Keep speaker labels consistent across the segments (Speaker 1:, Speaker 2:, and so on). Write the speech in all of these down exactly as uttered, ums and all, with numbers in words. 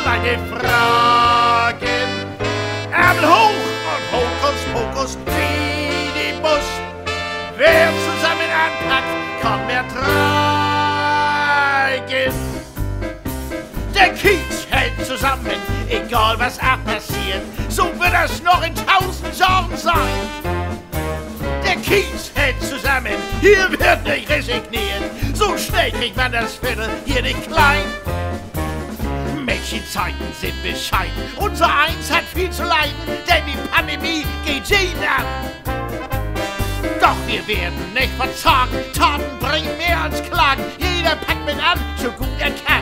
Speaker 1: meine Fragen. Ärmel hoch und Hokus Pokus Fidibus. Wer zusammen anpackt, kann mehr tragen. Der Kiez hält zusammen, egal was auch passiert. So wird es noch in tausend Jahren sein. Der Kiez hält zusammen, hier wird nicht resigniert. So schnell kriegt man das Viertel hier nicht klein. Mädchenzeiten sind bescheiden, unser Eins hat viel zu leiden, denn die Pandemie geht jeden an. Doch wir werden nicht verzagen, Taten bringen mehr als Klagen. Jeder packt mit an, so gut er kann.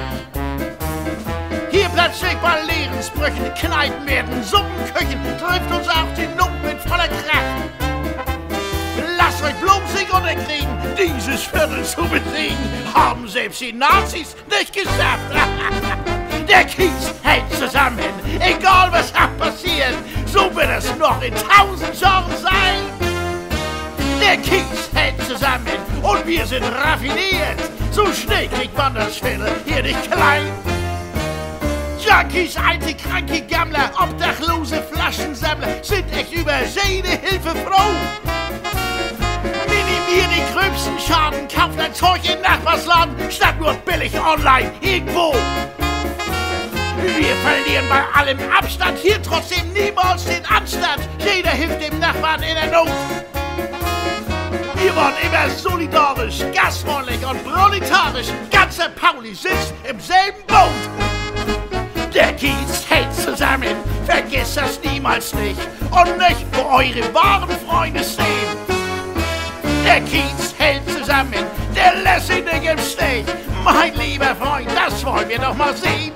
Speaker 1: Hier plötzlich bei leeren Sprüchen, Kneipen werden Suppenküchen, trifft uns auch die Not mit voller Kraft. Lasst euch bloß nicht unterkriegen, dieses Viertel zu besiegen, haben selbst die Nazis nicht geschafft. Der Kiez hält zusammen, egal was auch passiert, so wird es noch in tausend Jahren sein. Der Kiez hält zusammen und wir sind raffiniert, so schnell kriegt man das Viertel hier nicht klein. Junkies, alte, kranke Gammler, obdachlose Flaschensammler sind echt über jede Hilfe froh. Minimier den gröbsten Schaden, kauft ein Zeug im Nachbarsladen, statt nur billig online irgendwo. Wir verlieren bei allem Abstand, hier trotzdem niemals den Anstand. Jeder hilft dem Nachbarn in der Not. Wir waren immer solidarisch, gastfreundlich und proletarisch. Ganze Pauli sitzt im selben Boot. Der Kiez hält zusammen, vergesst das niemals nicht. Und nicht, wo eure wahren Freunde stehen. Der Kiez hält zusammen, der lässt ihn nicht im Stich. Mein lieber Freund, das wollen wir doch mal sehen.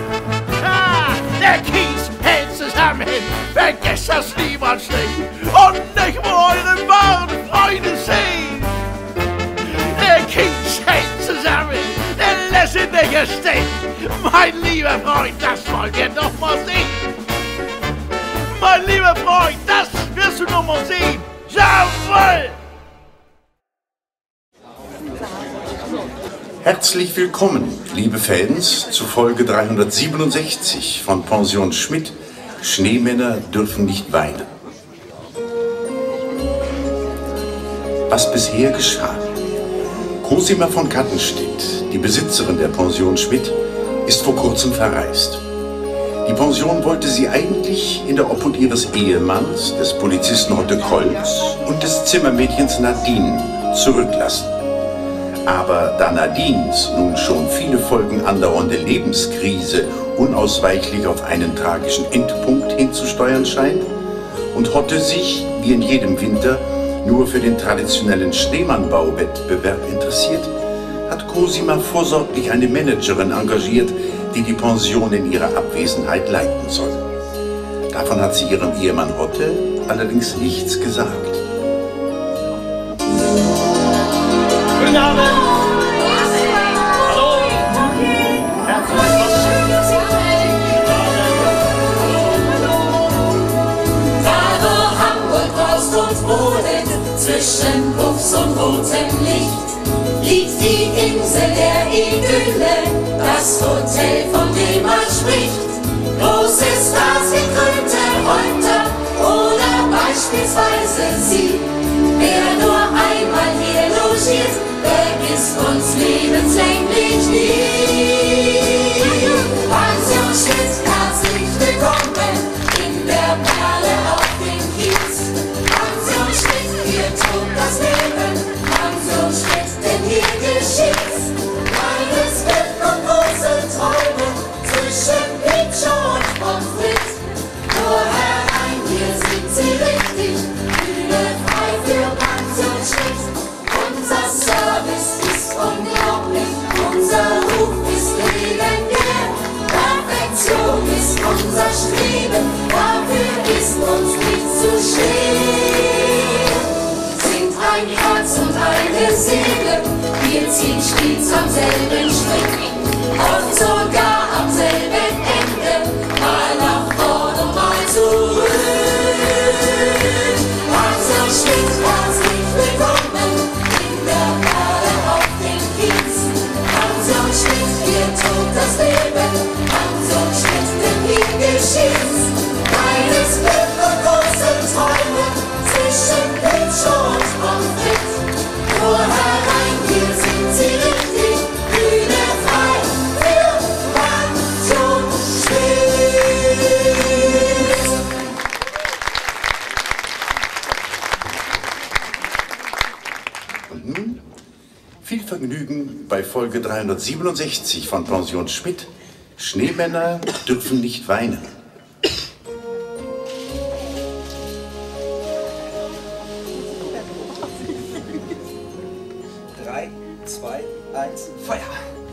Speaker 1: Ah, der Kiez hält zusammen, vergesst das niemals nicht. Und nicht, wo eure wahren Freunde stehen. Der Kiez hält zusammen, der lässt ihn nicht im Stich. Mein lieber Freund, das wollen wir doch mal sehen. Mein lieber Freund, das wirst du noch mal sehen. Jawohl!
Speaker 2: Herzlich willkommen, liebe Fans, zu Folge dreihundertsiebenundsechzig von Pension Schmidt. Schneemänner dürfen nicht weinen. Was bisher geschah. Cosima von Kattenstedt, die Besitzerin der Pension Schmidt, ist vor kurzem verreist. Die Pension wollte sie eigentlich in der Obhut ihres Ehemanns, des Polizisten Hotte Kolz und des Zimmermädchens Nadine zurücklassen. Aber da Nadines nun schon viele Folgen andauernde Lebenskrise unausweichlich auf einen tragischen Endpunkt hinzusteuern scheint und Hotte sich, wie in jedem Winter, nur für den traditionellen Schneemannbauwettbewerb interessiert, hat Cosima vorsorglich eine Managerin engagiert, die die Pension in ihrer Abwesenheit leiten soll. Davon hat sie ihrem Ehemann Hotte allerdings nichts gesagt.
Speaker 1: Guten Abend! Hallo!
Speaker 3: Da wo Hamburg Rost und Boden zwischen Puffs und rotem Licht liegt die Insel der Idylle, das Hotel, von dem man spricht. Große Stars wie Kröte, Reuter oder beispielsweise sie. Wer nur einmal hier logiert, vergisst uns lebenslänglich nie. Pension Schmidt, herzlich willkommen in der Perle auf dem Kiez. Pension Schmidt, hier tobt das Leben. Pension Schmidt, denn hier geschieht's. Kleines Glück und große Träume zwischen Pizza und Pommes frites. Nur herein, hier sind sie richtig. Bühne frei für Pension Schmidt. Unser Service ist unglaublich, unser Ruf ist legendär. Perfektion ist unser Streben, dafür ist uns nichts zu schwer. Sind ein Herz und eine Seele, wir ziehen stets am selben Strick, oft sogar am selben Ende, mal nach vorn und mal zurück. Pension Schmidt, herzlich willkommen in der Perle auf dem Kiez. Pension Schmidt, hier tobt das Leben. Pension Schmidt,
Speaker 2: Und nun viel Vergnügen bei Folge dreihundertsiebenundsechzig von Pension Schmidt. Schneemänner dürfen nicht weinen.
Speaker 4: Drei, zwei, eins, Feuer!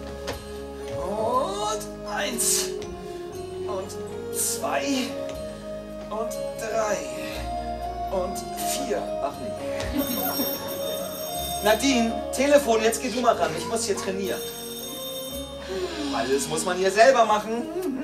Speaker 4: Und eins. Und zwei. Und drei. Und vier. Ach nee. Nadine, Telefon, jetzt geh du mal ran. Ich muss hier trainieren. Alles muss man hier selber machen.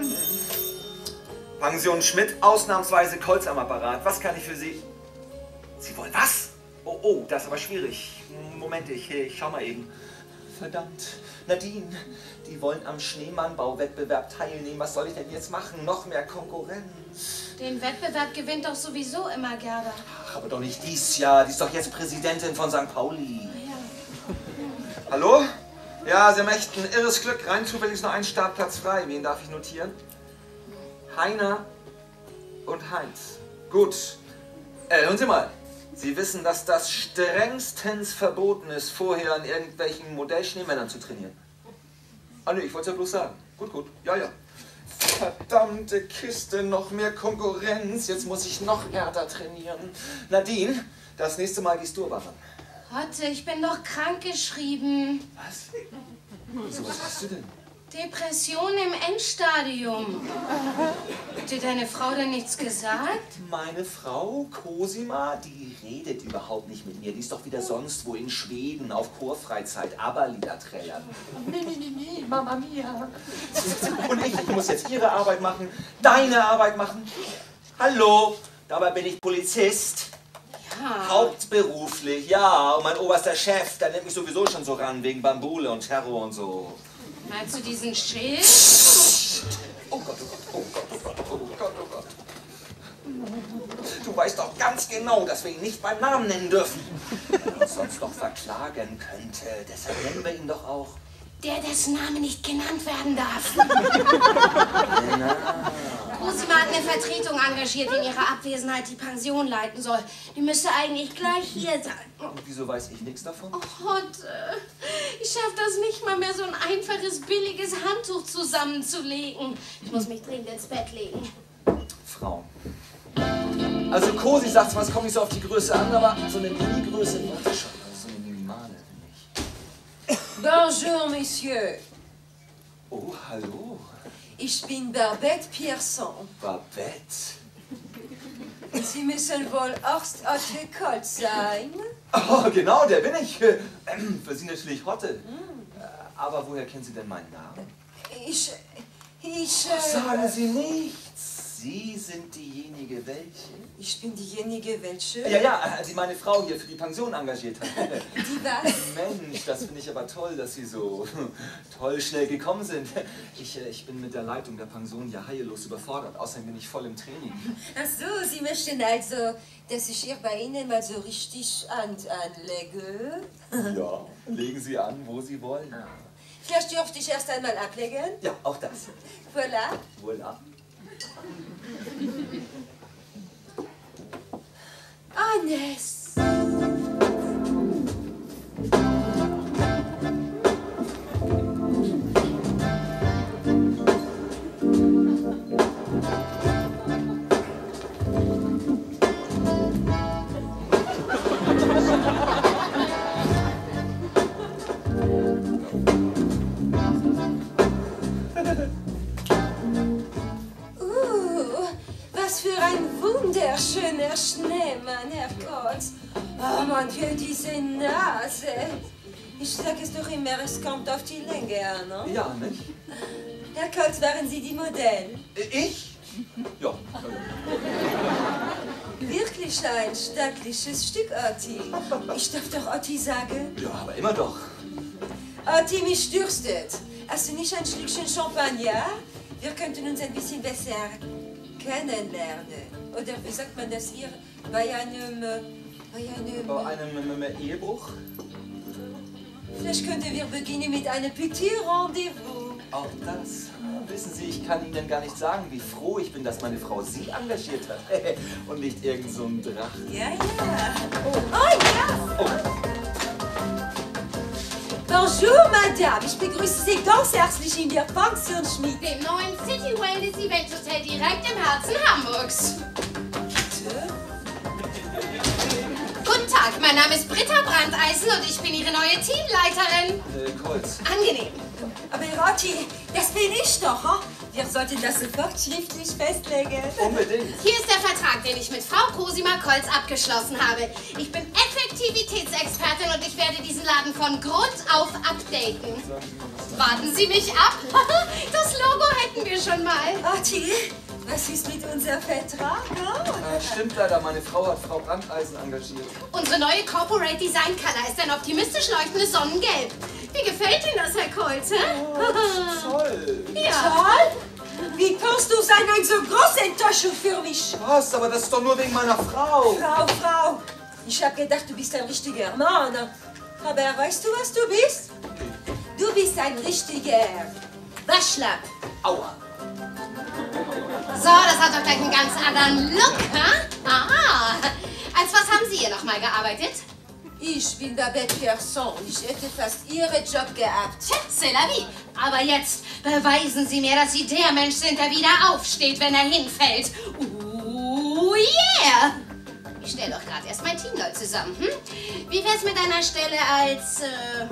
Speaker 4: Pension Schmidt, ausnahmsweise Colts am Apparat. Was kann ich für Sie? Sie wollen was? Oh, oh, das ist aber schwierig. Moment, ich, ich schau mal eben. Verdammt. Nadine, die wollen am Schneemannbauwettbewerb teilnehmen. Was soll ich denn jetzt machen? Noch mehr Konkurrenz.
Speaker 5: Den Wettbewerb gewinnt doch sowieso immer Gerda.
Speaker 4: Ach, aber doch nicht dies Jahr. Die ist doch jetzt Präsidentin von Sankt Pauli. Ja. Hallo? Ja, Sie möchten irres Glück. Rein zufällig ist noch ein Startplatz frei. Wen darf ich notieren? Heiner und Heinz. Gut. Äh, hören Sie mal. Sie wissen, dass das strengstens verboten ist, vorher an irgendwelchen Modellschneemännern zu trainieren. Ah ne, ich wollte es ja bloß sagen. Gut, gut. Ja, ja. Verdammte Kiste, noch mehr Konkurrenz. Jetzt muss ich noch härter trainieren. Nadine, das nächste Mal gehst du aber ran.
Speaker 5: Hotte, ich bin doch krankgeschrieben.
Speaker 4: Was? Wieso, was hast du denn?
Speaker 5: Depression im Endstadium. Hat dir deine Frau denn nichts gesagt?
Speaker 4: Meine Frau, Cosima, die redet überhaupt nicht mit mir. Die ist doch wieder sonst wo in Schweden auf Chorfreizeit, Aberlieder trällern. Nee, nee, nee, nee, Mama Mia. Und ich, ich muss jetzt ihre Arbeit machen, deine Arbeit machen. Hallo, dabei bin ich Polizist.
Speaker 5: Ja.
Speaker 4: Hauptberuflich, ja. Und mein oberster Chef, der nimmt mich sowieso schon so ran, wegen Bambule und Terror und so.
Speaker 5: Meinst du diesen Schild?
Speaker 4: Oh Gott, oh Gott, oh Gott, oh Gott, oh Gott, oh Gott. Du weißt doch ganz genau, dass wir ihn nicht beim Namen nennen dürfen. Er uns sonst doch verklagen könnte. Deshalb nennen wir ihn doch auch.
Speaker 5: Der, dessen Name nicht genannt werden darf.
Speaker 4: Genau.
Speaker 5: Cosima hat eine Vertretung engagiert, die in ihrer Abwesenheit die Pension leiten soll. Die müsste eigentlich gleich hier sein.
Speaker 4: Und wieso weiß ich nichts davon?
Speaker 5: Oh Gott, ich schaff das nicht mal mehr, so ein einfaches, billiges Handtuch zusammenzulegen. Ich muss mich dringend ins Bett legen.
Speaker 4: Frauen. Also Cosi sagt zwar, es kommt nicht so auf die Größe an, aber so eine Mini-Größe, ja, schon. So eine Minimale, finde ich.
Speaker 6: Bonjour, Monsieur.
Speaker 4: Oh, hallo.
Speaker 6: Ich bin Babette Pierson.
Speaker 4: Babette?
Speaker 6: Sie müssen wohl Horst Otte Colts sein.
Speaker 4: Oh, genau, der bin ich. Für Sie natürlich Hotte. Aber woher kennen Sie denn meinen Namen?
Speaker 6: Ich... ich...
Speaker 4: Äh, Sagen Sie nichts. Sie sind diejenige, welche?
Speaker 6: Ich bin diejenige, welche?
Speaker 4: Ja, ja, die meine Frau hier für die Pension engagiert hat.
Speaker 6: Die was?
Speaker 4: Mensch, das finde ich aber toll, dass Sie so toll schnell gekommen sind. Ich, ich bin mit der Leitung der Pension ja heillos überfordert. Außerdem bin ich voll im Training.
Speaker 6: Ach so, Sie möchten also, dass ich hier bei Ihnen mal so richtig Hand anlege?
Speaker 4: Ja, legen Sie an, wo Sie wollen.
Speaker 6: Ah. Vielleicht dürfte ich erst einmal ablegen?
Speaker 4: Ja, auch das.
Speaker 6: Voilà.
Speaker 4: Voilà.
Speaker 6: Agnes! Wunderschöner Schneemann, Herr Colts. Oh mein Gott, diese Nase. Ich sage es doch immer, es kommt auf die Länge an, ne?
Speaker 4: Ja, nicht?
Speaker 6: Herr Colts, waren Sie die Modell?
Speaker 4: Ich? Ja.
Speaker 6: Wirklich ein stattliches Stück, Otti. Ich darf doch Otti sagen?
Speaker 4: Ja, aber immer doch.
Speaker 6: Otti, mich dürstet. Hast du nicht ein Schlückchen Champagner? Wir könnten uns ein bisschen besser kennenlernen. Oder wie sagt man das hier? Bei einem... Bei einem...
Speaker 4: Bei einem äh, Ehebruch?
Speaker 6: Vielleicht könnten wir beginnen mit einem Petit Rendezvous.
Speaker 4: Auch das. Wissen Sie, ich kann Ihnen gar nicht sagen, wie froh ich bin, dass meine Frau Sie engagiert hat. Und nicht irgend so ein Drachen.
Speaker 6: Ja, ja. Oh, oh ja!
Speaker 4: Oh.
Speaker 6: Bonjour, Madame. Ich begrüße Sie ganz herzlich in der Pension Schmidt.
Speaker 5: Dem neuen City Wellness Event Hotel direkt im Herzen Hamburgs. Guten Tag, mein Name ist Britta Brandeisen und ich bin Ihre neue Teamleiterin.
Speaker 4: Äh, Kreuz.
Speaker 5: Angenehm.
Speaker 6: Aber Rotti, das bin ich doch, ha? Wir sollten das sofort schriftlich festlegen.
Speaker 4: Unbedingt.
Speaker 5: Hier ist der Vertrag, den ich mit Frau Cosima Kolz abgeschlossen habe. Ich bin Effektivitätsexpertin und ich werde diesen Laden von Grund auf updaten. Warten Sie mich ab. Das Logo hätten wir schon mal.
Speaker 6: Rotti, was ist mit unserem Vertrag? Ha?
Speaker 4: Äh, stimmt leider, meine Frau hat Frau Brandeisen engagiert.
Speaker 5: Unsere neue Corporate Design Color ist ein optimistisch leuchtendes Sonnengelb. Wie gefällt Ihnen das, Herr Kolz?
Speaker 4: Oh, toll.
Speaker 5: Ja.
Speaker 6: Toll? Wie kannst du sein, eine so große Enttäuschung für mich?
Speaker 4: Was? Aber das ist doch nur wegen meiner Frau.
Speaker 6: Frau, Frau, ich habe gedacht, du bist ein richtiger Mann. Aber weißt du, was du bist? Du bist ein richtiger Waschlapp.
Speaker 4: Aua.
Speaker 5: So, das hat doch gleich einen ganz anderen Look, hä? Ah, als was haben Sie hier nochmal gearbeitet?
Speaker 6: Ich bin Babette Pierson. Ich hätte fast ihren Job gehabt.
Speaker 5: Tja, c'est la vie. Aber jetzt beweisen Sie mir, dass Sie der Mensch sind, der wieder aufsteht, wenn er hinfällt. Uh, yeah! Ich stelle doch gerade erst mein Team neu zusammen. Hm? Wie wär's mit einer Stelle als äh,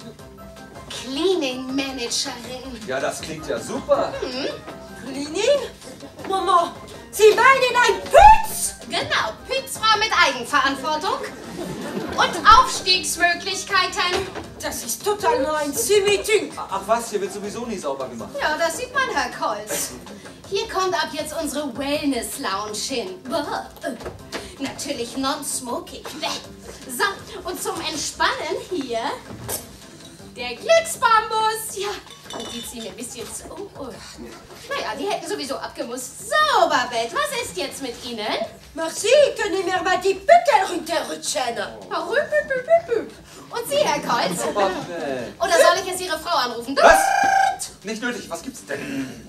Speaker 5: Cleaning Managerin?
Speaker 4: Ja, das klingt ja super.
Speaker 5: Hm?
Speaker 6: Cleaning? Mama, Sie meinen ein Pütz?
Speaker 5: Genau, Putzfrau mit Eigenverantwortung und Aufstiegsmöglichkeiten.
Speaker 6: Das ist total mein Meeting.
Speaker 4: Ach was, hier wird sowieso nie sauber gemacht.
Speaker 5: Ja, das sieht man, Herr Kolz. Hier kommt ab jetzt unsere Wellness-Lounge hin. Bäh. Natürlich non-smoking. Bäh. So, und zum Entspannen hier der Glücksbambus. Ja, und die ziehen ein bisschen zu. Oh, oh. Naja, die hätten sowieso abgemusst. So, Babette, was ist jetzt mit Ihnen?
Speaker 6: Merci, können Sie mir mal die Pickel runterrutschen?
Speaker 5: Oh, rüp, rüp, rüp, rüp. Und Sie, Herr Kolz?
Speaker 4: Babette.
Speaker 5: Oder soll ich jetzt Ihre Frau anrufen?
Speaker 4: Was? Nicht nötig, was gibt's denn?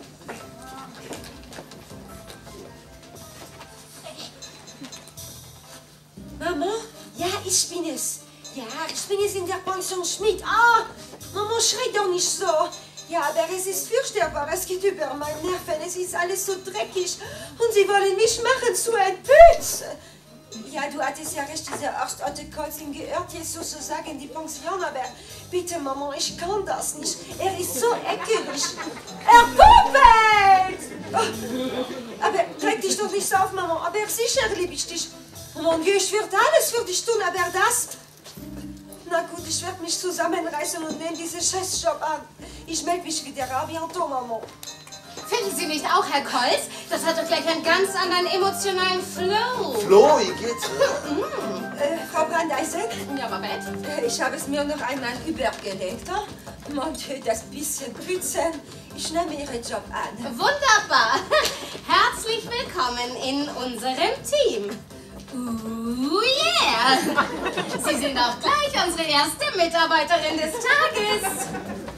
Speaker 6: Mama? Ja, ich bin es. Ja, ich bin es in der Pension Schmidt. Ah, Mama, schrei doch nicht so. Ja, aber es ist furchtbar. Es geht über meine Nerven. Es ist alles so dreckig. Und Sie wollen mich machen zu einem Pütz. Ja, du hattest ja recht, dieser Arzt hatte Kolzing gehört, jetzt sozusagen die Pension. Aber bitte, Mama, ich kann das nicht. Er ist so ekelig. Er puppelt! Oh, aber reg dich doch nicht so auf, Mama. Aber sicher liebe ich dich. Oh mon Dieu, ich würde alles für dich tun, aber das... Na gut, ich werde mich zusammenreißen und nehme diesen Scheißjob an. Ich melde mich wieder. A bientôt, Maman.
Speaker 5: Finden Sie nicht auch, Herr Kolz? Das hat doch gleich einen ganz anderen emotionalen Flow.
Speaker 4: Flo, wie geht's?
Speaker 5: Mm.
Speaker 6: Äh, Frau Brandeisen?
Speaker 5: Ja, Babette?
Speaker 6: Äh, ich habe es mir noch einmal übergelegt. Oh? Mon Dieu, das bisschen Putzen. Ich nehme Ihren Job an.
Speaker 5: Wunderbar. Herzlich willkommen in unserem Team. Uh, yeah! Sie sind auch gleich unsere erste Mitarbeiterin des Tages.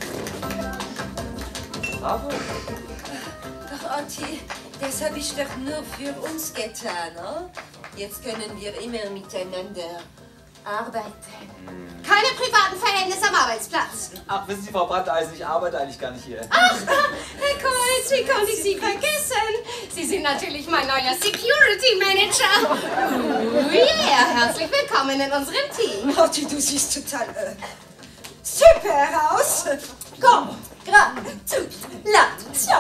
Speaker 4: Bravo.
Speaker 6: Ach, Otti, das habe ich doch nur für uns getan. Oh? Jetzt können wir immer miteinander arbeiten.
Speaker 5: Keine privaten Verhältnisse am Arbeitsplatz.
Speaker 4: Ach, wissen Sie, Frau Brandeisen, ich arbeite eigentlich gar nicht hier.
Speaker 5: Ach, Herr Kolz, wie konnte ich Sie vergessen? Sie sind natürlich mein neuer Security Manager. Oh yeah, herzlich willkommen in unserem Team.
Speaker 6: Otti, du siehst total äh, super aus. Komm, Gratulation.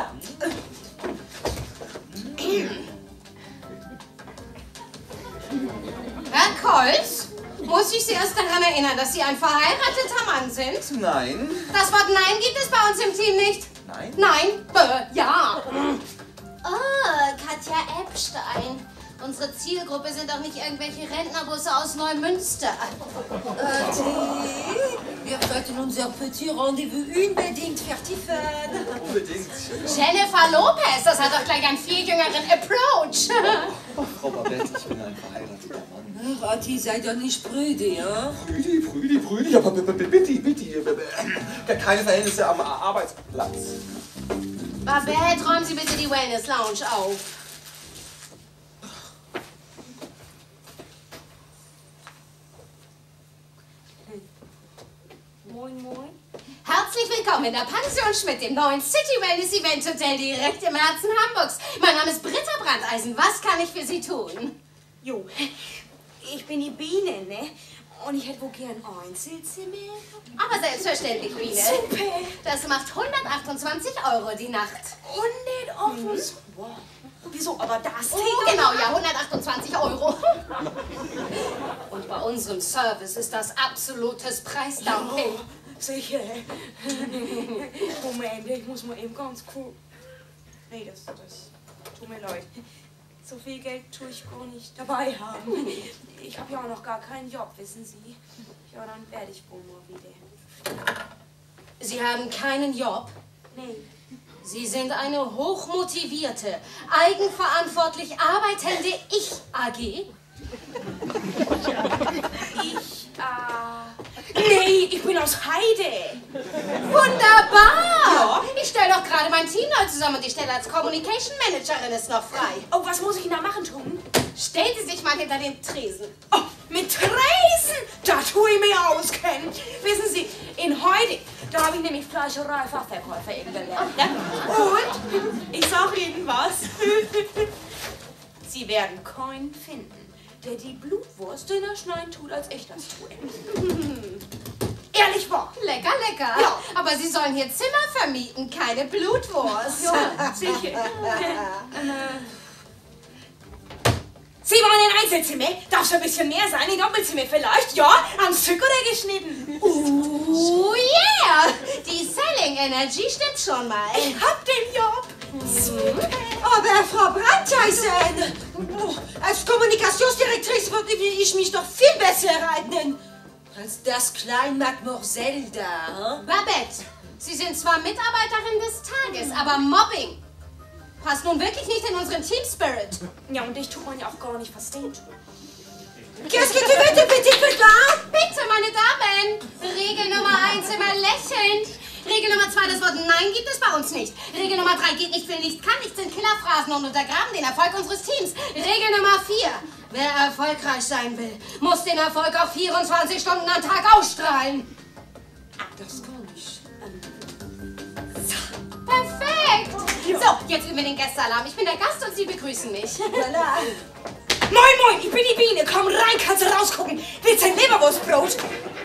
Speaker 5: Herr Kolz, muss ich Sie erst daran erinnern, dass Sie ein verheirateter Mann sind?
Speaker 4: Nein.
Speaker 5: Das Wort Nein gibt es bei uns im Team nicht.
Speaker 4: Nein?
Speaker 5: Nein? Äh, ja. Oh, Katja Epstein. Unsere Zielgruppe sind doch nicht irgendwelche Rentnerbusse aus Neumünster.
Speaker 6: Otti, wir sollten unser Petit Rendezvous unbedingt vertiefen.
Speaker 4: Unbedingt.
Speaker 5: Jennifer Lopez, das hat doch gleich einen viel jüngeren Approach.
Speaker 4: Frau Babette, ich bin ein verheirateter Mann.
Speaker 6: Ach, Otti, sei doch nicht prüde, ja?
Speaker 4: Brüdi, Brüdi, Brüdi, aber bitte, bitte. Keine Verhältnisse am Arbeitsplatz.
Speaker 5: Babette, räumen Sie bitte die Wellness Lounge auf.
Speaker 6: Moin, moin.
Speaker 5: Herzlich willkommen in der Pension Schmidt, dem neuen City Wellness Event Hotel direkt im Herzen Hamburgs. Mein Name ist Britta Brandeisen. Was kann ich für Sie tun?
Speaker 6: Jo, ich bin die Biene, ne? Und ich hätte wohl gern Einzelzimmer.
Speaker 5: Aber selbstverständlich, Biene.
Speaker 6: Super.
Speaker 5: Das macht hundertachtundzwanzig Euro die Nacht.
Speaker 6: hundert Euro? Mhm. Wow. Wieso? Aber das
Speaker 5: Oh, genau, ja, hundertachtundzwanzig Euro. Und bei unserem Service ist das absolutes Preisdumping.
Speaker 6: Oh, sicher. Moment, ich muss mal eben ganz cool. Nee, das, das tut mir leid. So viel Geld tue ich gar nicht dabei haben. Ich habe ja auch noch gar keinen Job, wissen Sie. Ja, dann werde ich wohl mal wieder.
Speaker 5: Sie haben keinen Job?
Speaker 6: Nee.
Speaker 5: Sie sind eine hochmotivierte, eigenverantwortlich arbeitende Ich-A G?
Speaker 6: Ich, äh... Nee, ich bin aus Heide.
Speaker 5: Wunderbar!
Speaker 6: Ja.
Speaker 5: Ich stelle doch gerade mein Team neu zusammen und die Stelle als Communication Managerin ist noch frei.
Speaker 6: Oh, was muss ich denn da machen, tun?
Speaker 5: Stellen Sie sich mal hinter den Tresen.
Speaker 6: Oh, mit Tresen? Da tue ich mich auskennen. Wissen Sie, in Heide, da habe ich nämlich Fleischerei Fachverkäuferin gelernt. Ne? Und ich sage Ihnen was. Sie werden keinen finden, der die Blutwurst dünner schneiden tut, als ich das tue. Ehrlich wahr.
Speaker 5: Lecker, lecker.
Speaker 6: Ja.
Speaker 5: Aber Sie sollen hier Zimmer vermieten, keine Blutwurst.
Speaker 6: Ja, sicher. Sie wollen ein Einzelzimmer? Darf es ein bisschen mehr sein? Ein Doppelzimmer vielleicht? Ja? Am Stück oder geschnitten?
Speaker 5: Oh yeah! Die Selling Energy stimmt schon mal.
Speaker 6: Ich hab den Job.
Speaker 5: Super.
Speaker 7: Aber Frau Brandeisen, oh, als Kommunikationsdirektrice würde ich mich doch viel besser eignen als das kleine Mademoiselle da.
Speaker 5: Babette, Sie sind zwar Mitarbeiterin des Tages, aber Mobbing passt nun wirklich nicht in unseren Team Spirit.
Speaker 6: Ja, und ich tue man ja auch gar nicht verstehen.
Speaker 7: Qu'est-ce que tu veux, tu petit Pétain?
Speaker 5: Bitte, meine Damen! Regel Nummer eins, immer lächelnd. Regel Nummer zwei, das Wort Nein gibt es bei uns nicht. Regel Nummer drei, geht nicht, will nicht, kann nicht, sind Killerphrasen und untergraben den Erfolg unseres Teams. Regel Nummer vier, wer erfolgreich sein will, muss den Erfolg auf vierundzwanzig Stunden am Tag ausstrahlen.
Speaker 7: Das kann ich.
Speaker 5: Perfekt! So, jetzt üben wir den Gästealarm. Ich bin der Gast und Sie begrüßen mich.
Speaker 7: Voilà.
Speaker 6: Moin, moin, ich bin die Biene. Komm rein, kannst du rausgucken. Willst du ein Leberwurstbrot?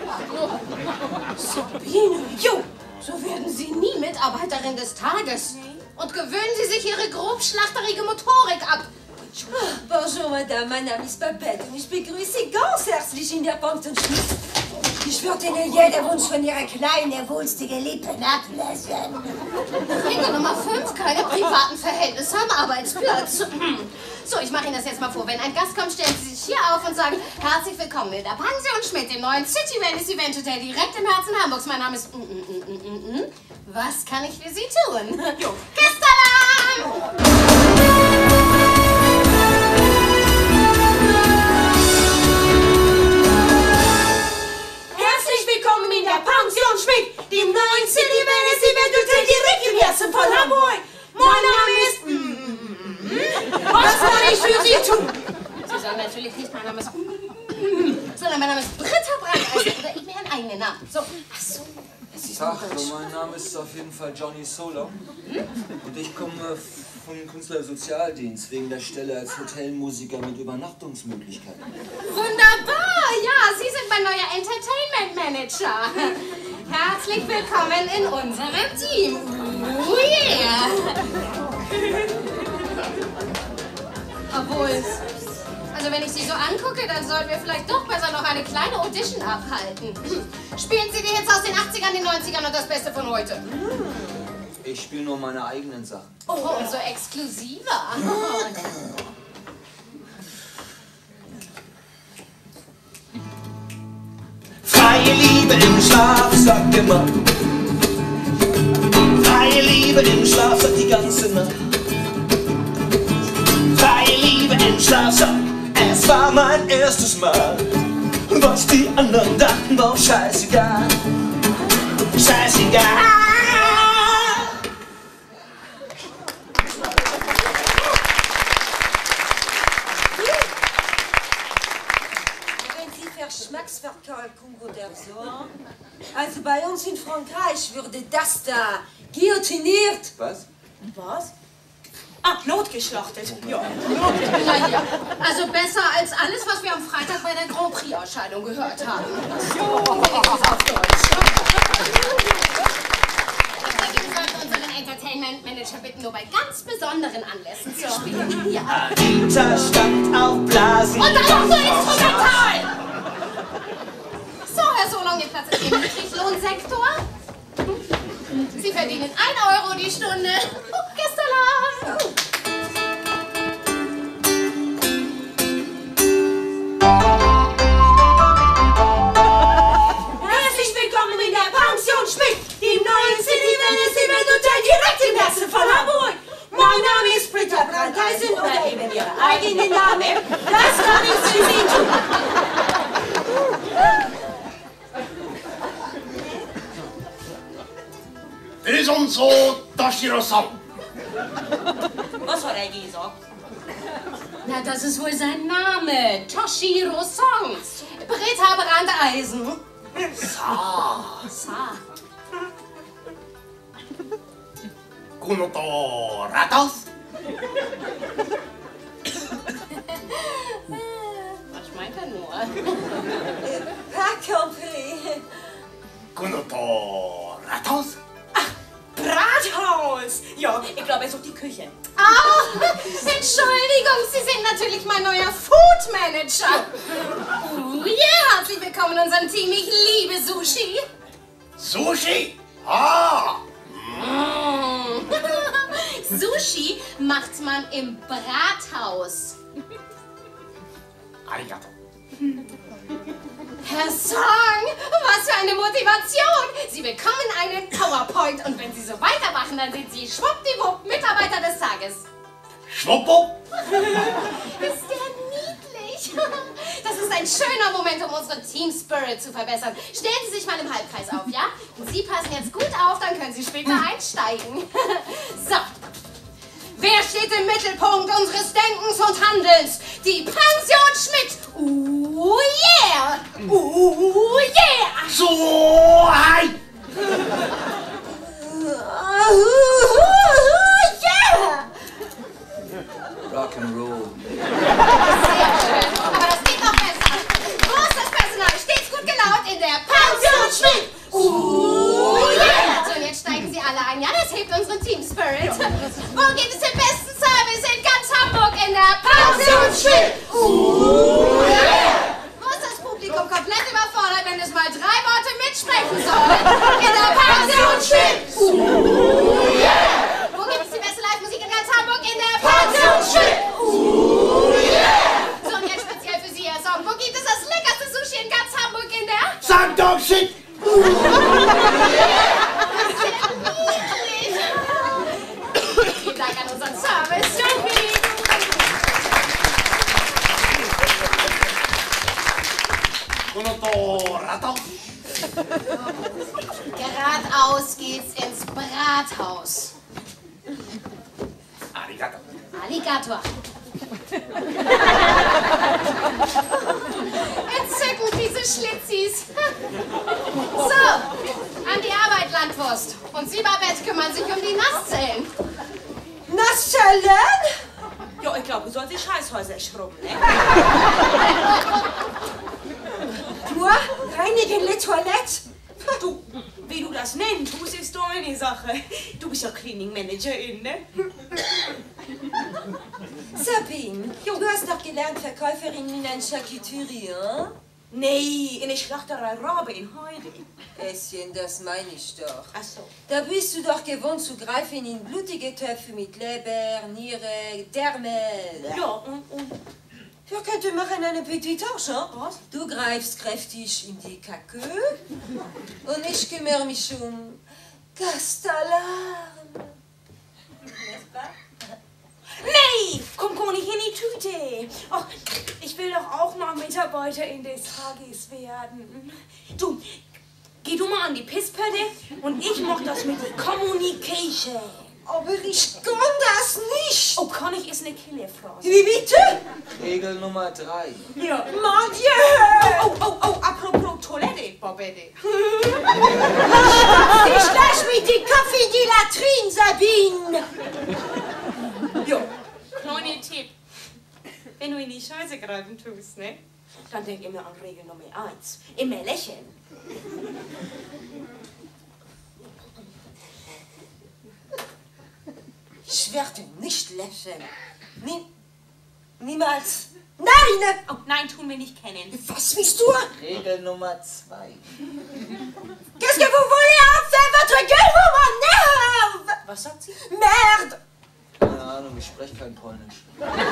Speaker 7: Sabine,
Speaker 5: Jo, so werden Sie nie Mitarbeiterin des Tages. Und gewöhnen Sie sich Ihre grobschlachterige Motorik ab.
Speaker 7: bonjour Madame, mein Name ist Babette und ich begrüße Sie ganz herzlich in der Pension Schmidt. Ich würde Ihnen jeden Wunsch von Ihrer kleinen, wulstigen Lippen ablesen.
Speaker 5: Regel Nummer fünf, keine privaten Verhältnisse am Arbeitsplatz. So, ich mache Ihnen das jetzt mal vor. Wenn ein Gast kommt, stellen Sie sich hier auf und sagen, herzlich willkommen in der Pension Schmidt, dem neuen City Wellness Event Hotel direkt im Herzen Hamburgs. Mein Name ist... Mm, mm, mm, mm, mm. Was kann ich für Sie tun?
Speaker 6: Jo.
Speaker 5: Gästealarm!
Speaker 6: Willkommen in der Pension Schmidt, dem neuen City Wellness Event Hotel direkt im Herzen von Hamburg. Mein Name ist... Mm, mm, mm. Was kann ich für Sie tun?
Speaker 5: Sie sagen natürlich nicht, mein Name ist... sondern mein Name ist Britta Brandeisen oder ich mir einen eigenen Namen. So, ach so.
Speaker 4: Tag, mein Name ist auf jeden Fall Johnny Solo und ich komme vom Künstlersozialdienst wegen der Stelle als Hotelmusiker mit Übernachtungsmöglichkeiten.
Speaker 5: Wunderbar! Ja, Sie sind mein neuer Entertainment Manager. Herzlich willkommen in unserem Team. Oh yeah! Obwohl, also wenn ich Sie so angucke, dann sollten wir vielleicht doch besser noch eine kleine Audition abhalten. Spielen Sie die Hits aus den achtzigern, den neunzigern und das Beste von heute.
Speaker 4: Ich spiele nur meine eigenen Sachen.
Speaker 5: Oh, und so exklusiver.
Speaker 8: Freie Liebe im Schlaf, sagt immer. Freie Liebe im Schlaf, sagt die ganze Nacht. Freie Liebe im Schlaf, sagt, es war mein erstes Mal. Was die anderen dachten, war scheißegal. Scheißegal.
Speaker 6: Verschmacksverkalkung oder so. Also bei uns in Frankreich würde das da guillotiniert.
Speaker 4: Was?
Speaker 9: Was? Ah, notgeschlachtet. Ja.
Speaker 5: Naja, also besser als alles, was wir am Freitag bei der Grand Prix-Ausscheidung gehört haben. So, wenigstens auf Deutsch. Übrigens sollten unseren Entertainment-Manager bitten, nur bei ganz besonderen Anlässen zu spielen. Ja.
Speaker 8: Anita stand auf Blasen.
Speaker 5: Und dann noch so instrumental! So, Herr Solon, Ihr Platz ist im Niedriglohnsektor. Sie verdienen ein Euro die Stunde. Gestern.
Speaker 7: Herzlich willkommen in der Pension Schmidt, dem neuen City Management Hotel direkt im Herzen von Hamburg. Mein Name ist Britta Brandeisen oder eben Ihre eigenen Namen. Das kann ich für Sie tun.
Speaker 1: Das ist unser Toshiro-san.
Speaker 9: Was hat er gesagt?
Speaker 5: Na, das ist wohl sein Name. Toshiro Song. Britta Brandeisen.
Speaker 1: Sa.
Speaker 5: Sa.
Speaker 1: Kunoto Ratos.
Speaker 5: Was meint er nur?
Speaker 6: Pas compris.
Speaker 1: Kunoto Ratos.
Speaker 9: Brathaus! Ja, ich glaube, er sucht die Küche.
Speaker 5: Ah, Entschuldigung, Sie sind natürlich mein neuer Food Manager. Oh yeah, herzlich willkommen in unserem Team. Ich liebe Sushi.
Speaker 1: Sushi. Ah.
Speaker 5: Mm. Sushi macht man im Brathaus.
Speaker 1: Arigato.
Speaker 5: Herr Song, was für eine Motivation! Sie bekommen einen PowerPoint und wenn Sie so weitermachen, dann sind Sie schwuppdiwupp Mitarbeiter des Tages.
Speaker 1: Schwuppo.
Speaker 5: Ist der niedlich? Das ist ein schöner Moment, um unseren Team Spirit zu verbessern. Stellen Sie sich mal im Halbkreis auf, ja? Und Sie passen jetzt gut auf, dann können Sie später einsteigen. So. Wer steht im Mittelpunkt unseres Denkens und Handelns? Die Pension Schmidt! Uh, yeah! Uh, yeah!
Speaker 1: So hi.
Speaker 5: Yeah!
Speaker 4: Rock and Roll.
Speaker 5: Sehr schön, aber das geht noch besser. Wo ist das Personal? Stets gut gelaunt in der Pension Schmidt! Uh, yeah! So, und jetzt steigen Sie alle ein. Ja, das hebt unseren Team Spirit. Wo gibt es den besten Service in ganz Hamburg in der Pension Schmidt? Uh, yeah! Wo ist das Publikum komplett überfordert, wenn es mal drei Worte mitsprechen soll? In der Pension Schmidt! Uh, yeah! Wo gibt es die beste Live-Musik in ganz Hamburg? In der Pension Schmidt! Uh, yeah! So, und jetzt speziell für Sie, Herr Song. Wo gibt es das leckerste Sushi in ganz Hamburg in der?
Speaker 1: Sangdong Shit.
Speaker 5: Vielen Dank an unseren Service. Danke.
Speaker 1: Kunoto Ratos.
Speaker 5: Geradeaus geht's ins Brathaus.
Speaker 1: Arigato.
Speaker 5: Alligator. Entzückend, diese Schlitzis. So, an die Arbeit, Landwurst. Und Sie, Babette, kümmern sich um die Nasszellen.
Speaker 6: Nasszellen?
Speaker 9: Ja, ich glaube, du sollst die Scheißhäuser schrubben, ne?
Speaker 6: Toi, reinigen les toilettes?
Speaker 9: Du, wie du das nennen tust, ist deine Sache. Du bist ja Cleaning Managerin, ne?
Speaker 6: Sabine, du hast doch gelernt Verkäuferin in einer Charcuterie, hein?
Speaker 9: Nee, in der Schlachterei Rabe in Heide.
Speaker 6: Esschen, das meine ich doch.
Speaker 9: Ach so.
Speaker 6: Da bist du doch gewohnt zu greifen in blutige Töpfe mit Leber, Niere, Därmel.
Speaker 9: Ja, und, und
Speaker 6: Wir könnten machen eine petite Argent.
Speaker 9: Was?
Speaker 6: Du greifst kräftig in die Kacke und ich kümmere mich um Gastalarm. N'est-ce pas?
Speaker 9: nee, komm, komm nicht in die Tüte. Ach, ich will doch auch mal Mitarbeiterin des Tages werden. Du, geh du mal an die Pisspelle und ich mach das mit der Communication.
Speaker 6: Aber ich kann das nicht.
Speaker 9: Oh, kann ich ist eine Killerphrase.
Speaker 6: Wie bitte?
Speaker 4: Regel Nummer drei.
Speaker 9: Ja.
Speaker 6: Mon Dieu!
Speaker 9: Oh, oh,
Speaker 5: bitte.
Speaker 7: Ich lass mit die Kaffee in die Latrin, Sabine.
Speaker 9: Jo, kleiner Tipp. Wenn du in die Scheiße greifen tust, ne? Dann denk immer an Regel Nummer eins. Immer lächeln.
Speaker 6: Ich werde nicht lächeln. Nie, niemals. Nein!
Speaker 9: Oh, nein, tun wir nicht kennen.
Speaker 6: Was willst du?
Speaker 10: Regel Nummer zwei.
Speaker 6: Qu'est-ce que vous voulez en faire? Votre gueule vous m'énerve!
Speaker 9: Was sagt sie?
Speaker 6: Merde!
Speaker 10: Keine Ahnung, ich spreche kein Polnisch.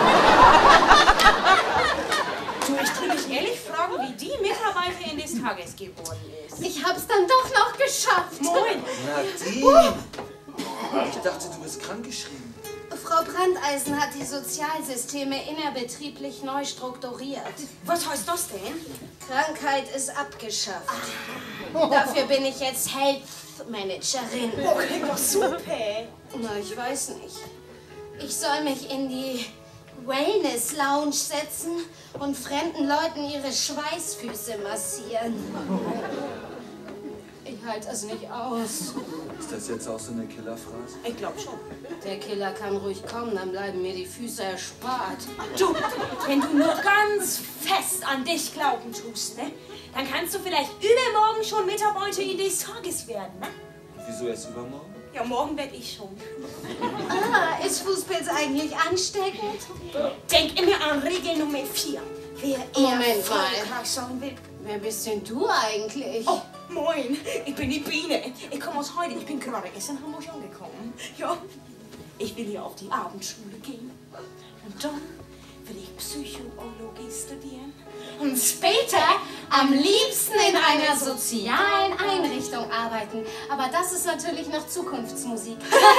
Speaker 9: Du, ich tu dich ehrlich fragen, wie die Mitarbeiterin des Tages geworden ist.
Speaker 5: Ich hab's dann doch noch geschafft.
Speaker 9: Moin.
Speaker 10: Nadine! Ich dachte, du bist krankgeschrieben.
Speaker 5: Frau Brandeisen hat die Sozialsysteme innerbetrieblich neu strukturiert.
Speaker 9: Was heißt das denn?
Speaker 5: Krankheit ist abgeschafft. Dafür bin ich jetzt Health Managerin.
Speaker 9: Okay, doch super.
Speaker 5: Na, ich weiß nicht. Ich soll mich in die Wellness Lounge setzen und fremden Leuten ihre Schweißfüße massieren. Ich halte es nicht aus.
Speaker 10: Ist das jetzt auch so eine Killerphrase?
Speaker 9: Ich glaub schon.
Speaker 5: Der Killer kann ruhig kommen, dann bleiben mir die Füße erspart.
Speaker 9: Du, wenn du nur ganz fest an dich glauben tust, ne? Dann kannst du vielleicht übermorgen schon Mitarbeiter in des Tages werden, ne?
Speaker 10: Und wieso erst übermorgen?
Speaker 9: Ja, morgen werd ich schon.
Speaker 5: Ah, ist Fußpilz eigentlich ansteckend?
Speaker 9: Denk immer an Regel Nummer vier. Wer
Speaker 5: Moment mal.
Speaker 9: erfolgreich sein will.
Speaker 5: Wer bist denn du eigentlich?
Speaker 9: Oh, moin, ich bin die Biene. Ich komme aus Heide, ich bin gerade erst in Hamburg angekommen. Ja, ich will hier auf die Abendschule gehen. Und dann will ich Psychologie studieren.
Speaker 5: Und später am liebsten in einer sozialen Einrichtung arbeiten. Aber das ist natürlich noch Zukunftsmusik.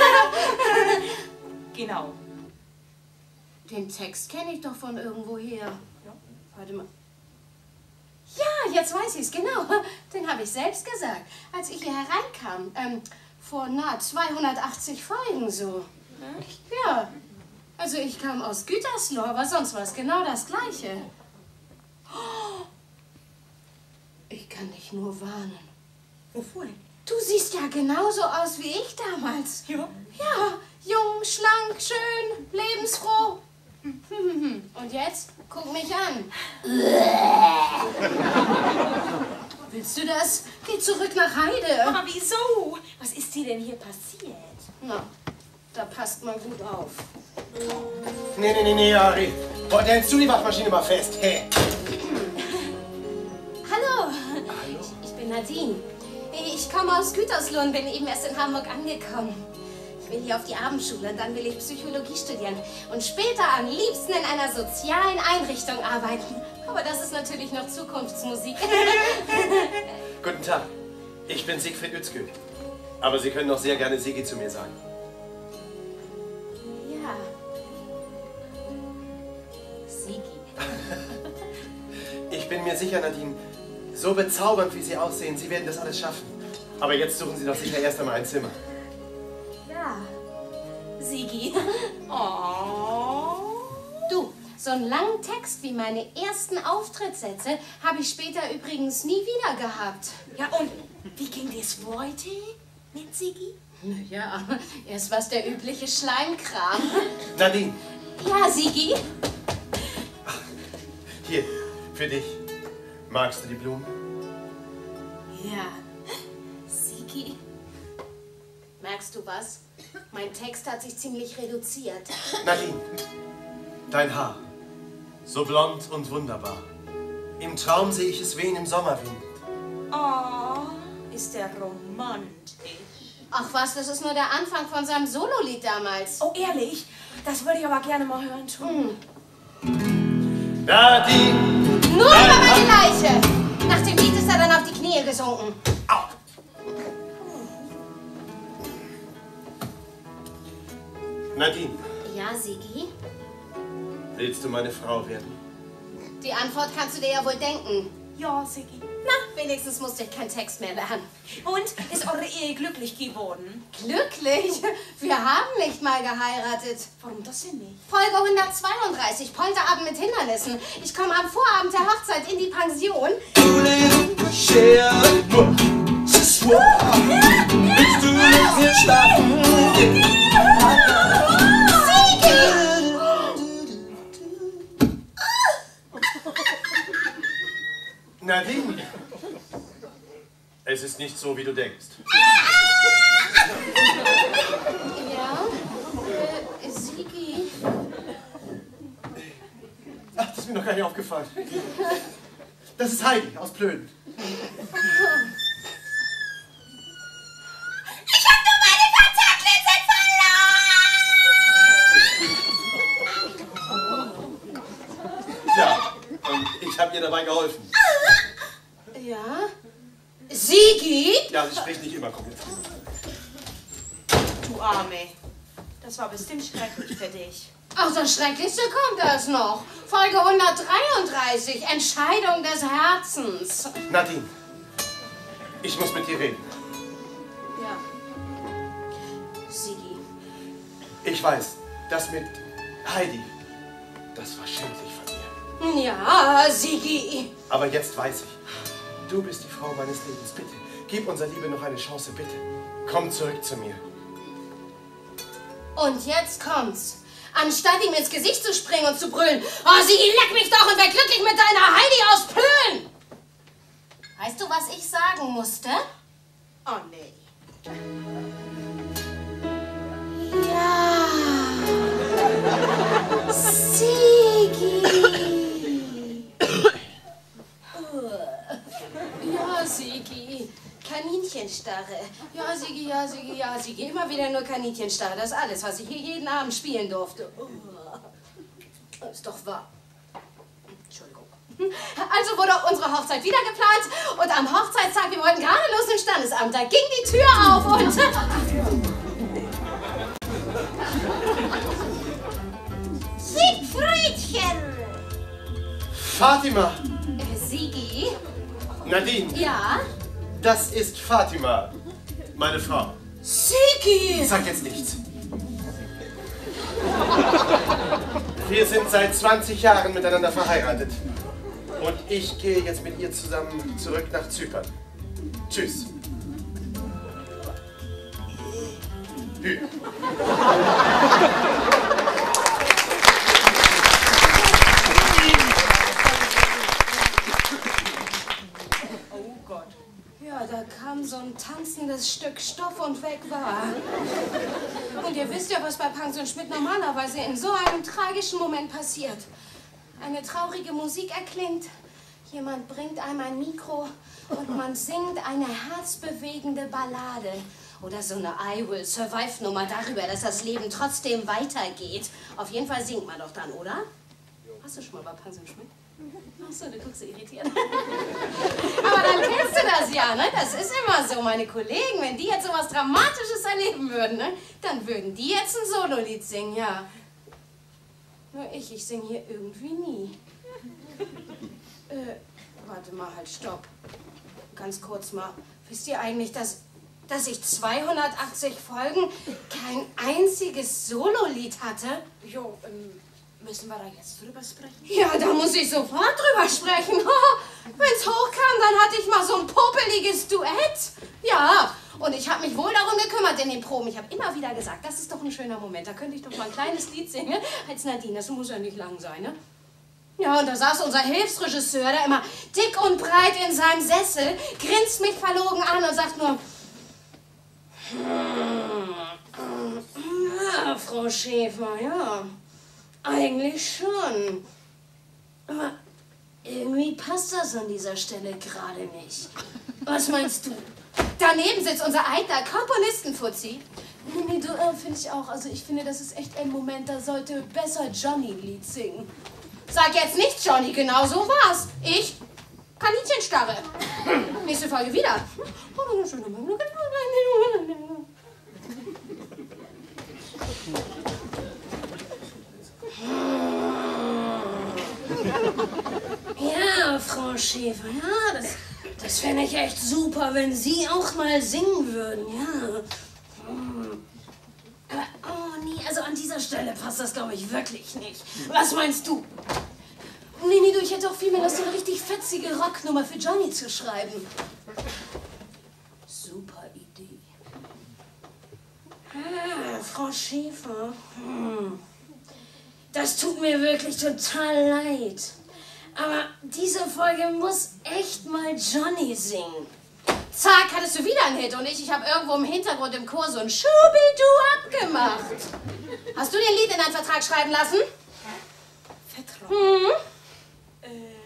Speaker 9: Genau.
Speaker 5: Den Text kenne ich doch von irgendwoher. Ja. Warte mal. Ja, jetzt weiß ich es, genau. Den habe ich selbst gesagt, als ich hier hereinkam. Ähm, vor nahe zweihundertachtzig Folgen so. Ja. Also ich kam aus Gütersloh, aber sonst war es genau das Gleiche. Ich kann dich nur warnen.
Speaker 9: Wovor?
Speaker 5: Du siehst ja genauso aus wie ich damals.
Speaker 9: Ja?
Speaker 5: Ja, jung, schlank, schön, lebensfroh. Und jetzt? Guck mich an. Willst du das? Geh zurück nach Heide.
Speaker 9: Aber wieso? Was ist dir denn hier passiert?
Speaker 5: Na, da passt mal gut auf.
Speaker 11: Nee, nee, nee, nee, Ari. Heute hältst du die Waschmaschine mal fest. Hey.
Speaker 5: Hallo. Hallo. Ich, ich bin Nadine. Ich komme aus Gütersloh und bin eben erst in Hamburg angekommen. Ich will hier auf die Abendschule und dann will ich Psychologie studieren und später am liebsten in einer sozialen Einrichtung arbeiten. Aber das ist natürlich noch Zukunftsmusik.
Speaker 11: Guten Tag. Ich bin Siegfried Uetzkö. Aber Sie können doch sehr gerne Sigi zu mir sagen.
Speaker 5: Ja. Sigi.
Speaker 11: Ich bin mir sicher, Nadine, so bezaubernd wie Sie aussehen, Sie werden das alles schaffen. Aber jetzt suchen Sie doch sicher erst einmal ein Zimmer.
Speaker 5: Ja. Sigi.
Speaker 9: Oh.
Speaker 5: Du, so einen langen Text wie meine ersten Auftrittssätze habe ich später übrigens nie wieder gehabt.
Speaker 9: Ja, und wie ging das heute mit Sigi?
Speaker 5: Ja, erst was der übliche Schleimkram.
Speaker 11: Nadine.
Speaker 5: Ja, Sigi?
Speaker 11: Hier, für dich. Magst du die Blumen?
Speaker 5: Ja. Sigi? Merkst du was? Mein Text hat sich ziemlich reduziert.
Speaker 11: Nadine, dein Haar. So blond und wunderbar. Im Traum sehe ich es wehen im Sommerwind.
Speaker 9: Oh, ist der romantisch.
Speaker 5: Ach was, das ist nur der Anfang von seinem Sololied damals.
Speaker 9: Oh, ehrlich? Das würde ich aber gerne mal hören tun.
Speaker 5: Hm.
Speaker 11: Nadine!
Speaker 5: Nur über meine Leiche! Nach dem Lied ist er dann auf die Knie gesunken.
Speaker 11: Au! Nadine,
Speaker 5: Ja, Sigi?
Speaker 11: willst du meine Frau werden?
Speaker 5: Die Antwort kannst du dir ja wohl denken.
Speaker 9: Ja, Sigi.
Speaker 5: Na, wenigstens musste ich keinen Text mehr lernen.
Speaker 9: Und ist eure Ehe glücklich geworden?
Speaker 5: Glücklich? Wir haben nicht mal geheiratet.
Speaker 9: Warum das denn nicht?
Speaker 5: Folge hundertzweiunddreißig, Polterabend mit Hindernissen. Ich komme am Vorabend der Hochzeit in die Pension.
Speaker 8: You live, share Willst du mit mir schlafen?
Speaker 11: Nadine! Es ist nicht so, wie du denkst.
Speaker 5: Ja? Äh, Sigi?
Speaker 11: Ach, das ist mir noch gar nicht aufgefallen. Das ist Heidi aus Plön.
Speaker 7: Ich hab nur meine Kontaktlinsen verloren!
Speaker 11: Ja, und ich habe ihr dabei geholfen.
Speaker 5: Ja? Sigi?
Speaker 11: Ja, sie spricht nicht immer komplett.
Speaker 9: Du Arme. Das war bestimmt schrecklich für dich.
Speaker 5: Ach, das Schrecklichste kommt erst noch. Folge hundertdreiunddreißig, Entscheidung des Herzens.
Speaker 11: Nadine, ich muss mit dir reden.
Speaker 5: Ja. Sigi.
Speaker 11: Ich weiß, das mit Heidi, das war schändlich von mir.
Speaker 5: Ja, Sigi.
Speaker 11: Aber jetzt weiß ich, du bist die Frau meines Lebens. Bitte, gib unserer Liebe noch eine Chance, bitte. Komm zurück zu mir.
Speaker 5: Und jetzt kommt's. Anstatt ihm ins Gesicht zu springen und zu brüllen, oh Sigi, leck mich doch und werd glücklich mit deiner Heidi aus Plön. Weißt du, was ich sagen musste?
Speaker 9: Oh nee.
Speaker 5: Ja. Sigi. Ja, Sigi. Kaninchensstarre. Ja, Sigi, ja, Sigi, ja, Sigi. Immer wieder nur Kaninchensstarre. Das ist alles, was ich hier jeden Abend spielen durfte. Das ist doch wahr. Entschuldigung. Also wurde unsere Hochzeit wieder geplant und am Hochzeitstag, wir wollten gerade los ins Standesamt, da ging die Tür auf und...
Speaker 7: Siegfriedchen!
Speaker 11: Fatima!
Speaker 5: Äh, Sigi?
Speaker 11: Nadine!
Speaker 5: Ja?
Speaker 11: Das ist Fatima, meine Frau.
Speaker 5: Sigi!
Speaker 11: Sag jetzt nichts. Wir sind seit zwanzig Jahren miteinander verheiratet. Und ich gehe jetzt mit ihr zusammen zurück nach Zypern. Tschüss. Hü.
Speaker 5: Oh Gott. Ja, da kam so ein tanzendes Stück Stoff und weg war. Und ihr wisst ja, was bei Pension Schmidt normalerweise in so einem tragischen Moment passiert. Eine traurige Musik erklingt, jemand bringt einem ein Mikro und man singt eine herzbewegende Ballade. Oder so eine I Will Survive Nummer darüber, dass das Leben trotzdem weitergeht. Auf jeden Fall singt man doch dann, oder? Hast du schon mal bei Pension Schmidt? Ach so, du guckst so irritiert. Aber dann kennst du das ja, ne? Das ist immer so. Meine Kollegen, wenn die jetzt so was Dramatisches erleben würden, ne? Dann würden die jetzt ein Sololied singen, ja. Nur ich, ich singe hier irgendwie nie. Äh, warte mal, halt, stopp. Ganz kurz mal. Wisst ihr eigentlich, dass, dass ich zweihundertachtzig Folgen kein einziges Sololied hatte?
Speaker 9: Jo, ähm, müssen wir da jetzt drüber sprechen?
Speaker 5: Ja, da muss ich sofort drüber sprechen. Wenn's hochkam, dann hatte ich mal so ein popeliges Duett. Ja, und ich habe mich wohl darum gekümmert in den Proben. Ich habe immer wieder gesagt, das ist doch ein schöner Moment. Da könnte ich doch mal ein kleines Lied singen als Nadine. Das muss ja nicht lang sein, ne? Ja, und da saß unser Hilfsregisseur, der immer dick und breit in seinem Sessel, grinst mich verlogen an und sagt nur, ja, Frau Schäfer, ja, eigentlich schon. Aber irgendwie passt das an dieser Stelle gerade nicht. Was meinst du? Daneben sitzt unser eigener Komponistenfuzzi. Nee, nee, du, äh, finde ich auch. Also ich finde, das ist echt ein Moment, da sollte besser Johnny ein Lied singen. Sag jetzt nicht Johnny, genau so war's. Ich, Kaninchenstarre. Nächste Folge wieder. Ja, Frau Schäfer, ja, das, das fände ich echt super, wenn Sie auch mal singen würden, ja. Aber, oh nee, also an dieser Stelle passt das, glaube ich, wirklich nicht. Was meinst du? Nee, nee, du, ich hätte auch viel mehr Lust, so eine richtig fetzige Rocknummer für Johnny zu schreiben. So.
Speaker 7: super Idee. Ah, Frau Schäfer. Hm. Das tut mir wirklich total leid. Aber diese Folge muss echt mal Johnny singen. Zack, hattest du wieder einen Hit und ich, ich habe irgendwo im Hintergrund im Chor so ein Schubidu abgemacht. Hast du dir ein Lied in deinen Vertrag schreiben lassen?
Speaker 9: Vertrag?
Speaker 7: Hm?
Speaker 9: Äh,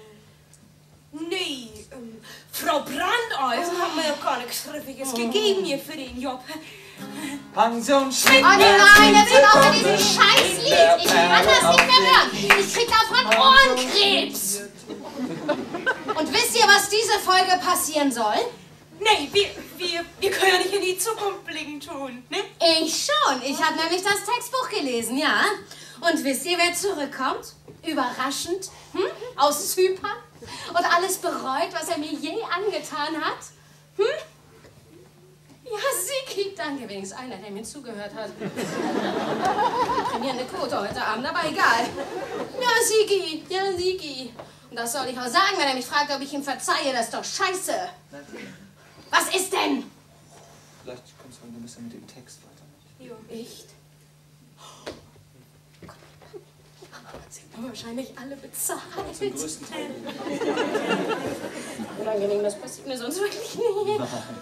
Speaker 9: nee, ähm, Frau Brandeisen hat mir ja gar nichts Schriftliches
Speaker 7: Oh.
Speaker 9: gegeben hier für den Job.
Speaker 4: Pension Schmidt.
Speaker 5: Oh nein, jetzt sind auch mit diesem Scheißlied. Ich kann das nicht mehr hören. Ich krieg davon Ohrenkrebs. Und wisst ihr, was diese Folge passieren soll?
Speaker 9: Nee, wir, wir, wir können ja nicht in die Zukunft blicken tun, ne?
Speaker 5: Ich schon. Ich habe nämlich das Textbuch gelesen, ja. Und wisst ihr, wer zurückkommt? Überraschend. Hm? Aus Zypern. Und alles bereut, was er mir je angetan hat. Hm? Ja, Sigi, danke, wenigstens einer, der mir zugehört hat. Trainierende Quote heute Abend, aber egal. Ja, Sigi, ja, Sigi. Und das soll ich auch sagen, wenn er mich fragt, ob ich ihm verzeihe. Das ist doch scheiße. Was ist denn?
Speaker 4: Vielleicht kommst du ein bisschen mit dem Text weiter.
Speaker 9: Jo.
Speaker 5: Echt? Sind wir wahrscheinlich alle bezahlt.
Speaker 4: Zum größten Teil.
Speaker 5: Unangenehm, das passiert mir sonst wirklich nie.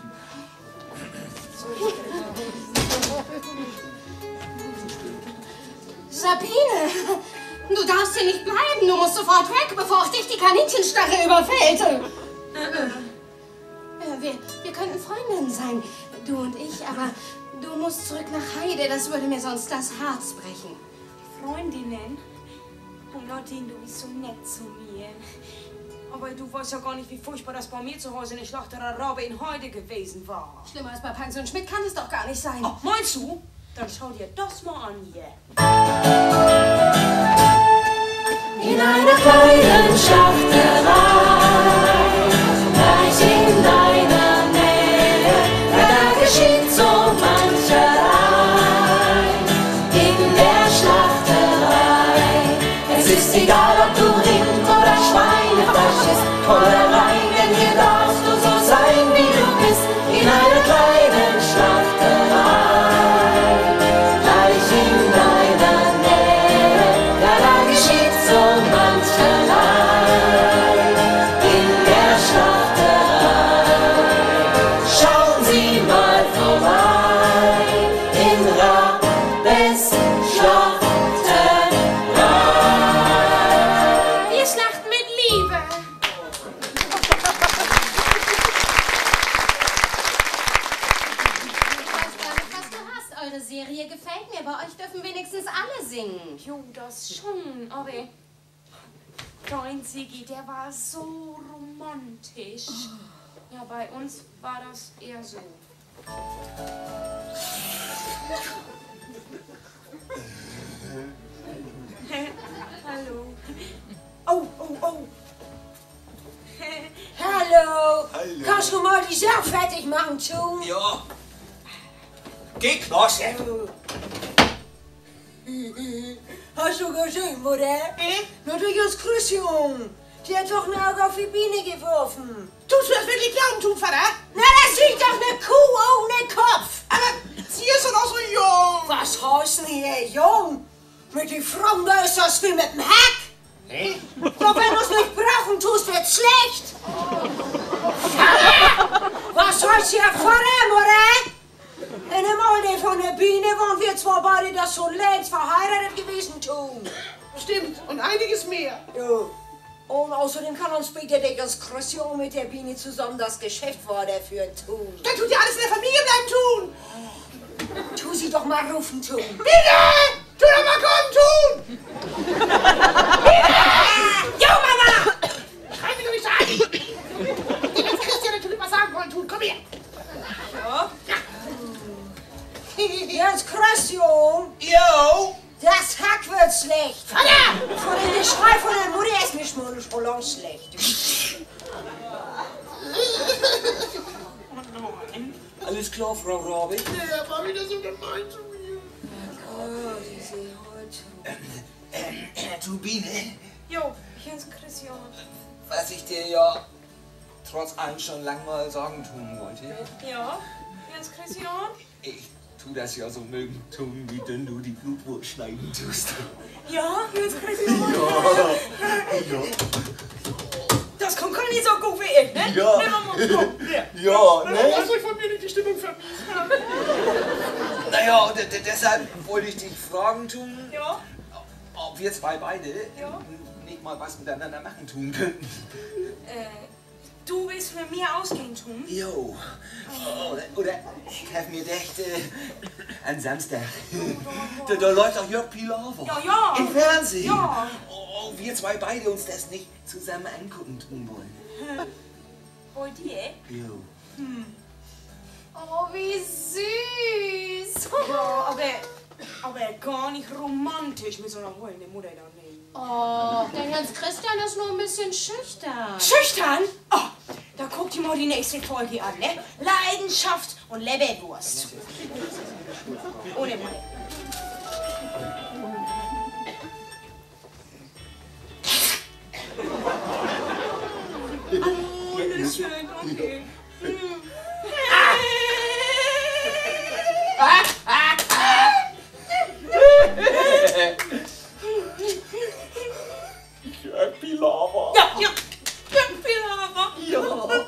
Speaker 5: Sabine, du darfst hier nicht bleiben. Du musst sofort weg, bevor auch dich die Kaninchenstarre überfällt. Äh, wir, wir könnten Freundinnen sein, du und ich, aber du musst zurück nach Heide. Das würde mir sonst das Herz brechen.
Speaker 9: Freundinnen? Oh Nadine, du bist so nett zu mir. Aber du weißt ja gar nicht, wie furchtbar das bei mir zu Hause in der Schlachterei Rabe in Heide gewesen war.
Speaker 5: Schlimmer als bei Pension Schmidt kann es doch gar nicht sein.
Speaker 9: Oh, meinst du? Dann schau dir das mal an hier.
Speaker 3: In einer kleinen Schlachterei, gleich in deiner Nähe, da geschieht so mancherlei. In der Schlachterei, es ist egal, ob du Rind oder Schweinefleisch isst oder Wein, denn hier darfst du so sein, wie du bist. In einer kleinen Schlachterei, gleich in deiner Nähe, ja, da geschieht so mancherlei. In der Schlachterei, schauen Sie mal vorbei, in Rabes Schlachterei.
Speaker 9: Wir schlachten mit Liebe.
Speaker 5: Was du hast. Eure Serie gefällt mir. Bei euch dürfen wenigstens alle singen.
Speaker 9: Jo, das schon, aber dein Sigi, der war so romantisch. Ja, bei uns war das eher so. Hallo. Oh, oh, oh.
Speaker 6: Hallo.
Speaker 10: Hallo.
Speaker 6: Kannst du mal die Sache fertig machen, Tun?
Speaker 10: Ja. Geh klar, Chef.
Speaker 6: Hast du gesehen, Mutter? Natürlich ist Christian. Die hat doch ein Auge auf die Biene geworfen.
Speaker 1: Tust du das wirklich glauben, tun, Vater?
Speaker 6: Na, das sieht doch eine Kuh ohne Kopf.
Speaker 1: Aber sie ist doch noch so jung.
Speaker 6: Was heißt denn hier jung? Mit den Frauen, da ist das wie mit dem Heck.
Speaker 10: Hä?
Speaker 6: Doch wenn du es nicht brauchen tust, wird's schlecht. Was soll's hier vorher, Mutter? In dem Alter von der Biene waren wir zwar beide das schon längst verheiratet gewesen, Tun.
Speaker 1: Stimmt, und einiges mehr.
Speaker 6: Ja. Und außerdem kann uns Peter Deckers Christian mit der Biene zusammen das Geschäft weiterführen, Tun.
Speaker 1: Dann tut ja alles in der Familie bleiben, tun.
Speaker 6: Tu sie doch mal rufen, Tun.
Speaker 1: Bitte! Tu doch mal kommen, tun! Bitte! Jo, Mama! Schreib mich doch nicht so an! Ich will Christian natürlich was sagen wollen, tun. Komm her!
Speaker 6: Ja? Jetzt, Christian!
Speaker 10: Jo!
Speaker 6: Das Hack wird schlecht.
Speaker 1: Vater!
Speaker 6: Von dem Geschrei von der Mutter ist mir schon schon lang schlecht.
Speaker 10: Alles klar, Frau Rabe?
Speaker 1: Der war wieder so gemein zu mir.
Speaker 6: Oh, diese Heute.
Speaker 10: Ähm, äh, du Biene,
Speaker 9: Jo, hier ist Christian.
Speaker 10: was ich dir ja
Speaker 4: trotz allem schon lang mal sagen tun wollte.
Speaker 9: Ja, Jens Christian?
Speaker 4: Ich tu das ja so mögen tun, wie denn du die Blutwurst schneiden tust.
Speaker 9: Ja, Jens Christian?
Speaker 4: Ja. Ja.
Speaker 9: Das kommt gar nicht so gut wie ich, ne?
Speaker 4: Ja.
Speaker 9: Nehmen wir mal so.
Speaker 4: Ja, ne?
Speaker 11: Lass euch von mir nicht die Stimmung vermiesen.
Speaker 4: Naja, und de- de- deshalb wollte ich dich fragen tun,
Speaker 9: Ja?
Speaker 4: ob wir zwei beide
Speaker 9: Ja?
Speaker 4: nicht mal was miteinander machen tun könnten.
Speaker 9: Äh, du willst mit mir ausgehen tun?
Speaker 4: Jo. Oder, oder ich hab mir gedacht, äh, an Samstag, da, da läuft auch Jörg Pilawa.
Speaker 9: Ja, ja.
Speaker 4: Im Fernsehen.
Speaker 9: Ja.
Speaker 4: Oh, wir zwei beide uns das nicht zusammen angucken tun wollen.
Speaker 9: Wollt ihr?
Speaker 4: Jo.
Speaker 9: Hm.
Speaker 5: Oh, wie süß.
Speaker 9: Ja, aber, aber gar nicht romantisch mit so einer heulenden Mutter da nicht.
Speaker 5: Oh, der Jens Christian ist nur ein bisschen schüchtern.
Speaker 9: Schüchtern? Oh, da guckt ihr mal die nächste Folge an, ne? Leidenschaft und Leberwurst. Ohne Mutter. Alles schön, okay.
Speaker 4: Jörg Pilawa.
Speaker 9: Ja, ja, Jörg Pilawa.
Speaker 4: Ja.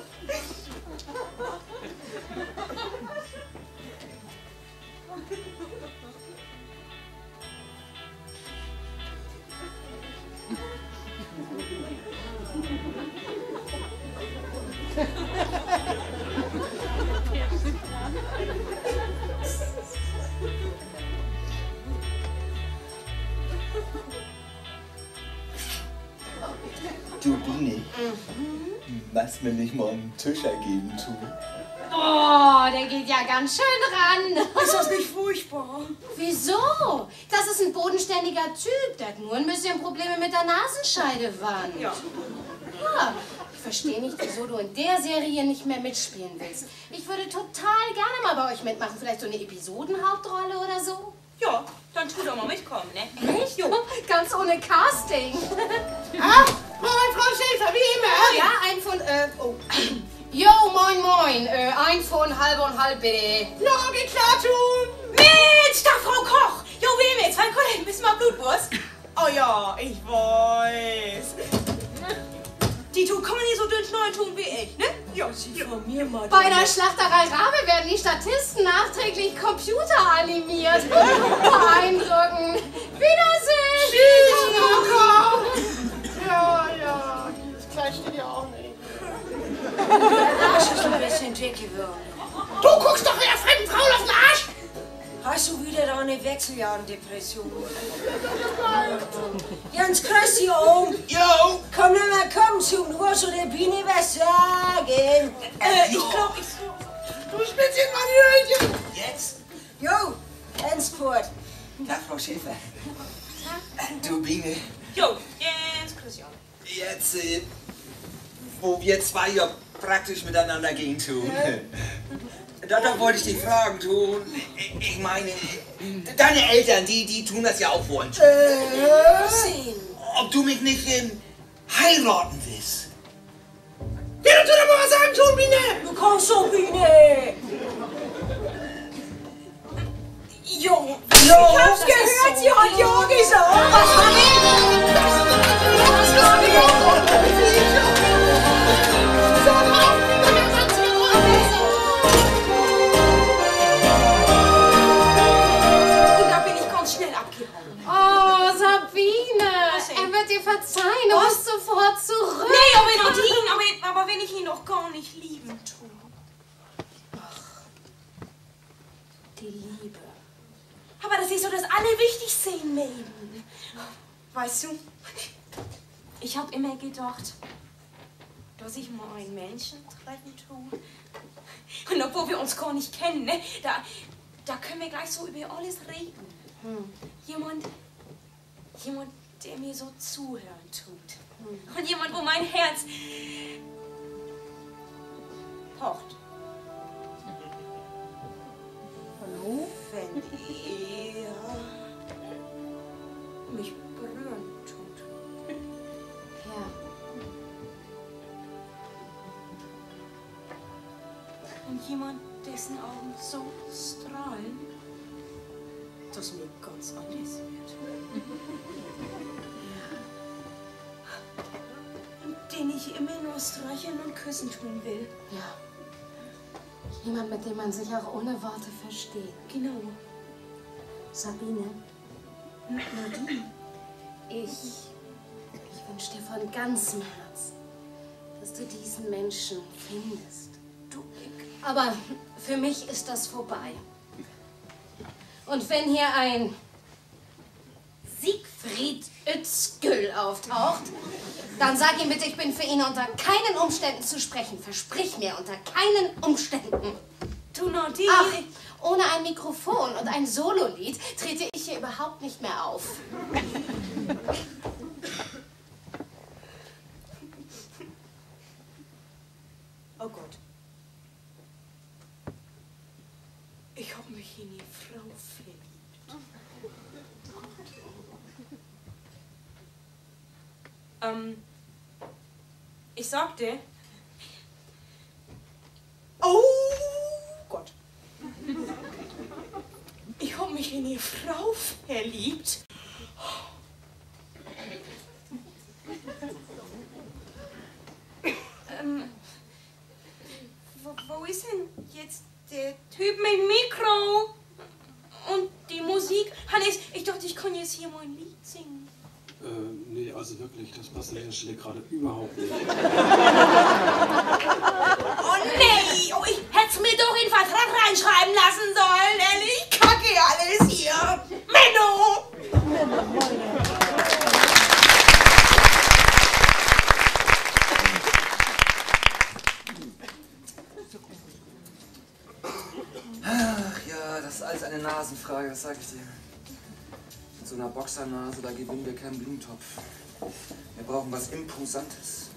Speaker 4: Du Biene, was mir nicht mal einen Tisch ergeben tun?
Speaker 5: Oh, der geht ja ganz schön ran.
Speaker 9: Ist das nicht furchtbar?
Speaker 5: Wieso? Das ist ein bodenständiger Typ. Der hat nur ein bisschen Probleme mit der Nasenscheidewand.
Speaker 9: Ja.
Speaker 5: Ja, ich verstehe nicht, wieso du in der Serie nicht mehr mitspielen willst. Ich würde total gerne mal bei euch mitmachen. Vielleicht so eine Episodenhauptrolle oder so.
Speaker 9: Ja, dann tu doch mal mitkommen, ne?
Speaker 5: Echt? Jo. Ganz ohne Casting.
Speaker 1: Ah, moin, Frau Schäfer, wie immer.
Speaker 5: Ja, ein Pfund, äh, oh. Jo, moin, moin. Äh, ein Pfund, halb und halb, bitte.
Speaker 1: Na, geht klar tun.
Speaker 9: Mensch, da Frau Koch! Jo, wem jetzt? Zwei Kollegen, wissen wir Blutwurst? Oh ja, ich weiß. Die tun kann man nicht so dünn schneiden tun wie ich, ne? Ja, sie von mir mal.
Speaker 5: Bei der Schlachterei Rabe werden die Statisten nachträglich computeranimiert. Beeindruckend. Wiedersehen.
Speaker 1: Tschüss, Frau Koch. Ja, ja, das Kleid steht ja auch nicht.
Speaker 6: Der Arsch ist ein bisschen dick geworden.
Speaker 1: Du guckst doch der fremden Frau auf den Arsch.
Speaker 6: Hast du wieder da eine Wechseljahrendepression? Jens Christian!
Speaker 4: Jo!
Speaker 6: Komm nur mal, komm zu, du wolltest so der Biene was sagen.
Speaker 9: Äh, ich glaub, ich...
Speaker 1: Du spitzt jetzt mal die Hörchen.
Speaker 4: Jetzt?
Speaker 6: Jo, Endspurt.
Speaker 4: Na, Frau Schäfer. Du Biene,
Speaker 9: Jo, Jens Christian.
Speaker 4: jetzt, äh, wo wir zwei ja praktisch miteinander gehen tun. Da, da wollte ich dich fragen, tun. Ich, ich meine, deine Eltern, die, die tun das ja auch für uns.
Speaker 6: Äh, sehen.
Speaker 4: Ob du mich nicht ähm, heiraten willst?
Speaker 1: Ja, du doch mal was sagen, tun, Biene.
Speaker 6: Du kommst so, Biene.
Speaker 9: Jo,
Speaker 6: Ich hab's gehört, sie hat ja gesagt. Was hab ich?
Speaker 1: Was hab ich? Sag auf,
Speaker 9: und da bin ich ganz schnell abgehauen.
Speaker 5: Oh, Sabine.
Speaker 9: Was denn?
Speaker 5: Er wird dir verzeihen. Du bist sofort zurück.
Speaker 9: Nee, aber wenn ich ihn, aber, aber wenn ich ihn noch gar nicht lieben tue.
Speaker 5: Die Liebe.
Speaker 9: Aber das ist so das Allerwichtigste im Leben. Weißt du, ich habe immer gedacht, dass ich mal einen Menschen treffen tue. Und obwohl wir uns gar nicht kennen, ne, da, da können wir gleich so über alles reden.
Speaker 5: Hm.
Speaker 9: Jemand, jemand, der mir so zuhören tut. Hm. Und jemand, wo mein Herz pocht.
Speaker 6: Hallo? Wenn ihr mich berühren tut.
Speaker 5: Ja.
Speaker 9: Und jemand, dessen Augen so strahlen, dass mir ganz anders wird. Und den ich immer nur streicheln und küssen tun will.
Speaker 5: Ja. Jemand, mit dem man sich auch ohne Worte versteht.
Speaker 9: Genau.
Speaker 5: Sabine. Nadine. Ich, ich wünsche dir von ganzem Herzen, dass du diesen Menschen findest. Du, aber für mich ist das vorbei. Und wenn hier ein Siegfried Özgül auftaucht, dann sag ihm bitte, ich bin für ihn unter keinen Umständen zu sprechen. Versprich mir, unter keinen Umständen.
Speaker 9: Du, Nadine.
Speaker 5: Ach, ohne ein Mikrofon und ein Sololied trete ich hier überhaupt nicht mehr auf.
Speaker 9: Oh Gott. Ich habe mich in die Frau verliebt. Ähm, ich sagte... Oh Gott. Ich habe mich in die Frau verliebt. ähm, wo, wo ist denn jetzt der Typ mit dem Mikro? Und die Musik? Hannes, ich dachte, ich kann jetzt hier mal ein Lied singen.
Speaker 12: Äh, nee, also wirklich, das passt an der Stelle gerade überhaupt nicht.
Speaker 9: Oh nee, oh, ich hätte mir doch in den Vertrag reinschreiben lassen sollen, ehrlich. Kacke alles hier. Menno!
Speaker 4: Ach ja, das ist alles eine Nasenfrage, das sag ich dir. Mit so einer Boxernase, da gewinnen wir keinen Blumentopf. Wir brauchen was Imposantes.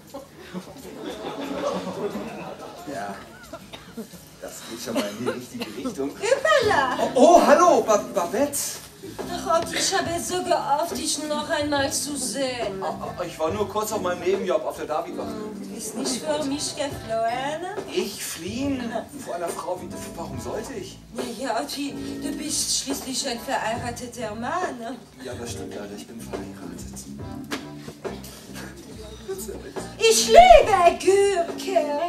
Speaker 4: Ja, das geht schon mal in die richtige Richtung.
Speaker 6: Üppala!
Speaker 4: Oh, oh hallo, ba Babette!
Speaker 6: Ach, ich habe so gehofft, dich noch einmal zu sehen.
Speaker 4: Oh, ich war nur kurz auf meinem Nebenjob auf der Davidwache.
Speaker 6: Du bist nicht für mich geflohen?
Speaker 4: Ich fliehen? Vor einer Frau wie du? Warum sollte ich?
Speaker 6: Ja, Otti, du bist schließlich ein verheirateter Mann.
Speaker 4: Ja, das stimmt leider, ich bin verheiratet.
Speaker 6: Ich liebe Gürke.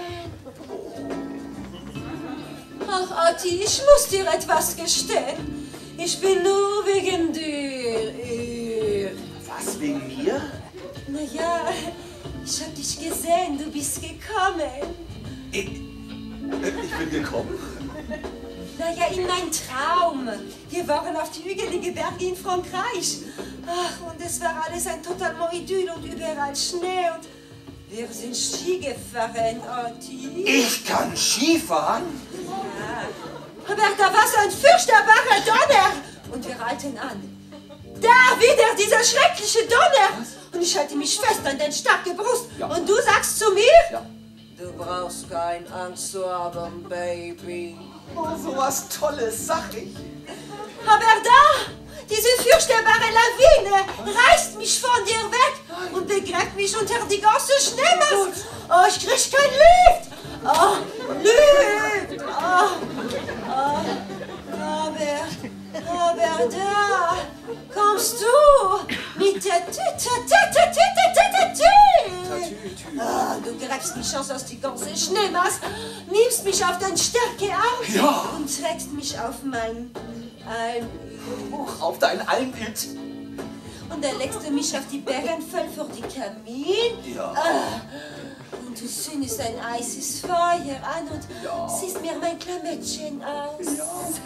Speaker 6: Ach, Otti, ich muss dir etwas gestehen. Ich bin nur wegen dir hier.
Speaker 4: Was, wegen mir?
Speaker 6: Naja, ich hab dich gesehen, du bist gekommen.
Speaker 4: Ich, ich bin gekommen?
Speaker 6: Naja, in meinem Traum. Wir waren auf die hügelige Berge in Frankreich. Ach, und es war alles ein totaler Idyll und überall Schnee und wir sind Ski gefahren, Otti.
Speaker 4: Ich kann Skifahren?
Speaker 6: Ja. Aber da war so ein furchtbarer Donner. Und wir halten an. Da wieder dieser schreckliche Donner. Und ich halte mich fest an den starke Brust. Ja. Und du sagst zu mir?
Speaker 4: Ja.
Speaker 6: Du brauchst keine Angst zu haben, Baby.
Speaker 4: Oh, so was Tolles, sag ich.
Speaker 6: Aber da, diese furchtbare Lawine reißt mich von dir weg und begräbt mich unter die ganze Schneemasse. Oh, ich krieg kein Lift. Oh, Lift. Oh, oh. Aber, aber da kommst du mit der Tüte, Tüte, Tüte, Tüte, Tüte. Oh, du greifst mich aus aus die ganze Schneemasse, nimmst mich auf deinen starken Arm
Speaker 4: ja.
Speaker 6: und trägst mich auf mein Alm.
Speaker 4: Hoch auf dein Almhüt.
Speaker 6: Und dann legst du mich auf die Bergenfell für die Kamin.
Speaker 4: Ja.
Speaker 6: Ah. Und du zündest ein heißes Feuer an und
Speaker 4: ja.
Speaker 6: siehst mir mein Klamottchen aus.
Speaker 4: Ja.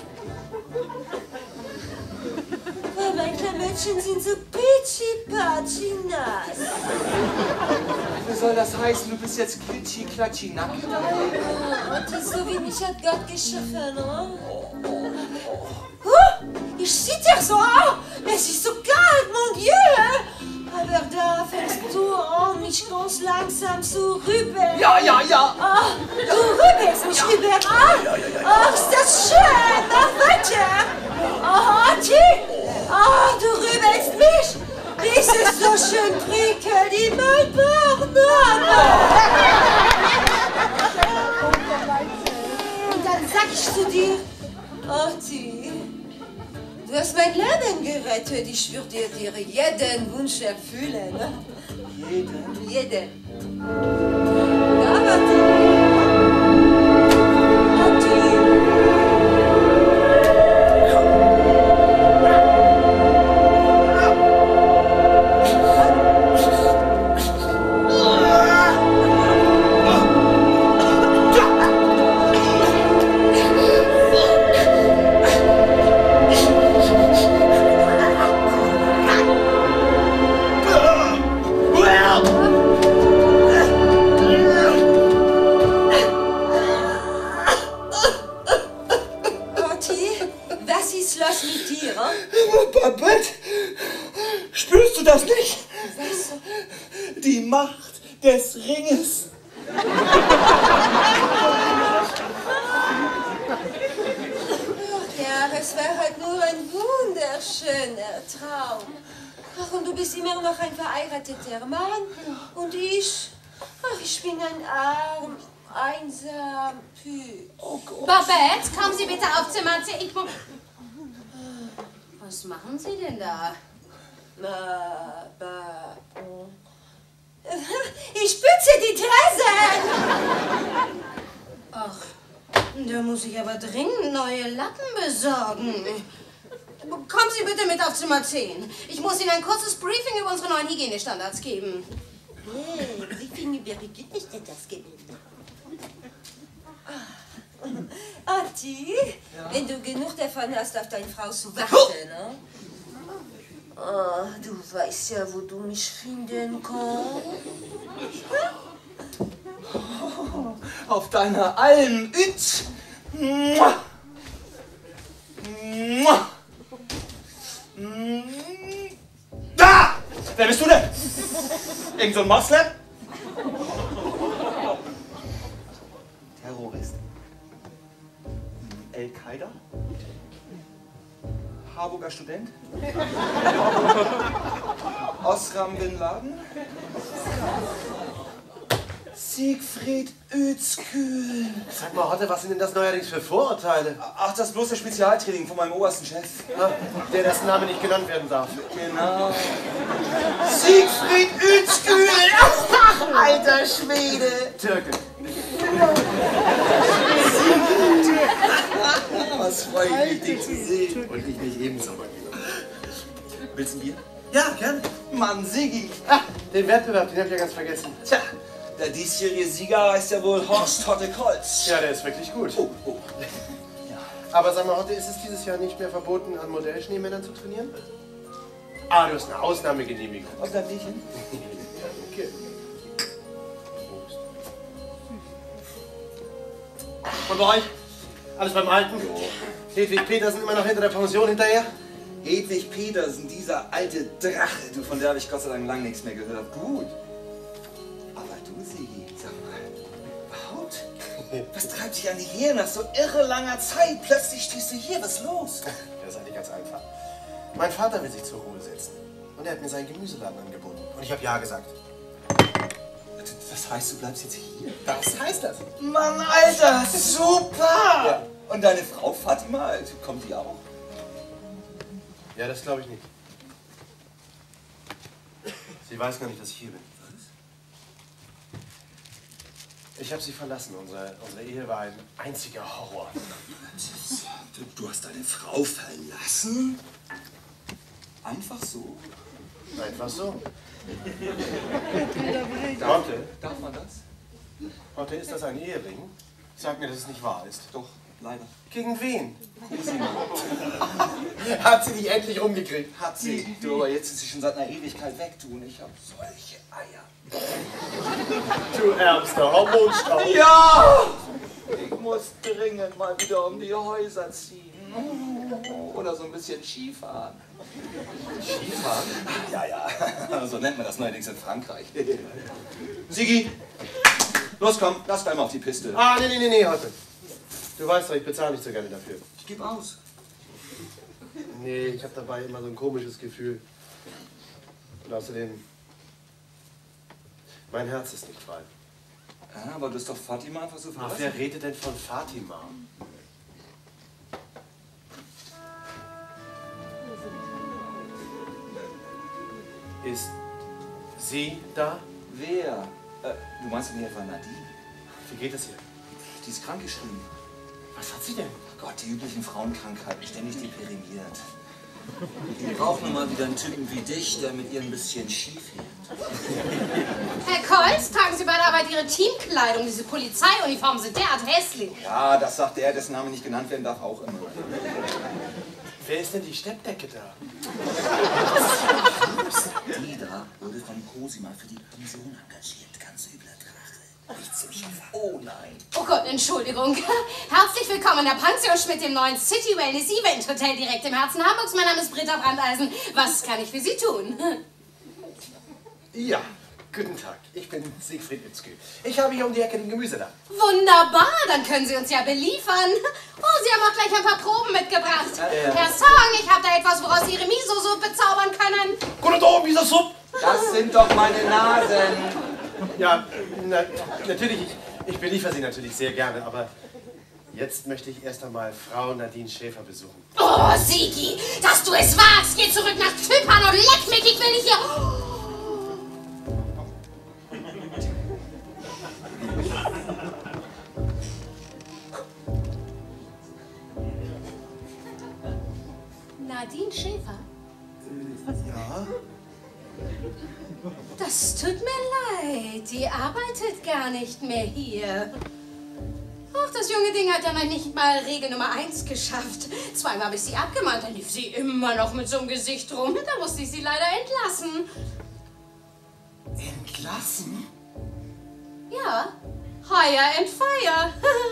Speaker 6: Oh, meine Klamottchen sind so pitchi-patschi nass.
Speaker 4: Was soll das heißen? Du bist jetzt klitschi-klatschi nackt?
Speaker 6: Oh, und die, so wie mich hat Gott geschaffen, oh?
Speaker 4: Oh, oh, oh.
Speaker 6: Oh, ich zitter so, es ist so kalt, mon Dieu. Aber da fängst du an, mich ganz langsam zu rübeln.
Speaker 4: Ja, ja, ja.
Speaker 6: Oh, du rübelst mich ja. überall. Ja, ja, ja, ja. Oh, ist das schön, mach weiter. Oh, Otti, oh, du rübelst mich. Bis es so schön prickelt in mein Bauch. ich zu dir? Arti, du hast mein Leben gerettet. Ich würde dir jeden Wunsch erfüllen.
Speaker 4: Jeden?
Speaker 6: Jeden. Ja, Arti.
Speaker 8: Babette, spürst du das nicht?
Speaker 6: Was?
Speaker 8: Die Macht des Ringes.
Speaker 6: Ja, es war halt nur ein wunderschöner Traum. Ach, und du bist immer noch ein verheirateter Mann. Und ich, ach, ich bin ein arm, einsam Typ.
Speaker 5: Oh Gott. Babette, kommen Sie bitte auf Zimmer zehn. Ich muss... Was machen Sie denn da?
Speaker 6: Ba, ba, oh. Ich putze die Tresen!
Speaker 5: Ach, da muss ich aber dringend neue Lappen besorgen. Kommen Sie bitte mit auf Zimmer zehn. Ich muss Ihnen ein kurzes Briefing über unsere neuen Hygienestandards geben.
Speaker 6: Hey, Briefing über Hygienestandards geben? Arti, ja? Wenn du genug davon hast, auf deine Frau zu warten, ne? Oh, du weißt ja, wo du mich finden kannst.
Speaker 4: Oh, auf deiner Alm, Üt. Mua. Mua. Da! Wer bist du denn? Irgend so ein Moslem? Terrorist? Al-Qaida? Harburger Student? Osram Bin Laden? Siegfried Özkühl.
Speaker 11: Sag mal, Hotte, was sind denn das neuerdings für Vorurteile?
Speaker 4: Ach, das ist bloß der Spezialtraining von meinem obersten Chef.
Speaker 11: Na, der dessen Name nicht genannt werden darf.
Speaker 4: Genau. Siegfried Özkühl!
Speaker 11: Alter Schwede! Türke.
Speaker 4: Was freue ich mich, dich zu sehen.
Speaker 11: Und ich mich ebenso.
Speaker 4: Willst du ein Bier?
Speaker 11: Ja, gern.
Speaker 4: Mann, Siggi.
Speaker 11: Ah, den Wettbewerb, den hab ich ja ganz vergessen.
Speaker 4: Tja, der diesjährige Sieger heißt ja wohl Horst Hotte Kolz.
Speaker 11: Ja, der ist wirklich gut.
Speaker 4: Oh, oh.
Speaker 11: Ja. Aber sag mal, Hotte, ist es dieses Jahr nicht mehr verboten, an Modellschneemännern zu trainieren? Ah, du hast eine Ausnahmegenehmigung.
Speaker 4: Auf dein Bierchen?
Speaker 11: Ja, okay. Und bei euch? Alles beim Alten? Jo. Hedwig Petersen immer noch hinter der Pension hinterher?
Speaker 4: Hedwig Petersen, dieser alte Drache, du, von der habe ich Gott sei Dank lang nichts mehr gehört. Gut. Aber du, Sigi, sag mal, überhaupt? Was treibt dich eigentlich her nach so irre langer Zeit? Plötzlich stehst du hier, was ist los?
Speaker 11: Das ist eigentlich ganz einfach. Mein Vater will sich zur Ruhe setzen. Und er hat mir seinen Gemüseladen angeboten. Und ich habe ja gesagt.
Speaker 4: Das heißt, du bleibst jetzt hier?
Speaker 11: Was heißt das?
Speaker 4: Mann, Alter, super! Ja. Und deine Frau Fatima, kommt die auch?
Speaker 11: Ja, das glaube ich nicht. Sie weiß gar nicht, dass ich hier bin.
Speaker 4: Was?
Speaker 11: Ich habe sie verlassen. Unsere, unsere Ehe war ein einziger Horror.
Speaker 4: Du, du hast deine Frau verlassen? Einfach so?
Speaker 11: Einfach so. Hotte,
Speaker 4: darf man das?
Speaker 11: Hotte, ist das ein Ehering? Sag mir, dass es nicht wahr ist.
Speaker 4: Doch, leider.
Speaker 11: Gegen wen? Hat sie dich endlich umgekriegt?
Speaker 4: Hat sie. Du, aber jetzt ist sie schon seit einer Ewigkeit weg, du. Und ich hab solche Eier.
Speaker 11: Du ärmster Hormonstau.
Speaker 4: Ja! Ich muss dringend mal wieder um die Häuser ziehen. Oder so ein bisschen Skifahren.
Speaker 11: Skifahren?
Speaker 4: Ja, ja. So nennt man das neuerdings in Frankreich. Sigi, los komm, lass gleich mal auf die Piste.
Speaker 11: Ah, nee, nee, nee, nee, Hotte. Du weißt doch, ich bezahle nicht so gerne dafür.
Speaker 4: Ich gebe aus.
Speaker 11: Nee, ich habe dabei immer so ein komisches Gefühl. Und außerdem, mein Herz ist nicht frei.
Speaker 4: Ja, aber du hast doch Fatima einfach so
Speaker 11: Ach,
Speaker 4: verlassen.
Speaker 11: wer redet denn von Fatima? Ist sie da?
Speaker 4: Wer? Äh, du meinst doch nicht etwa Nadine?
Speaker 11: Wie geht es ihr?
Speaker 4: Die ist krankgeschrieben.
Speaker 11: Was hat sie denn?
Speaker 4: Oh Gott, die üblichen Frauenkrankheiten, ständig deprimiert. Die brauchen mal wieder einen Typen wie dich, der mit ihr ein bisschen schief fährt.
Speaker 5: Herr Kolz, tragen Sie bei der Arbeit Ihre Teamkleidung. Diese Polizeiuniformen sind derart hässlich.
Speaker 4: Ja, das sagt der, dessen Name nicht genannt werden darf, auch immer.
Speaker 11: Wer ist denn die Steppdecke da?
Speaker 10: Die da wurde von Cosima für die Pension engagiert. Ganz übler Drache. Nichts im Schiffer. Oh nein.
Speaker 5: Oh Gott, Entschuldigung. Herzlich willkommen in der Pension Schmidt, dem neuen City Wellness Event Hotel direkt im Herzen Hamburgs. Mein Name ist Britta Brandeisen. Was kann ich für Sie tun?
Speaker 11: Ja, guten Tag. Ich bin Siegfried Itzkü. Ich habe hier um die Ecke den Gemüseladen.
Speaker 5: Wunderbar, dann können Sie uns ja beliefern. Oh, Sie haben auch gleich ein paar Proben mitgebracht.
Speaker 4: Ja, ja.
Speaker 5: Herr Song, ich habe da etwas, woraus Sie Ihre Miso-Suppe zaubern können.
Speaker 11: Guten Tag, Miso-Suppe.
Speaker 4: Das sind doch meine Nasen.
Speaker 11: Ja, na, natürlich, ich, ich beliefere Sie natürlich sehr gerne, aber jetzt möchte ich erst einmal Frau Nadine Schäfer besuchen.
Speaker 5: Oh, Sigi, dass du es wagst. Geh zurück nach Zypern und leck mich, ich will nicht hier... Nadine Schäfer?
Speaker 11: Ja?
Speaker 5: Das tut mir leid. Die arbeitet gar nicht mehr hier. Ach, das junge Ding hat ja noch nicht mal Regel Nummer eins geschafft. Zweimal habe ich sie abgemahnt, dann lief sie immer noch mit so einem Gesicht rum. Da musste ich sie leider entlassen.
Speaker 11: Entlassen?
Speaker 5: Ja, hire and fire.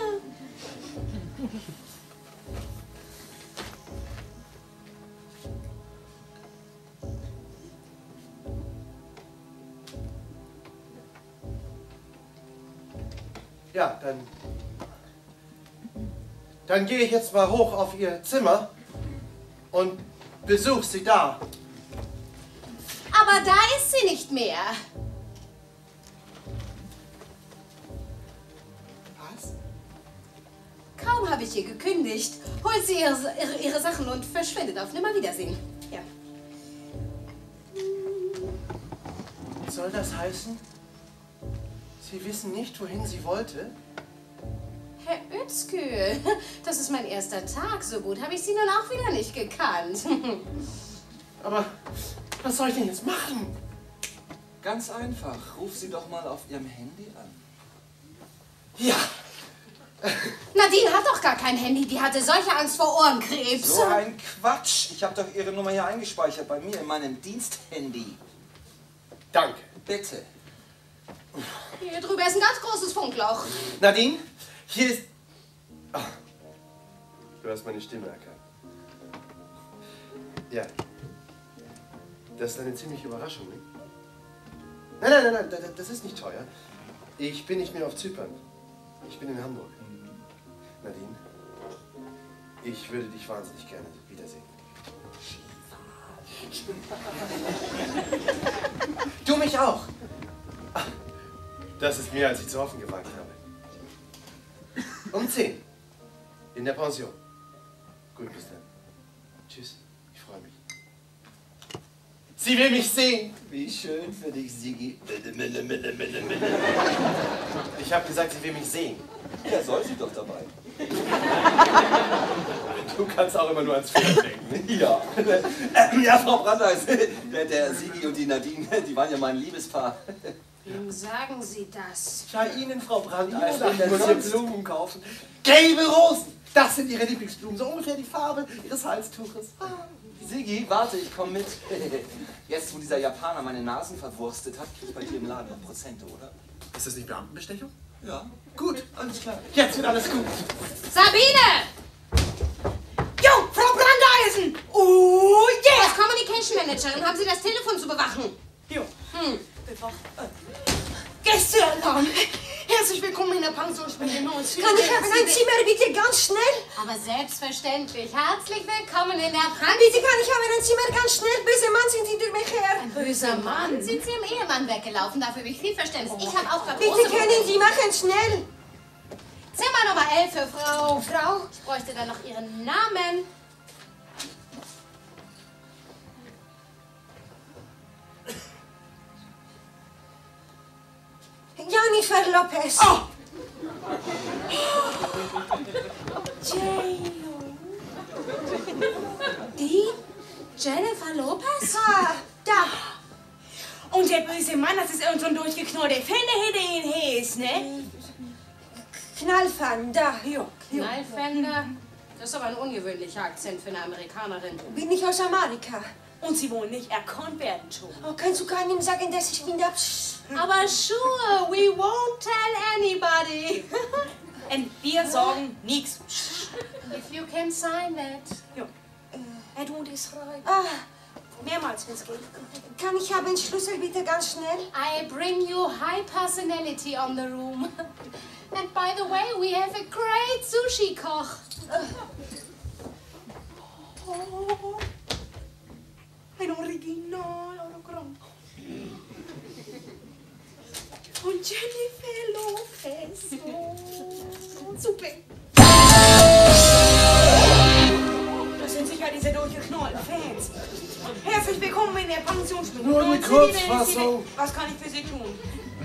Speaker 11: Ja, dann... Dann gehe ich jetzt mal hoch auf ihr Zimmer und besuche sie da.
Speaker 5: Aber da ist sie nicht mehr.
Speaker 11: Was?
Speaker 5: Kaum habe ich ihr gekündigt, holt sie ihre, ihre, ihre Sachen und verschwindet auf Nimmerwiedersehen. Ja.
Speaker 11: Soll das heißen, Sie wissen nicht, wohin sie wollte?
Speaker 5: Herr Özgül, das ist mein erster Tag. So gut habe ich Sie nun auch wieder nicht gekannt.
Speaker 11: Aber was soll ich denn jetzt machen?
Speaker 4: Ganz einfach. Ruf sie doch mal auf ihrem Handy an.
Speaker 11: Ja.
Speaker 5: Nadine hat doch gar kein Handy. Die hatte solche Angst vor Ohrenkrebs.
Speaker 4: So ein Quatsch. Ich habe doch ihre Nummer hier eingespeichert bei mir in meinem Diensthandy.
Speaker 11: Danke.
Speaker 4: Bitte.
Speaker 5: Hier drüber ist ein ganz großes Funkloch.
Speaker 11: Nadine, hier ist... Oh, du hast meine Stimme erkannt. Ja. Das ist eine ziemliche Überraschung, ne? Nein, nein, nein, nein, das ist nicht teuer. Ich bin nicht mehr auf Zypern. Ich bin in Hamburg. Nadine, ich würde dich wahnsinnig gerne wiedersehen. Du mich auch. Das ist mehr, als ich zu hoffen gewagt habe. Um zehn. In der Pension. Gut, bis dann. Tschüss. Ich freue mich. Sie will mich sehen.
Speaker 4: Wie schön für dich, Sigi.
Speaker 11: Ich habe gesagt, sie will mich sehen.
Speaker 4: Ja, soll sie doch dabei.
Speaker 11: Du kannst auch immer nur ans Pferd denken. Ne?
Speaker 4: Ja. Ja, Frau Brandeis, der, der Sigi und die Nadine, die waren ja mein Liebespaar.
Speaker 5: Wem sagen Sie das?
Speaker 11: Bei Ihnen, Frau Brandeis,
Speaker 4: Ach,
Speaker 11: ich muss hier Blumen kaufen. Gelbe Rosen, das sind Ihre Lieblingsblumen. So ungefähr die Farbe Ihres Halstuches.
Speaker 4: Sigi, warte, ich komm mit. Jetzt, wo dieser Japaner meine Nasen verwurstet hat, krieg ich bei dir im Laden noch Prozente, oder?
Speaker 11: Ist das nicht Beamtenbestechung?
Speaker 4: Ja.
Speaker 11: Gut, alles klar. Jetzt wird alles gut.
Speaker 5: Sabine!
Speaker 7: Jo, Frau Brandeisen! Oh, yeah!
Speaker 5: Als Communication Managerin haben Sie das Telefon zu bewachen.
Speaker 7: Jo.
Speaker 5: Hm.
Speaker 7: Gästealarm! Herzlich willkommen in der Pension Schmidt. Kann ich haben ein Zimmer bitte ganz schnell?
Speaker 5: Aber selbstverständlich. Herzlich willkommen in der Pension.
Speaker 7: Bitte kann ich haben ein Zimmer ganz schnell. Böse Mann sind Sie durch mich her.
Speaker 5: Ein böser Mann? Sind Sie im Ehemann weggelaufen? Dafür habe ich viel Verständnis. Ich habe auch
Speaker 7: Bitte
Speaker 5: große
Speaker 7: können Sie machen schnell.
Speaker 5: Zimmer Nummer elf für Frau. Frau? Ich bräuchte dann noch Ihren Namen.
Speaker 6: Jennifer Lopez.
Speaker 9: Oh! J-Lo.
Speaker 5: Die? Jennifer Lopez?
Speaker 6: Ah, da.
Speaker 9: Und der böse Mann, das ist irgend so ein durchgeknallte Fender hinter ihn hieß, ne?
Speaker 6: Knallfan, da, jo.
Speaker 5: Knallfender? Das ist aber ein ungewöhnlicher Akzent für eine Amerikanerin.
Speaker 6: Bin ich aus Amerika.
Speaker 9: Und sie wollen nicht erkannt werden, schon.
Speaker 6: Oh, kannst du keinem sagen, dass ich bin da? Psst.
Speaker 5: Aber sure, we won't tell anybody.
Speaker 9: Und wir sagen nichts.
Speaker 5: If you can sign that.
Speaker 9: Ja. Er tut es rein.
Speaker 6: Ah,
Speaker 9: Mehrmals, wenn es geht.
Speaker 6: kann ich haben Schlüssel bitte ganz schnell?
Speaker 5: I bring you high personality on the room. And by the way, we have a great sushi-Koch.
Speaker 9: Oh, ein Original Autogramm. Und Jennifer Lopez. Oh, super. Das sind sicher diese durchgeknallten Fans. Herzlich willkommen in der Pension Schmidt.
Speaker 11: Nur die Kurzfassung.
Speaker 9: Was kann ich für Sie tun?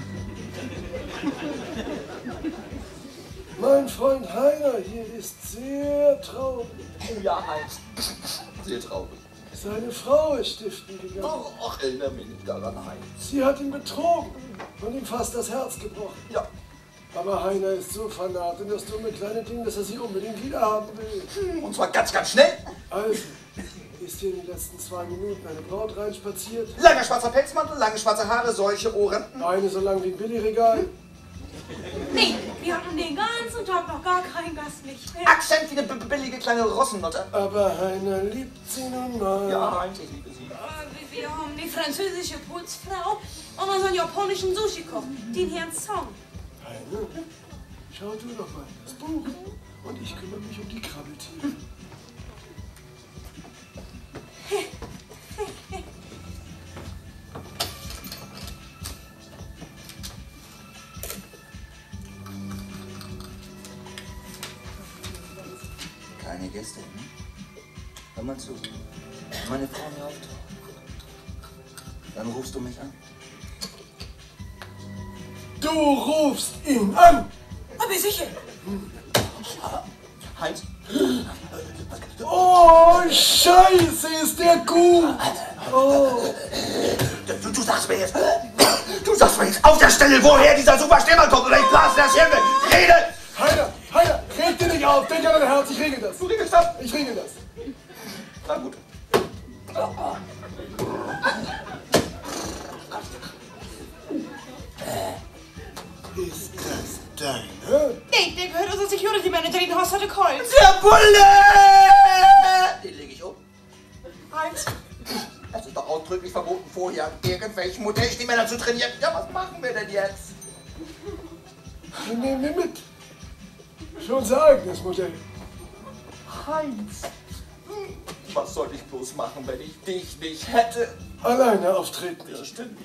Speaker 11: Mein Freund Heiner hier ist sehr traurig.
Speaker 10: Ja, Heinz. Sehr traurig.
Speaker 11: Seine Frau ist stiften gegangen.
Speaker 10: Oh, ach, erinnere mich nicht daran, Heinz.
Speaker 11: Sie hat ihn betrogen und ihm fast das Herz gebrochen.
Speaker 10: Ja.
Speaker 11: Aber Heiner ist so fanat in das dumme kleine Ding, dass er sie unbedingt wieder haben will.
Speaker 10: Und zwar ganz, ganz schnell.
Speaker 11: Also, ist hier in den letzten zwei Minuten eine Braut reinspaziert.
Speaker 10: Langer schwarzer Pelzmantel, lange schwarze Haare, solche Ohren.
Speaker 11: Eine so lang wie ein Billigregal.
Speaker 9: Nee, wir hatten den ganzen Tag noch gar keinen Gast nicht.
Speaker 10: Akzent wie eine b- billige kleine Rossennotte.
Speaker 11: Aber Heiner liebt sie nun mal.
Speaker 10: Ja, Heinz, ich liebe sie.
Speaker 9: Äh, Wir haben die französische Putzfrau und unseren japanischen Sushi-Koch, den Herrn Song.
Speaker 11: Heiner, schau du doch mal in das Buch. Und ich kümmere mich um die Krabbeltiere.
Speaker 10: Keine Gäste, hm? Hör mal zu. Wenn meine Frau mir auftaucht, dann rufst du mich an.
Speaker 11: Du rufst ihn an!
Speaker 9: Aber sicher.
Speaker 10: Ja, Heinz.
Speaker 11: Oh, Scheiße, ist der gut! Oh.
Speaker 10: Du, du sagst mir jetzt, du sagst mir jetzt auf der Stelle, woher dieser super Stürmer kommt, oder ich blase das Hirn weg. Rede!
Speaker 11: Heiner, Heiner, reg dir nicht auf, denk an dein Herz, ich regel das.
Speaker 10: Du regelst das?
Speaker 11: Ich regel das.
Speaker 10: Na gut.
Speaker 11: Ist das deine?
Speaker 9: Nee, der gehört unser Security Manager, den Horst hatte Colt.
Speaker 10: Der Bulle! Den lege ich um.
Speaker 9: Heinz.
Speaker 10: Es ist doch ausdrücklich verboten, vorher an irgendwelchen Modellstimmern zu trainieren. Ja, was machen wir denn jetzt?
Speaker 11: Den nehmen wir mit. Für unser eigenes Modell.
Speaker 10: Heinz. Was soll ich bloß machen, wenn ich dich nicht hätte?
Speaker 11: Alleine auftreten.
Speaker 10: Ja, stimmt.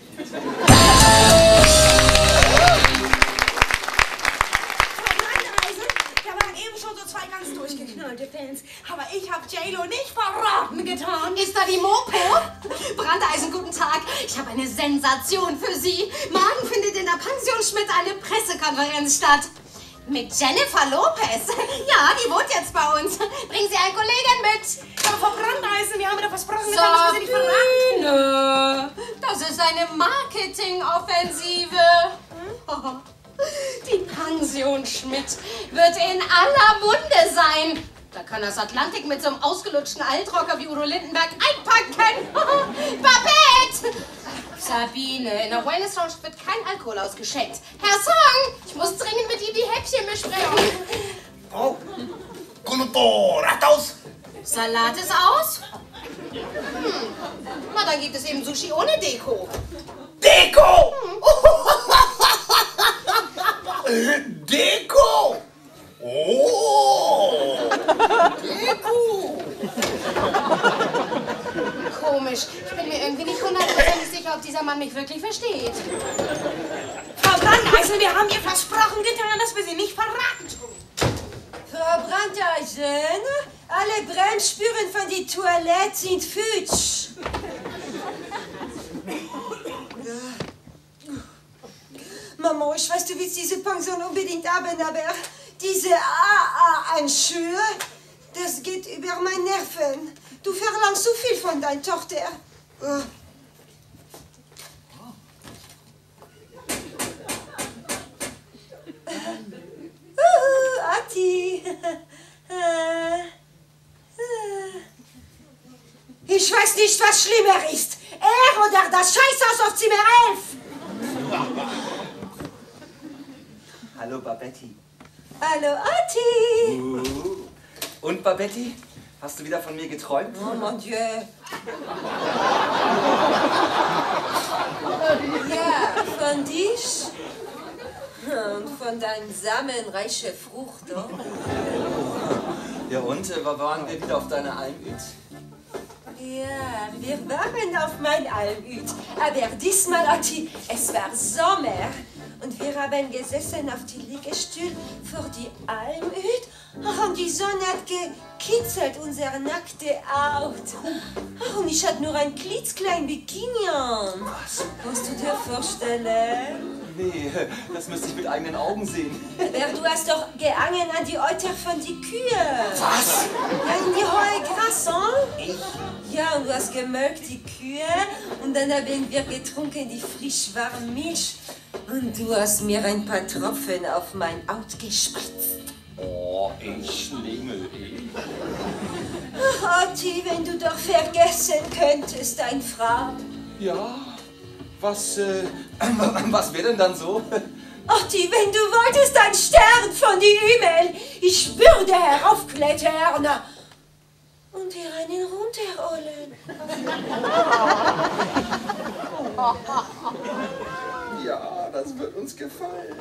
Speaker 9: Da waren eben schon so zwei ganz durchgeknallte Fans. Aber ich hab J-Lo nicht verraten getan.
Speaker 5: Ist da die Mopo? Brandeisen, guten Tag. Ich habe eine Sensation für Sie. Morgen findet in der Pension Schmidt eine Pressekonferenz statt. Mit Jennifer Lopez. Ja, die wohnt jetzt bei uns. Bringen Sie eine Kollegin mit.
Speaker 9: Aber Frau Brandeisen, wir haben doch versprochen, getan, dass wir sie nicht verraten.
Speaker 5: Sabine, das ist eine Marketingoffensive. Hm? Die Pension Schmidt wird in aller Munde sein. Da kann das Atlantik mit so einem ausgelutschten Altrocker wie Udo Lindenberg einpacken. Babette! Sabine, in der Wellness Lounge wird kein Alkohol ausgeschenkt. Herr Song, ich muss dringend mit Ihnen die Häppchen besprechen.
Speaker 10: Oh, Coluto, Rathaus!
Speaker 5: Salat ist aus? Hm. Na, dann gibt es eben Sushi ohne Deko.
Speaker 10: Deko!
Speaker 5: Hm.
Speaker 10: Deko! Oh! Deko!
Speaker 5: Komisch. Ich bin mir irgendwie nicht hundertprozentig sicher, ob dieser Mann mich wirklich versteht.
Speaker 9: Frau Brandeisen, wir haben ihr versprochen getan, dass wir sie nicht verraten tun.
Speaker 6: Frau Brandeisen, alle Bremsspuren von die Toilette sind futsch. Ma Maman, ich weiß, du willst diese Pension unbedingt haben, aber diese A A-Anschuhe, das geht über meine Nerven. Du verlangst zu viel von deiner Tochter. Oh. Uh, Ati. Ich weiß nicht, was schlimmer ist. Er oder das Scheißhaus auf Zimmer elf.
Speaker 10: Hallo, Babetti.
Speaker 6: Hallo, Ati.
Speaker 10: Uh. Und, Babetti? Hast du wieder von mir geträumt?
Speaker 6: Oh, mon Dieu. Ja, von dich und von deinem samenreichen Frucht. Oh.
Speaker 10: Ja, und? Äh, waren wir wieder auf deiner Almüt?
Speaker 6: Ja, wir waren auf mein Almüt. Aber diesmal, Ati, es war Sommer. Und wir haben gesessen auf die Liegestuhl vor die Almhütte. Und die Sonne hat gekitzelt unser nackte Haut. Und ich hatte nur ein klitzklein Bikini an.
Speaker 10: Was?
Speaker 6: Kannst du dir vorstellen?
Speaker 10: Nee, das müsste ich mit eigenen Augen sehen.
Speaker 6: Aber du hast doch gehangen an die Euter von die Kühe.
Speaker 10: Was?
Speaker 6: Ja, in die hohe Gras, hein? Ich? Ja, und du hast gemölkt die Kühe. Und dann haben wir getrunken die frisch warme Milch. Und du hast mir ein paar Tropfen auf mein Haut gespritzt.
Speaker 10: Oh, ich Schlingel, ey.
Speaker 6: Ach, Ati, wenn du doch vergessen könntest, dein Frau.
Speaker 10: Ja? Was, äh, was wäre denn dann so?
Speaker 6: Ati, wenn du wolltest, ein Stern von die Himmel, ich würde heraufklettern und dir einen runterrollen.
Speaker 4: Ja, das wird uns gefallen.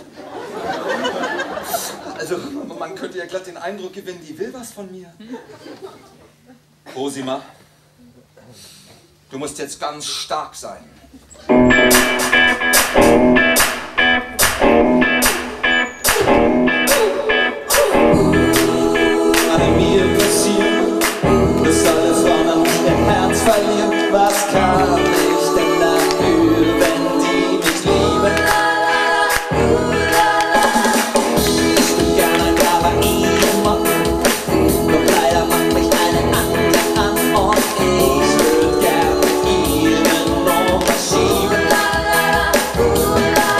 Speaker 4: Also, man könnte ja glatt den Eindruck gewinnen, die will was von mir. Cosima, du musst jetzt ganz stark sein.
Speaker 8: An mir passiert, dass alle Frauen ihr Herz verlieren. Was kann ich denn dafür, wenn die mich lieben? Ich bin gerne da bei ihr Mann, doch leider macht mich eine andere an. Und ich würde gerne mit ihr eine Nummer schieben.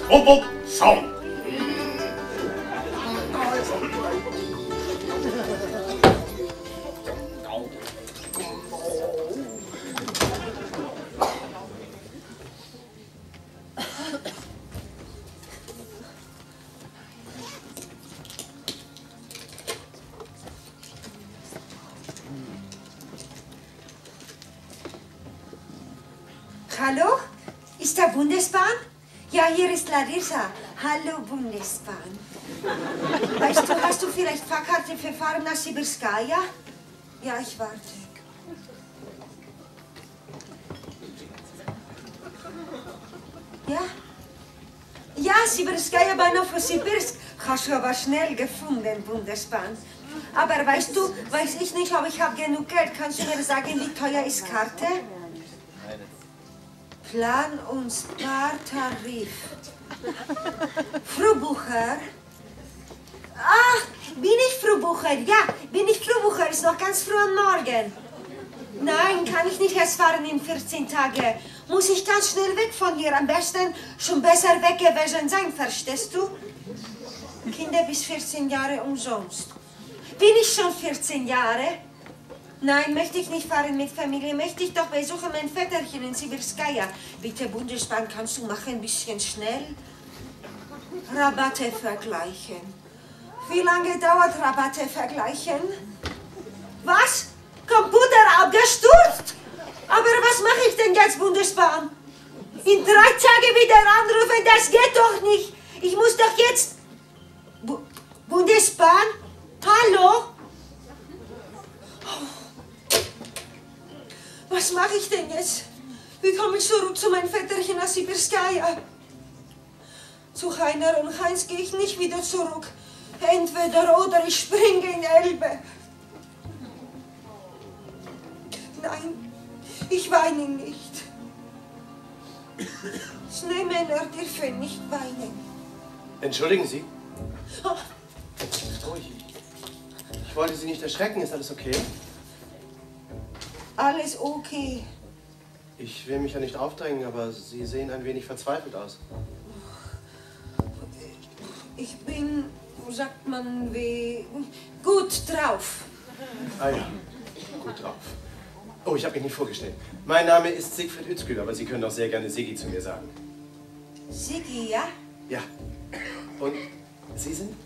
Speaker 1: Wupp, wupp, Song.
Speaker 6: Hallo? Ist da Bundesbahn? Ja, hier ist Larissa. Hallo, Bundesbahn. Weißt du, hast du vielleicht Fahrkarte für Fahren nach Sibirskaya? Ja, ich warte. Ja? Ja, Sibirskaya Bahnhof für Sibirsk. Hast du aber schnell gefunden, Bundesbahn. Aber weißt du, weiß ich nicht, ob ich habe genug Geld. Kannst du mir sagen, wie teuer ist Karte? Plan- und Spartarif. Frau Bucher? Ah, bin ich Frau Bucher? Ja, bin ich Frau Bucher. Ist noch ganz früh am Morgen. Nein, kann ich nicht erst fahren in vierzehn Tagen. Muss ich ganz schnell weg von hier. Am besten schon besser weg gewesen sein, verstehst du? Kinder bis vierzehn Jahre umsonst. Bin ich schon vierzehn Jahre? Nein, möchte ich nicht fahren mit Familie. Möchte ich doch besuchen mein Väterchen in Sibirskaya. Bitte, Bundesbahn, kannst du machen ein bisschen schnell? Rabatte vergleichen. Wie lange dauert Rabatte vergleichen? Was? Computer abgestürzt? Aber was mache ich denn jetzt, Bundesbahn? In drei Tagen wieder anrufen, das geht doch nicht. Ich muss doch jetzt... Bu Bundesbahn? Hallo? Was mache ich denn jetzt? Wie komme ich zurück zu meinem Väterchen aus Sibirskaya? Zu Heiner und Heinz gehe ich nicht wieder zurück. Entweder oder ich springe in Elbe. Nein, ich weine nicht. Schneemänner dürfen nicht weinen.
Speaker 11: Entschuldigen Sie. Oh, ich, ich wollte Sie nicht erschrecken. Ist alles okay?
Speaker 6: Alles okay.
Speaker 11: Ich will mich ja nicht aufdrängen, aber Sie sehen ein wenig verzweifelt aus.
Speaker 6: Ich bin, sagt man, wie gut drauf.
Speaker 11: Ah ja, gut drauf. Oh, ich habe mich nicht vorgestellt. Mein Name ist Siegfried Utzkühl, aber Sie können auch sehr gerne Siggi zu mir sagen.
Speaker 6: Siggi, ja?
Speaker 11: Ja. Und Sie sind?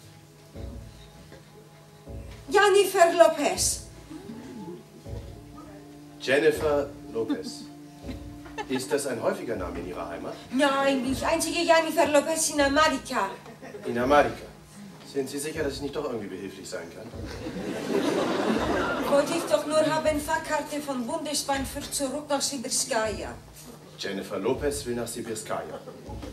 Speaker 6: Jennifer Lopez.
Speaker 11: Jennifer Lopez. Ist das ein häufiger Name in Ihrer Heimat?
Speaker 6: Nein, ich einzige Jennifer Lopez in Amerika.
Speaker 11: In Amerika. Sind Sie sicher, dass ich nicht doch irgendwie behilflich sein kann?
Speaker 6: Wollte ich doch nur haben Fahrkarte von Bundesbahn für zurück nach Sibirskaya.
Speaker 11: Jennifer Lopez will nach Sibirskaya.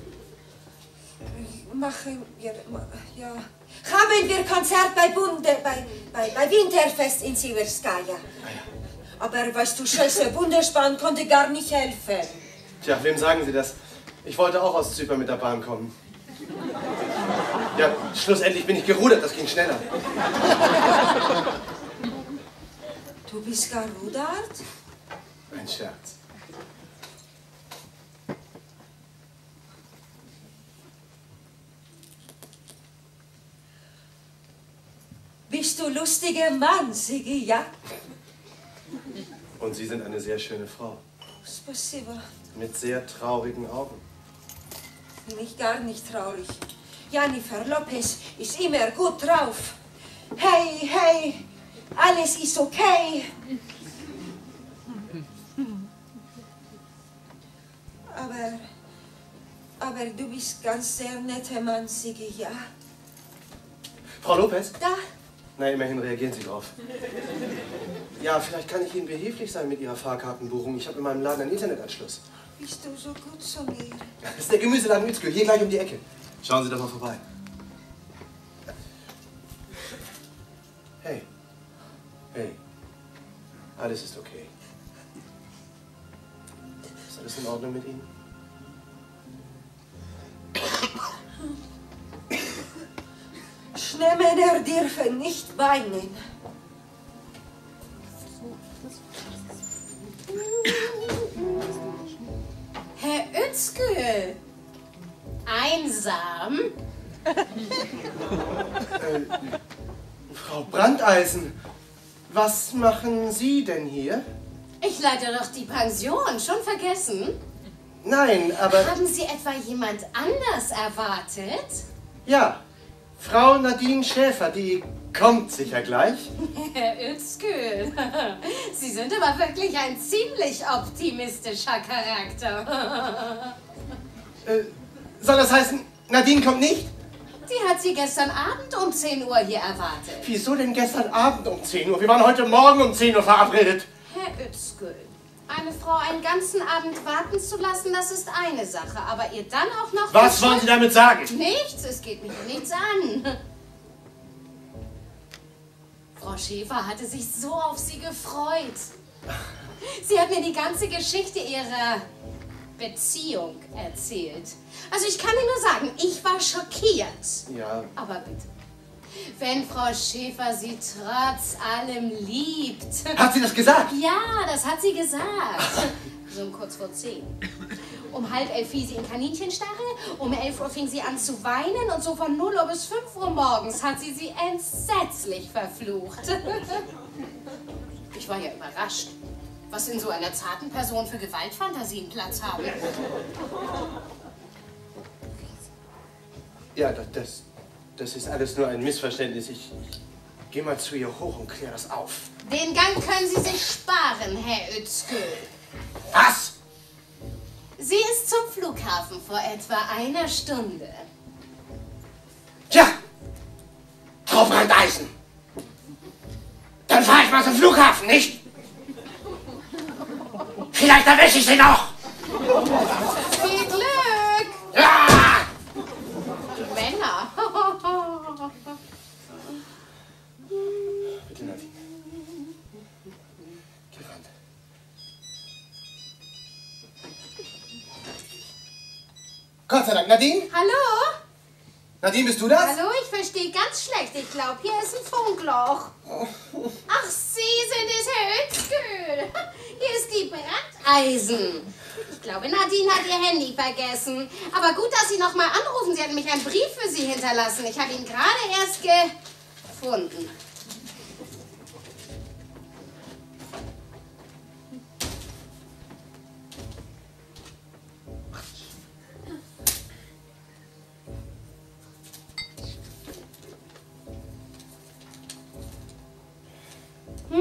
Speaker 6: Machen wir, ja. Haben wir Konzert bei Bunde, bei, bei, bei Winterfest in Sibirskaya.
Speaker 11: Ah, ja.
Speaker 6: Aber weißt du, Scheiße, Bundesbahn konnte gar nicht helfen.
Speaker 11: Tja, wem sagen Sie das? Ich wollte auch aus Zypern mit der Bahn kommen. Ja, schlussendlich bin ich gerudert, das ging schneller.
Speaker 6: Du bist gerudert?
Speaker 11: Ein Scherz.
Speaker 6: Bist du lustiger Mann, Siggi, ja?
Speaker 11: Und Sie sind eine sehr schöne Frau.
Speaker 6: Spasiba.
Speaker 11: Mit sehr traurigen Augen.
Speaker 6: Bin ich gar nicht traurig. Jennifer Lopez ist immer gut drauf. Hey, hey, alles ist okay. Aber, aber du bist ganz sehr netter Mann, Siggi, ja?
Speaker 11: Frau Lopez?
Speaker 6: Da?
Speaker 11: Na, immerhin reagieren Sie drauf. Ja, vielleicht kann ich Ihnen behilflich sein mit Ihrer Fahrkartenbuchung. Ich habe in meinem Laden einen Internetanschluss.
Speaker 6: Bist du so gut zu mir?
Speaker 11: Das ist der Gemüseladen Utzküll, hier gleich um die Ecke. Schauen Sie doch mal vorbei. Hey. Hey. Alles ist okay. Ist alles in Ordnung mit Ihnen?
Speaker 6: Schneemänner dürfen nicht weinen.
Speaker 5: Herr Utzküll, einsam?
Speaker 11: äh, Frau Brandeisen, was machen Sie denn hier?
Speaker 5: Ich leite doch die Pension, schon vergessen?
Speaker 11: Nein, aber...
Speaker 5: Haben Sie etwa jemand anders erwartet?
Speaker 11: Ja, Frau Nadine Schäfer, die kommt sicher gleich.
Speaker 5: Herr Özgül, Sie sind aber wirklich ein ziemlich optimistischer Charakter.
Speaker 11: äh, soll das heißen, Nadine kommt nicht?
Speaker 5: Die hat Sie gestern Abend um zehn Uhr hier erwartet.
Speaker 11: Wieso denn gestern Abend um zehn Uhr? Wir waren heute Morgen um zehn Uhr verabredet.
Speaker 5: Herr Özgül, eine Frau einen ganzen Abend warten zu lassen, das ist eine Sache. Aber ihr dann auch noch...
Speaker 11: Was wollen Sie damit sagen?
Speaker 5: Nichts, es geht mich nichts an. Frau Schäfer hatte sich so auf Sie gefreut. Sie hat mir die ganze Geschichte ihrer Beziehung erzählt. Also ich kann Ihnen nur sagen, ich war schockiert.
Speaker 11: Ja.
Speaker 5: Aber bitte, wenn Frau Schäfer Sie trotz allem liebt...
Speaker 11: Hat sie das gesagt?
Speaker 5: Ja, das hat sie gesagt. So um kurz vor zehn. Um halb elf fiel sie in Kaninchenstachel, um elf Uhr fing sie an zu weinen und so von null Uhr bis fünf Uhr morgens hat sie sie entsetzlich verflucht. Ich war ja überrascht, was in so einer zarten Person für Gewaltfantasien Platz haben.
Speaker 11: Ja, das, das, das ist alles nur ein Missverständnis. Ich, ich gehe mal zu ihr hoch und kläre das auf.
Speaker 5: Den Gang können Sie sich sparen, Herr Özgül.
Speaker 11: Was?
Speaker 5: Sie ist zum Flughafen vor etwa einer Stunde.
Speaker 11: Tja, Frau Brandeisen, dann fahre ich mal zum Flughafen, nicht? Vielleicht erwische ich sie noch.
Speaker 5: Viel Glück!
Speaker 11: Ja!
Speaker 5: Männer.
Speaker 11: Bitte, Nadine. Geh ran. Gott sei Dank, Nadine?
Speaker 5: Hallo?
Speaker 11: Nadine, bist du das?
Speaker 5: Hallo, ich verstehe ganz schlecht. Ich glaube, hier ist ein Funkloch. Ach, Sie sind es, Herr Özgül. Hier ist die Brandeisen. Ich glaube, Nadine hat ihr Handy vergessen. Aber gut, dass Sie noch mal anrufen. Sie hat nämlich einen Brief für Sie hinterlassen. Ich habe ihn gerade erst gefunden. Hm?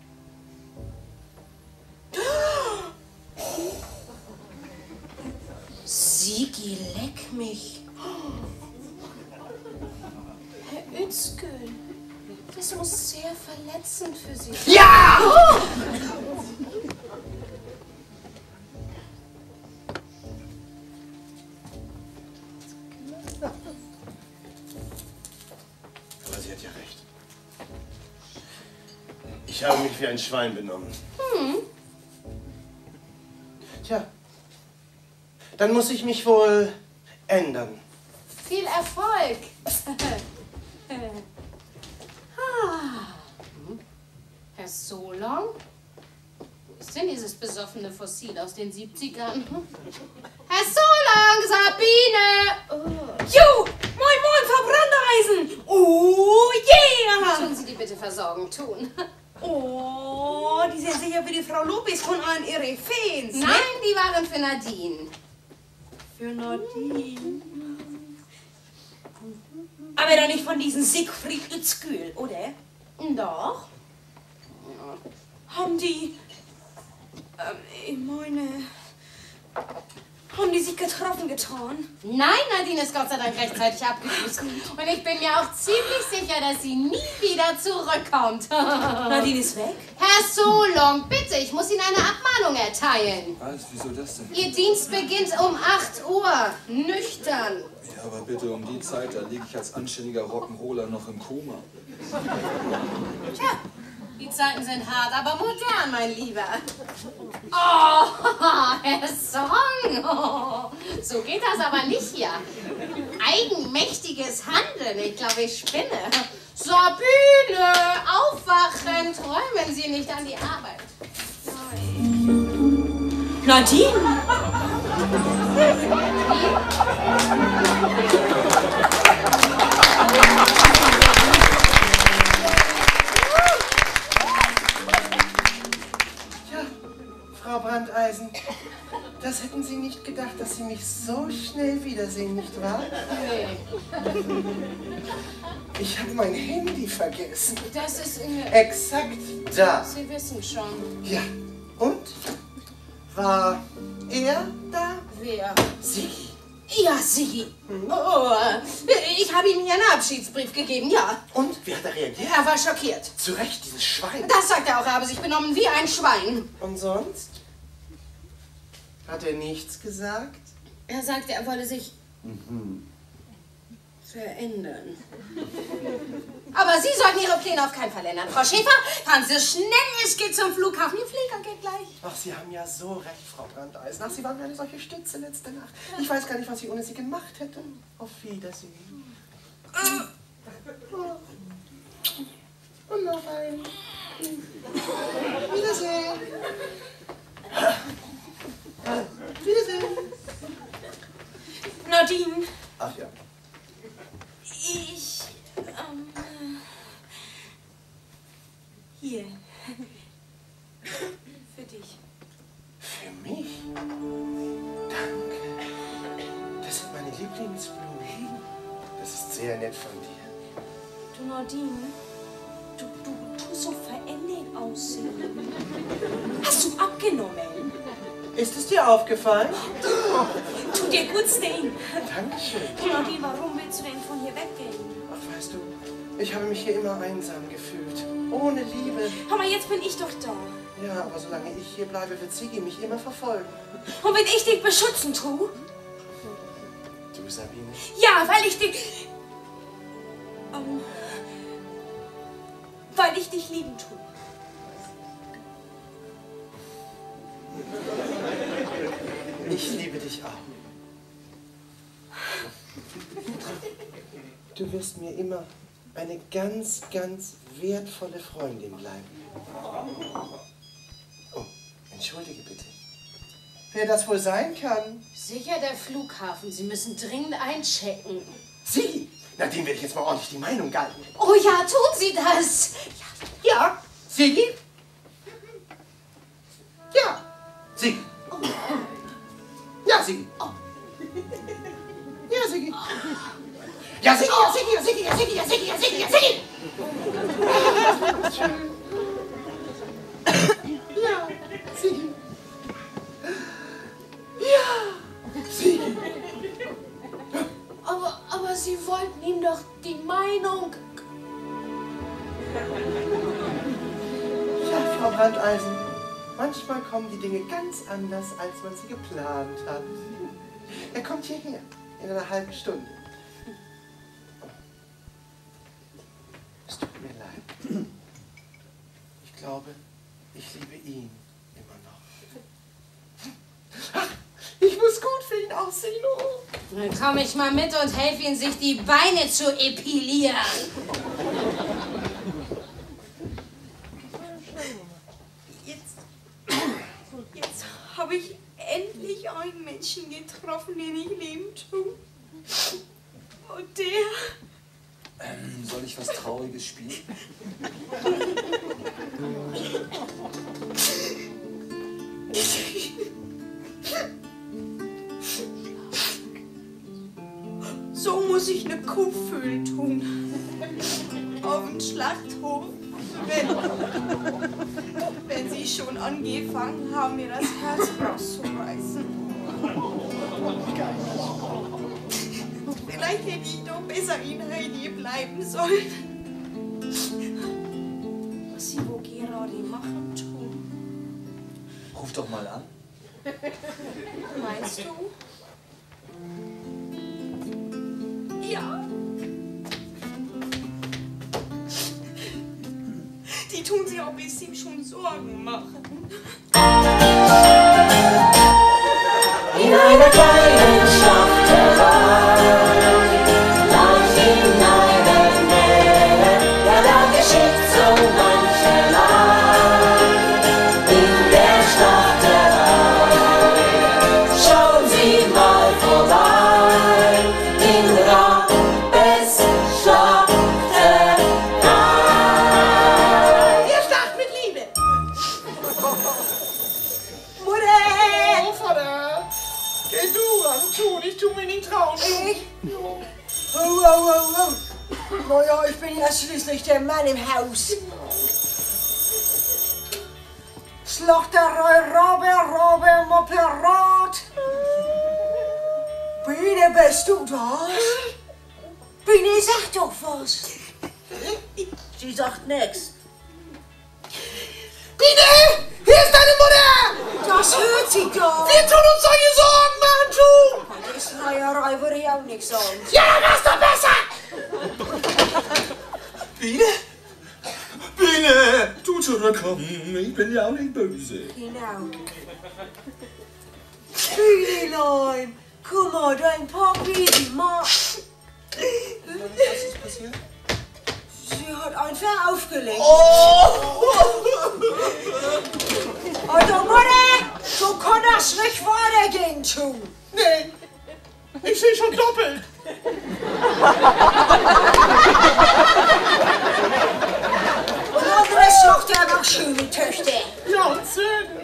Speaker 5: Sigi, leck mich. Herr Özgül, das muss sehr verletzend für Sie sein.
Speaker 11: Ja!
Speaker 5: Oh!
Speaker 11: Aber sie hat ja recht. Ich habe mich wie ein Schwein benommen.
Speaker 5: Hm.
Speaker 11: Tja, dann muss ich mich wohl ändern.
Speaker 5: Viel Erfolg. Ah. Herr Solong? Wo ist denn dieses besoffene Fossil aus den siebzigern? Herr Solong, Sabine! Oh.
Speaker 9: Jo! Moin, moin, Frau Brandeisen! Oh, yeah!
Speaker 5: Tun Sie die bitte Versorgung tun.
Speaker 9: Oh, die sind sicher wie die Frau Lopez von allen ihre Fans.
Speaker 5: Nein, die waren für Nadine.
Speaker 9: Für Nadine. Aber doch nicht von diesem Siegfried Özgül, oder?
Speaker 5: Doch.
Speaker 9: Haben die... Ähm, ich meine... Haben die sich getroffen getan?
Speaker 5: Nein, Nadine ist Gott sei Dank rechtzeitig abgedüst. Und ich bin mir auch ziemlich sicher, dass sie nie wieder zurückkommt.
Speaker 9: Nadine ist weg?
Speaker 5: Herr Solong, bitte, ich muss Ihnen eine Abmahnung erteilen.
Speaker 10: Was? Wieso das denn?
Speaker 5: Ihr Dienst beginnt um acht Uhr. Nüchtern.
Speaker 10: Ja, aber bitte um die Zeit, da liege ich als anständiger Rock'n'Roller noch im Koma.
Speaker 5: Tja, die Zeiten sind hart, aber modern, mein Lieber. Oh, Herr Song. Oh, so geht das aber nicht hier. Eigenmächtiges Handeln. Ich glaube, ich spinne. Sabine, aufwachen. Träumen Sie nicht an die Arbeit.
Speaker 9: Nadine?
Speaker 5: Nadine?
Speaker 11: gedacht, dass Sie mich so schnell wiedersehen, nicht wahr?
Speaker 5: Nee.
Speaker 11: Ich habe mein Handy vergessen.
Speaker 5: Das ist in der...
Speaker 11: Exakt da.
Speaker 5: Sie wissen schon.
Speaker 11: Ja. Und? War er da?
Speaker 5: Wer?
Speaker 11: Sie.
Speaker 5: Ja, Sie. Oh, ich habe ihm Ihren Abschiedsbrief gegeben, ja.
Speaker 11: Und? Wie hat er reagiert?
Speaker 5: Er war schockiert.
Speaker 11: Zu Recht, dieses Schwein.
Speaker 5: Das sagt er auch, er habe sich benommen wie ein Schwein.
Speaker 11: Und sonst? Hat er nichts gesagt?
Speaker 5: Er sagte, er wolle sich
Speaker 11: Mhm.
Speaker 5: verändern. Aber Sie sollten Ihre Pläne auf keinen Fall ändern. Frau Schäfer, fahren Sie schnell es geht zum Flughafen. Ihr Flieger geht gleich.
Speaker 11: Ach, Sie haben ja so recht, Frau Brandeisen. Ach, Sie waren mir eine solche Stütze letzte Nacht. Ich weiß gar nicht, was ich ohne Sie gemacht hätte. Auf Wiedersehen. Und noch ein. Wiedersehen. Wiedersehen.
Speaker 9: Nadine.
Speaker 11: Ach ja.
Speaker 9: Ich, ähm, hier. Für dich.
Speaker 11: Für mich? Danke. Das sind meine Lieblingsblumen. Das ist sehr nett von dir.
Speaker 9: Du, Nadine, du, du tust so verändert aussehen. Hast du abgenommen?
Speaker 11: Ist es dir aufgefallen?
Speaker 9: Tut dir gut, Stain.
Speaker 11: Dankeschön.
Speaker 9: Du, Nadine, warum willst du denn von hier weggehen?
Speaker 11: Ach, weißt du, ich habe mich hier immer einsam gefühlt. Ohne Liebe.
Speaker 9: Aber jetzt bin ich doch da.
Speaker 11: Ja, aber solange ich hier bleibe, wird Sigi mich immer verfolgen.
Speaker 9: Und wenn ich dich beschützen tue?
Speaker 11: Du, Sabine?
Speaker 9: Ja, weil ich dich... Ähm, weil ich dich lieben tue.
Speaker 11: Ich liebe dich auch. Du wirst mir immer eine ganz, ganz wertvolle Freundin bleiben. Oh, entschuldige bitte. Wer das wohl sein kann?
Speaker 5: Sicher der Flughafen. Sie müssen dringend einchecken.
Speaker 11: Sie? Na, dem werde ich jetzt mal ordentlich die Meinung galten.
Speaker 5: Oh ja, tun Sie das.
Speaker 11: Ja, ja. Sigi? Ja. Sigi. Ja, Sigi. Ja, Sigi. Ja, Sigi, ja, Sigi, ja, Sigi, ja, Sigi, ja, Sigi, ja, Sigi, ja, Sigi. Ja, Sigi. Ja, Sigi.
Speaker 5: Aber, aber Sie wollten ihm doch die Meinung...
Speaker 11: Ja, Frau Brandeisen, manchmal kommen die Dinge ganz anders, als man sie geplant hat. Er kommt hierher in einer halben Stunde. Es tut mir leid. Ich glaube, ich liebe ihn immer noch. Ach, ich muss gut für ihn aussehen. Oh.
Speaker 5: Dann komme ich mal mit und helfe Ihnen, sich die Beine zu epilieren.
Speaker 9: Jetzt, jetzt habe ich endlich einen Menschen getroffen, den ich lieben tue. Und der...
Speaker 10: Ähm, soll ich was Trauriges spielen?
Speaker 9: So muss ich eine Kuh fühlen tun. Auf dem Schlachthof. Wenn, wenn sie schon angefangen haben, mir das Herz rauszureißen. Vielleicht hätte ich doch besser in Heidi bleiben sollen. Was sie wo gerade machen tun.
Speaker 10: Ruf doch mal an.
Speaker 9: Meinst du? Ja. Die tun sich auch ein bisschen schon Sorgen machen.
Speaker 3: In einer kleinen Stadt der Welt, lag in einer Nähe, ja da geschieht so mancherlei. In der Stadt der Welt, schauen Sie mal vorbei, in Rabbes Schlachterei.
Speaker 11: Ihr Schlacht mit Liebe!
Speaker 9: Mutter!
Speaker 11: Oh, Vater! Geh
Speaker 7: Oh, oh, oh, oh. Naja, ich bin ja schließlich der Mann im Haus. Schlachterei Rabe, Rabe, Mopperat. Biene, bist du das? Biene, sag doch was. Sie sagt nix. Biene, hier ist deine Mutter! Das hört sie doch. Wir tun uns solche Sorgen, Mann, du! Die Schreierei würde ich auch nicht sagen. Ja, machst du besser!
Speaker 8: Biene? Biene, du zurückkommen. Ich bin ja auch nicht böse.
Speaker 7: Genau. Bienelein, guck mal, dein Papi, die Ma.
Speaker 8: Was ist passiert?
Speaker 7: Sie hat einfach aufgelegt.
Speaker 8: Oh!
Speaker 7: Also Mutter, so kann das nicht weitergehen, tu.
Speaker 1: Nee, ich sehe schon doppelt.
Speaker 7: Und andere Tochter hat auch schöne Töchter.
Speaker 1: Ja, und Zähne.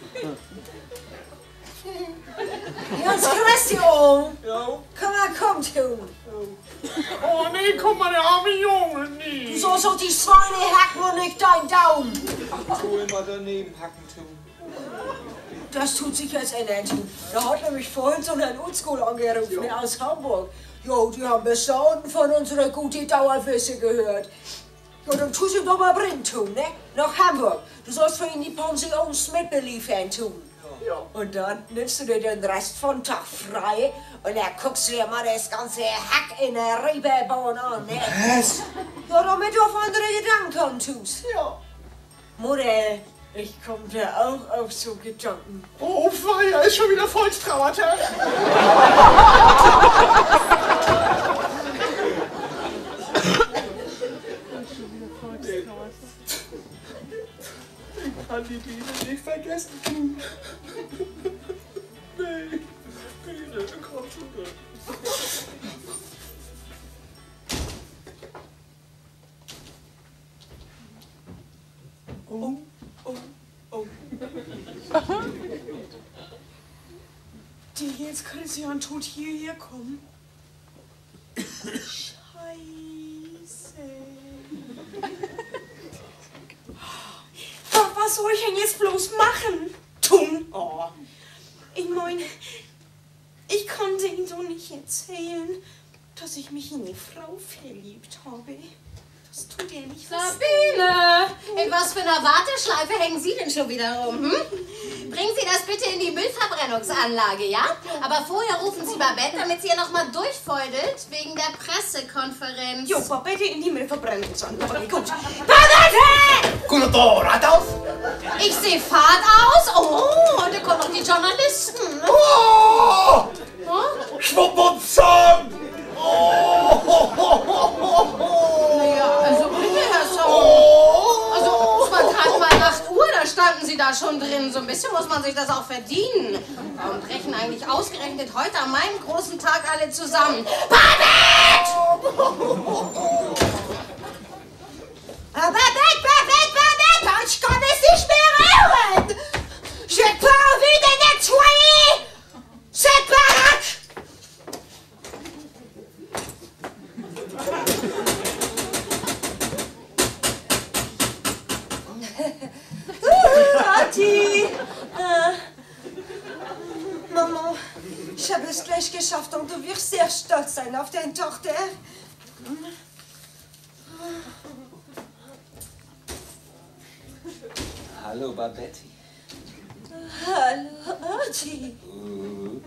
Speaker 7: Jetzt Christian.
Speaker 8: Ja.
Speaker 7: Komm mal, komm, tu.
Speaker 1: Oh nee, guck mal, der arme Junge, nie.
Speaker 7: Du sollst auch die Schweine hacken und nicht deinen Daumen.
Speaker 8: Tu immer daneben hacken, tu.
Speaker 7: Das tut sich jetzt ändern, tu. Da hat nämlich vorhin so ein Oldschool angerufen ja. aus Hamburg. Jo, die haben bis da unten von unserer guten Dauerwisse gehört. Ja, dann tust du ihn doch mal bringen, tun, ne? Nach Hamburg. Du sollst für ihn die Pension Smith beliefern, tun. Ja. Und dann nimmst du dir den Rest vom Tag frei und dann guckst du dir mal das ganze Hack in der Reeperbahn an, ne?
Speaker 8: Was?
Speaker 7: Ja, damit du auf andere Gedanken tust.
Speaker 1: Ja.
Speaker 7: Mutter, ich komm da auch auf so Gedanken.
Speaker 1: Oh, Feier, ist schon wieder Volkstrauertag.
Speaker 8: Ich kann die Biene nicht vergessen. Nee, Biene, komm zurück.
Speaker 1: Oh, oh, oh.
Speaker 9: Die jetzt Christian tot hierher kommen. Scheiße. Was soll ich denn jetzt bloß machen? Tun? Oh. Ich meine, ich konnte ihm doch nicht erzählen, dass ich mich in die Frau verliebt habe. Das tut er nicht.
Speaker 5: Sabine! In was für einer Warteschleife hängen Sie denn schon wieder rum? Hm? Bringen Sie das bitte in die Müllverbrennungsanlage, ja? Aber vorher rufen Sie Babette, damit sie ja noch mal durchfeudelt, wegen der Pressekonferenz.
Speaker 9: Jo, Babette in die Müllverbrennungsanlage. Gut.
Speaker 5: Babette!
Speaker 1: Guten Tag, Rathaus.
Speaker 5: Ich sehe fad aus. Oh, und da kommen noch die Journalisten.
Speaker 1: Oh!
Speaker 5: Oh?
Speaker 1: Schwuppuzam! Oh!
Speaker 5: Naja, also bitte, Herr Song. Also, es war gerade mal acht Uhr, da standen Sie da schon drin. So ein bisschen muss man sich das auch verdienen. Warum brechen eigentlich ausgerechnet heute an meinem großen Tag alle zusammen? Babette!
Speaker 7: Babette, Babette, Babette! Ich kann es nicht mehr hören! J'ai pas envie de nettoyer cette baraque! Mati! Äh, Maman, ich habe es gleich geschafft und du wirst sehr stolz sein auf deine Tochter.
Speaker 10: Hallo, Babette.
Speaker 7: Hallo, Archie.
Speaker 10: Uh.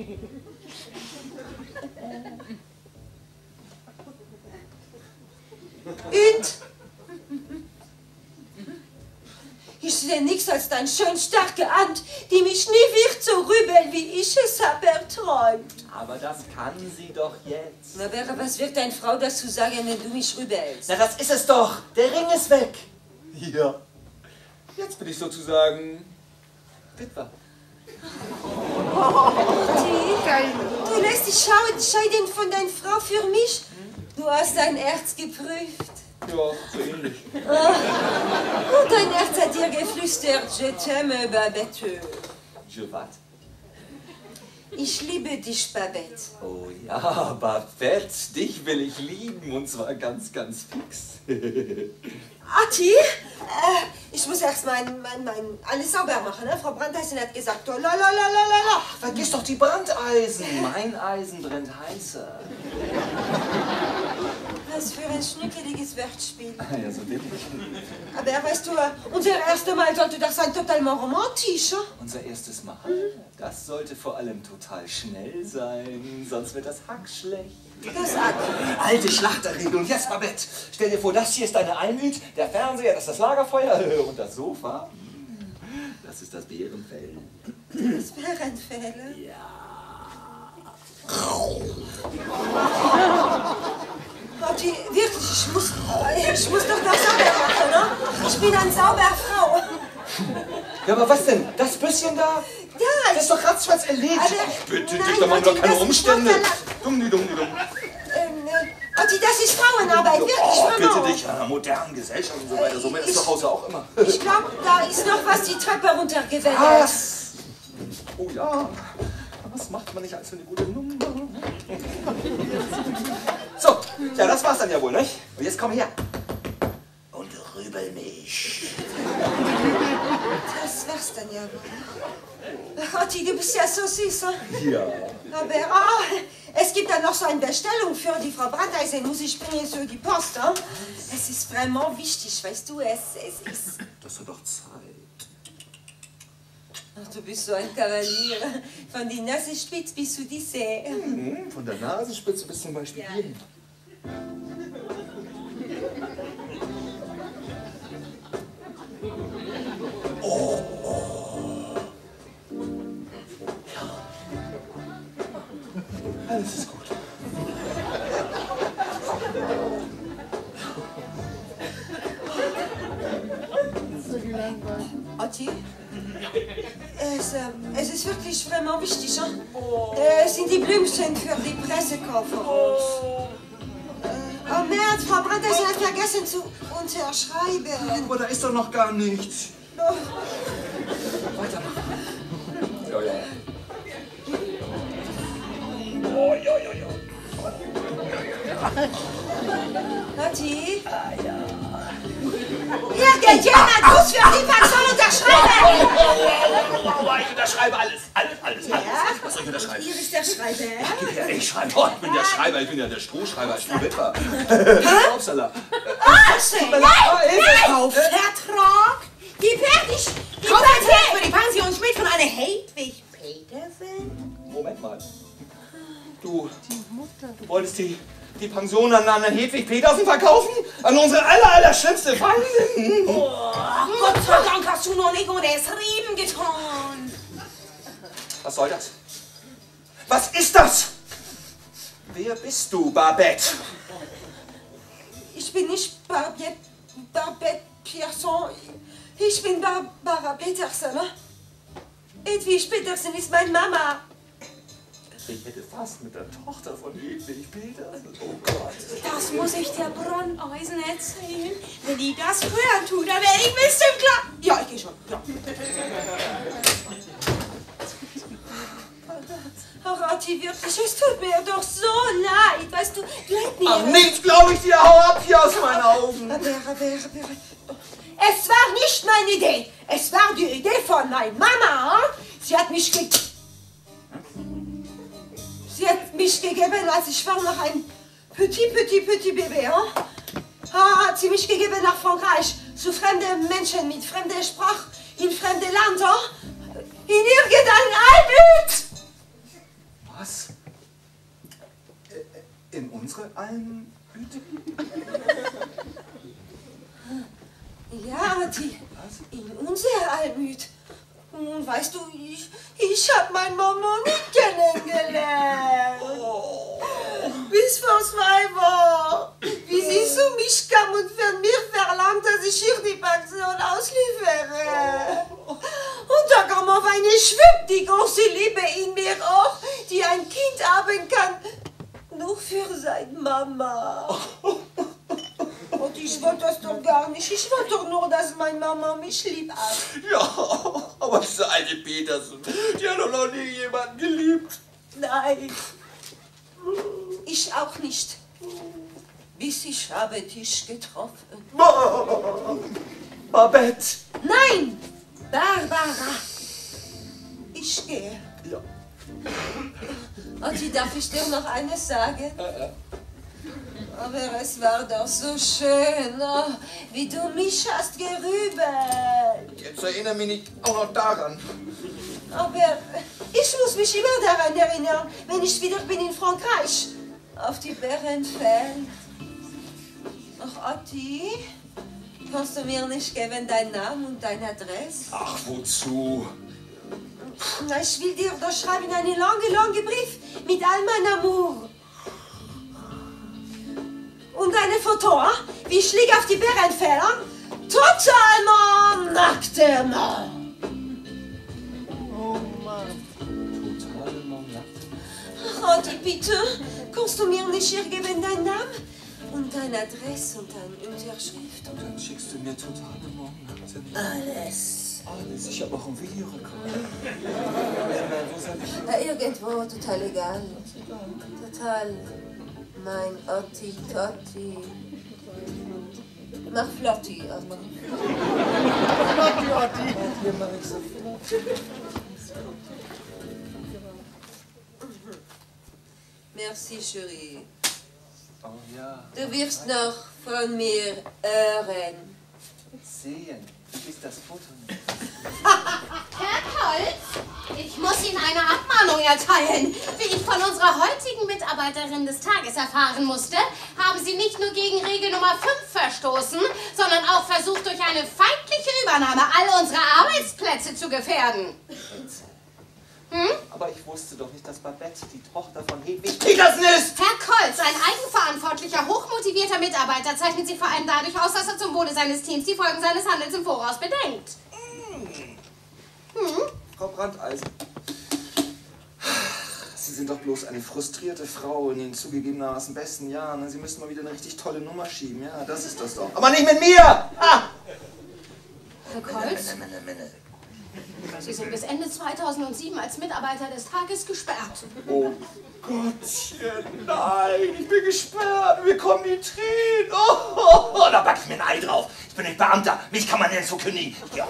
Speaker 7: Und? Ich sehe nichts als deine schön starke Hand, die mich nie wird so rübeln, wie ich es habe erträumt.
Speaker 10: Aber das kann sie doch jetzt.
Speaker 7: Na, Vera, was wird deine Frau dazu sagen, wenn du mich rübelst?
Speaker 10: Na, das ist es doch. Der Ring ist weg. Ja. Jetzt bin ich sozusagen Witwer.
Speaker 7: Du lässt dich scheiden von deiner Frau für mich? Du hast dein Herz geprüft.
Speaker 10: Ja, so ähnlich.
Speaker 7: Und dein Herz hat dir geflüstert, je t'aime, Babette.
Speaker 10: Je wat?
Speaker 6: Ich liebe dich, Babette.
Speaker 4: Oh ja, Babette, dich will ich lieben und zwar ganz, ganz fix.
Speaker 6: Ati, äh, ich muss erst mein, mein, mein alles sauber machen, ne? Frau Brandeisen hat gesagt, oh, la, la, la, la, la.
Speaker 4: Vergiss doch die Brandeisen. Mein Eisen brennt heißer.
Speaker 6: Was für ein schnuckeliges Wortspiel.
Speaker 4: Ja, so bin ich.
Speaker 6: Aber weißt du, unser erstes Mal sollte doch sein total romantisch.
Speaker 4: Unser erstes Mal? Das sollte vor allem total schnell sein, sonst wird das Hack schlecht.
Speaker 6: Das Hack?
Speaker 4: Alte Schlachterregel. Und jetzt, Babette, stell dir vor, das hier ist deine Einmüt, der Fernseher, das ist das Lagerfeuer und das Sofa. Das ist das Bärenfell.
Speaker 6: Das Bärenfell?
Speaker 4: Ja.
Speaker 6: Ati, wirklich, ich muss, ich muss doch noch sauber machen, ne? Ich bin eine saubere Frau.
Speaker 4: Ja, aber was denn? Das bisschen da?
Speaker 6: Ja,
Speaker 4: das ist doch ratzfatz erledigt.
Speaker 6: Aber,
Speaker 4: Ach, bitte,
Speaker 6: nein,
Speaker 4: dich, da machen wir doch keine
Speaker 6: das
Speaker 4: Umstände.
Speaker 6: ist
Speaker 4: Dumm, die dumm, die dumm.
Speaker 6: Ähm, äh, Ati, das ist Frauenarbeit, wirklich,
Speaker 4: Oh,
Speaker 6: Mama.
Speaker 4: bitte dich, ja, modernen Gesellschaft und so weiter. So ist zu Hause auch immer.
Speaker 6: Ich glaube, da ist noch was die Treppe runtergewählt.
Speaker 4: Was? Oh ja. Was macht man nicht als für eine gute Nummer? So, ja, das war's dann ja wohl, nicht? Und jetzt komm her. Und rübel mich.
Speaker 6: Das war's dann ja wohl. Ati, du bist ja so süß, ne?
Speaker 4: Ja.
Speaker 6: Aber ah, es gibt da noch so eine Bestellung für die Frau Brandeisen, muss ich bringen für die Post. Hein? Es ist vraiment wichtig, weißt du, es, es ist...
Speaker 4: Das hat doch Zeit.
Speaker 6: Ach, du bist so ein Kavalier. Von der Nasenspitze bis zu die See.
Speaker 4: Mhm, von der Nasenspitze bis zum Beispiel
Speaker 6: ja.
Speaker 4: hier. Oh, oh. Ja. Alles ist gut.
Speaker 6: Ati, es, äh, es ist wirklich vraiment wichtig. Hein? Oh. Äh, es sind die Blümchen für die Pressekoffer. Oh, äh, oh Merd, Frau Brandeisen hat vergessen zu unterschreiben.
Speaker 4: Aber da ist doch noch gar nichts.
Speaker 6: Oh.
Speaker 4: Weitermachen. Ja, ja. Oh, ja, ja, ja.
Speaker 6: Ati?
Speaker 4: Ah, ja.
Speaker 6: Irgendjemand muss für die Person unterschreiben!
Speaker 1: Oh, oh, oh, oh, ich unterschreibe alles, alles, alles, alles.
Speaker 6: Ja?
Speaker 1: Was soll ich unterschreiben?
Speaker 6: Hier ist der Schreiber.
Speaker 1: Ja, ich schreibe. Oh, ich bin der Schreiber, ich bin ja der Strohschreiber, ich bin Witwer. Upsala.
Speaker 6: Ah, schön! Nein,
Speaker 7: nein! Vertrag? Gib her, die, die Vertrag für die Pension Schmidt von einer Hedwig Petersen?
Speaker 4: Moment mal. Du, du wolltest die, die Pension an Anna Hedwig Petersen verkaufen? An unsere aller, aller schlimmste Feindin?
Speaker 7: Oh, Gott sei Dank hast du noch nicht ohne das Reben getan.
Speaker 4: Was soll das? Was ist das? Wer bist du, Babette?
Speaker 6: Ich bin nicht Babette, Babette Pierson. Ich bin Barbara Petersen. Hedwig Petersen ist meine Mama.
Speaker 4: Ich hätte fast mit der Tochter von Hedwig Petersen. Oh Gott.
Speaker 9: Das muss ich der Brandeisen erzählen. Wenn die das hören tut, dann werde ich bestimmt klar. Ja, ich gehe schon. Ja.
Speaker 6: Ach, Ati, wirklich, es tut mir doch so leid. Weißt du, du hättest nie...
Speaker 4: Ach, nichts glaube ich dir. Hau ab hier aus meinen Augen.
Speaker 6: Aber, aber, aber... Es war nicht meine Idee. Es war die Idee von meiner Mama. Sie hat mich ge... Sie hat mich gegeben, als ich war noch ein petit, petit, petit Baby. Hein? Ah, hat sie mich gegeben nach Frankreich, zu fremden Menschen mit fremder Sprache, in fremde Land. Hein? In irgendein Almut.
Speaker 4: Was? In unsere Almhütte?
Speaker 6: Ja, die, in unsere Almut. Und weißt du, ich, ich hab meine Mama nicht kennengelernt. Oh. Bis vor zwei Wochen, wie sie zu mich kam und von mir verlangt, dass ich ihr die Pension ausliefere. Oh. Und da kam auf eine Schwipp die große Liebe in mir auch, die ein Kind haben kann, nur für seine Mama.
Speaker 4: Oh.
Speaker 6: Gott, ich wollte das doch gar nicht. Ich wollte doch nur, dass meine Mama mich lieb hat.
Speaker 4: Ja, aber diese alte Petersen, die hat doch noch nie jemanden geliebt.
Speaker 6: Nein, ich auch nicht. Bis ich habe dich getroffen.
Speaker 4: Babette.
Speaker 6: Nein, Barbara. Ich gehe.
Speaker 4: Ja.
Speaker 6: Und darf ich dir noch eines sagen? Äh, äh. Aber es war doch so schön, oh, wie du mich hast gerübelt.
Speaker 4: Jetzt erinnere mich nicht auch noch daran.
Speaker 6: Aber ich muss mich immer daran erinnern, wenn ich wieder bin in Frankreich. Auf die Bärenfeld. Ach, Otti, kannst du mir nicht geben deinen Namen und deine Adresse?
Speaker 4: Ach, wozu?
Speaker 6: Na, ich will dir doch schreiben einen langen, langen Brief mit all meinem Amour. Und ein Foto, wie ich liege auf die Bärenfelder. Totalement nackter Mann.
Speaker 10: Oh Mann. Totalement nackt.
Speaker 6: Ach, Otti, bitte, kannst du mir nicht hier geben deinen Namen? Und deine Adresse und deine Unterschrift.
Speaker 10: Und dann schickst du mir totalement nackte.
Speaker 6: Alles.
Speaker 10: Alles. Ich habe auch ein Videorekord. Wo soll ich?
Speaker 6: Ja, irgendwo, total egal. Total. Mein Otti Totti. Mach Flotti, Otti.
Speaker 10: Flotti, Otti. Hier mach ich so Flotti.
Speaker 6: Merci, Chérie.
Speaker 10: Oh ja.
Speaker 6: Du wirst noch von mir hören.
Speaker 10: Sehen. Du bist das Foto nicht.
Speaker 5: Herr Kolz, ich muss Ihnen eine Abmahnung erteilen. Wie ich von unserer heutigen Mitarbeiterin des Tages erfahren musste, haben Sie nicht nur gegen Regel Nummer fünf verstoßen, sondern auch versucht, durch eine feindliche Übernahme all unsere Arbeitsplätze zu gefährden. Hm?
Speaker 10: Aber ich wusste doch nicht, dass Babette die Tochter von Hedwig
Speaker 4: Petersen ist!
Speaker 5: Herr Kolz, ein eigenverantwortlicher, hochmotivierter Mitarbeiter, zeichnet Sie vor allem dadurch aus, dass er zum Wohle seines Teams die Folgen seines Handelns im Voraus bedenkt. Hm?
Speaker 4: Frau Brandeisen, Sie sind doch bloß eine frustrierte Frau in den zugegebenermaßen besten Jahren. Sie müssen mal wieder eine richtig tolle Nummer schieben. Ja, das ist das doch. Aber nicht mit mir! Ah!
Speaker 5: Herr Kolz? Sie sind bis Ende zweitausendsieben als Mitarbeiter des Tages gesperrt.
Speaker 4: Oh Gottchen, nein, ich bin gesperrt. Mir kommen die Tränen. Oh, oh, oh, da back ich mir ein Ei drauf. Ich bin nicht Beamter. Mich kann man nicht so kündigen. Ja.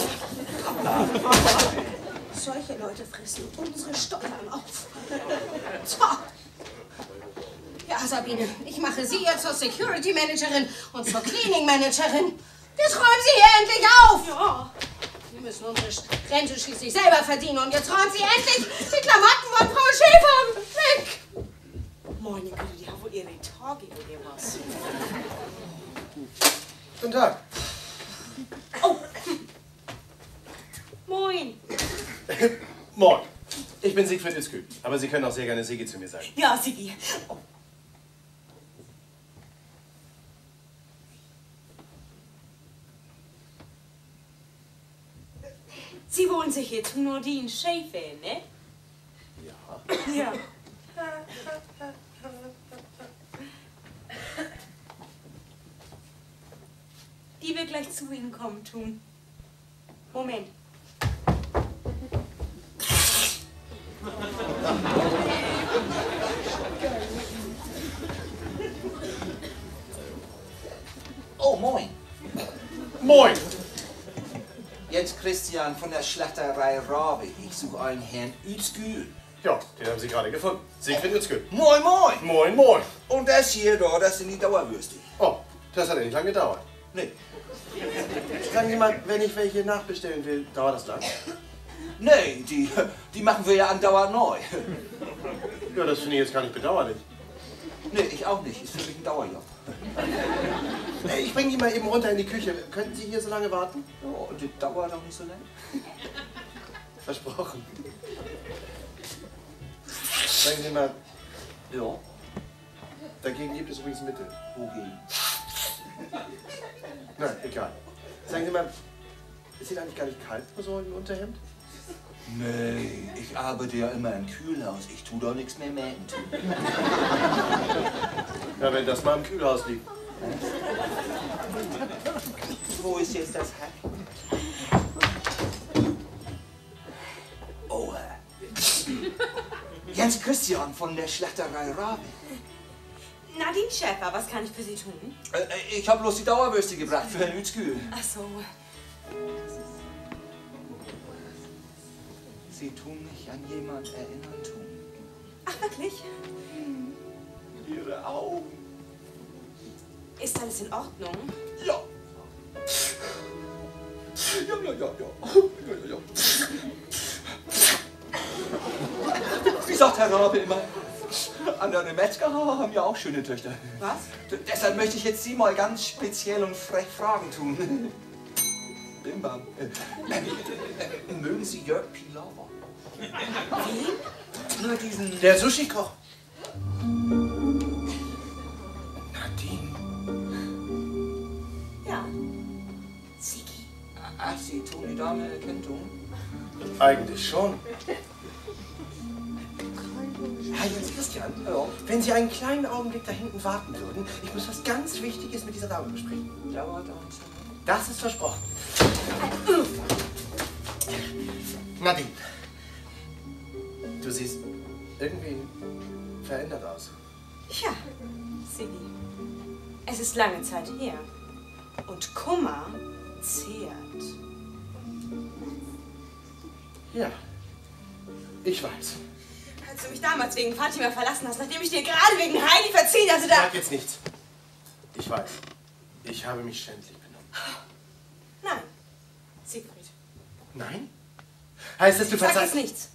Speaker 5: Solche Leute fressen unsere Steuern auf. Tja. Ja, Sabine, ich mache Sie jetzt zur Security Managerin und zur Cleaning Managerin. Jetzt räumen Sie hier endlich auf. Ja. Wir müssen unsere Rente schließlich selber verdienen und jetzt räumen Sie endlich die Klamotten von Frau Schäfer weg.
Speaker 7: Meine Güte, die haben wohl ihre Tage oder was?
Speaker 11: Guten Tag.
Speaker 7: Oh. Moin.
Speaker 11: Moin. Ich bin Siegfried Iskü, aber Sie können auch sehr gerne Sigi zu mir sagen.
Speaker 7: Ja, Sigi. Oh. Sie wollen sich jetzt Nordin Schäfer, ne?
Speaker 11: Ja.
Speaker 7: Ja. Die wird gleich zu Ihnen kommen tun. Moment.
Speaker 4: Oh, moin.
Speaker 11: Moin.
Speaker 4: Jens Christian von der Schlachterei Rabe. Ich suche einen Herrn Iskü.
Speaker 11: Ja, den haben Sie gerade gefunden. Siegfried Iskü.
Speaker 4: Moin, moin.
Speaker 11: Moin, moin.
Speaker 4: Und das hier, da, das sind die Dauerwürste.
Speaker 11: Oh, das hat ja nicht lange gedauert.
Speaker 4: Nee.
Speaker 11: Sagen Sie mal, wenn ich welche nachbestellen will, dauert das lang?
Speaker 4: Nee, die, die machen wir ja andauernd neu.
Speaker 11: Ja, das finde ich jetzt gar nicht bedauerlich.
Speaker 4: Nee, ich auch nicht. Ist für mich ein Dauerjob.
Speaker 11: Hey, ich bringe die mal eben runter in die Küche. Könnten Sie hier so lange warten?
Speaker 4: Oh, und die dauert auch nicht so lange.
Speaker 11: Versprochen. Sagen Sie mal.
Speaker 4: Ja.
Speaker 11: Dagegen gibt es übrigens Mittel.
Speaker 4: Wogegen?
Speaker 11: Nein, egal. Sagen Sie mal, ist Ihnen eigentlich gar nicht kalt so im Unterhemd?
Speaker 4: Nee, ich arbeite ja immer im Kühlhaus. Ich tu doch nichts mehr mähen tun.
Speaker 11: Ja, wenn das mal im Kühlhaus liegt.
Speaker 10: Wo ist jetzt das Hack? Oh, äh. Jens Christian von der Schlachterei Rabe.
Speaker 6: Nadine Schäfer, was kann ich für Sie tun?
Speaker 10: Äh, ich habe bloß die Dauerwürste gebracht für Herrn Utzkühl.
Speaker 6: Ach so.
Speaker 10: Sie tun mich an jemand erinnern, tun.
Speaker 6: Ach, wirklich?
Speaker 10: Ihre Augen.
Speaker 6: Ist alles in Ordnung?
Speaker 10: Ja. Ja, ja, ja, ja. ja, ja, ja. Wie sagt Herr Rabe immer, andere Metzger haben ja auch schöne Töchter.
Speaker 6: Was?
Speaker 10: D deshalb möchte ich jetzt Sie mal ganz speziell und frech Fragen tun. Bimbam. Äh, äh, mögen Sie Jörg Pilawa?
Speaker 6: Wie?
Speaker 10: Nur diesen...
Speaker 11: Der Sushi-Koch.
Speaker 10: Nadine.
Speaker 6: Ja. Sigi.
Speaker 10: Ach, Sie tun die Dame Erkenntung?
Speaker 11: Eigentlich schon.
Speaker 10: Herr Jens Christian,
Speaker 11: ja. Wenn Sie einen kleinen Augenblick da hinten warten würden, ich muss was ganz Wichtiges mit dieser Dame besprechen.
Speaker 10: Dauert uns.
Speaker 11: Das ist versprochen. Nadine, du siehst irgendwie verändert aus.
Speaker 6: Ja, Sigi. Es ist lange Zeit her. Und Kummer zehrt.
Speaker 11: Ja, ich weiß.
Speaker 6: Als du mich damals wegen Fatima verlassen hast, nachdem ich dir gerade wegen Heidi verziehen hatte, da...
Speaker 11: Sag jetzt nichts. Ich weiß. Ich habe mich schändlich benommen.
Speaker 6: Nein, Siegfried.
Speaker 11: Nein? Heißt das, du
Speaker 6: Sag
Speaker 11: verzeihst...
Speaker 6: jetzt nichts.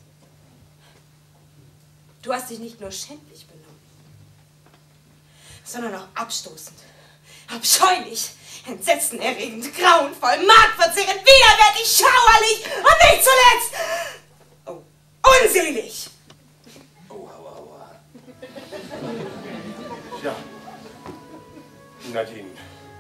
Speaker 6: Du hast dich nicht nur schändlich benommen, sondern auch abstoßend, abscheulich, entsetzenerregend, grauenvoll, markverzehrend, widerwärtig, schauerlich und nicht zuletzt... Oh, unselig!
Speaker 11: Ja. Nadine.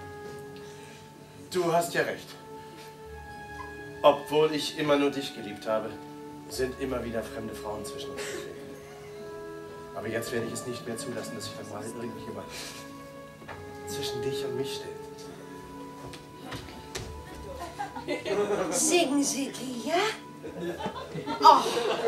Speaker 11: Du hast ja recht. Obwohl ich immer nur dich geliebt habe, sind immer wieder fremde Frauen zwischen uns getreten. Aber jetzt werde ich es nicht mehr zulassen, dass sich das mal irgendjemand zwischen dich und mich stellt.
Speaker 7: Singen Sie die, ja?
Speaker 6: Oh.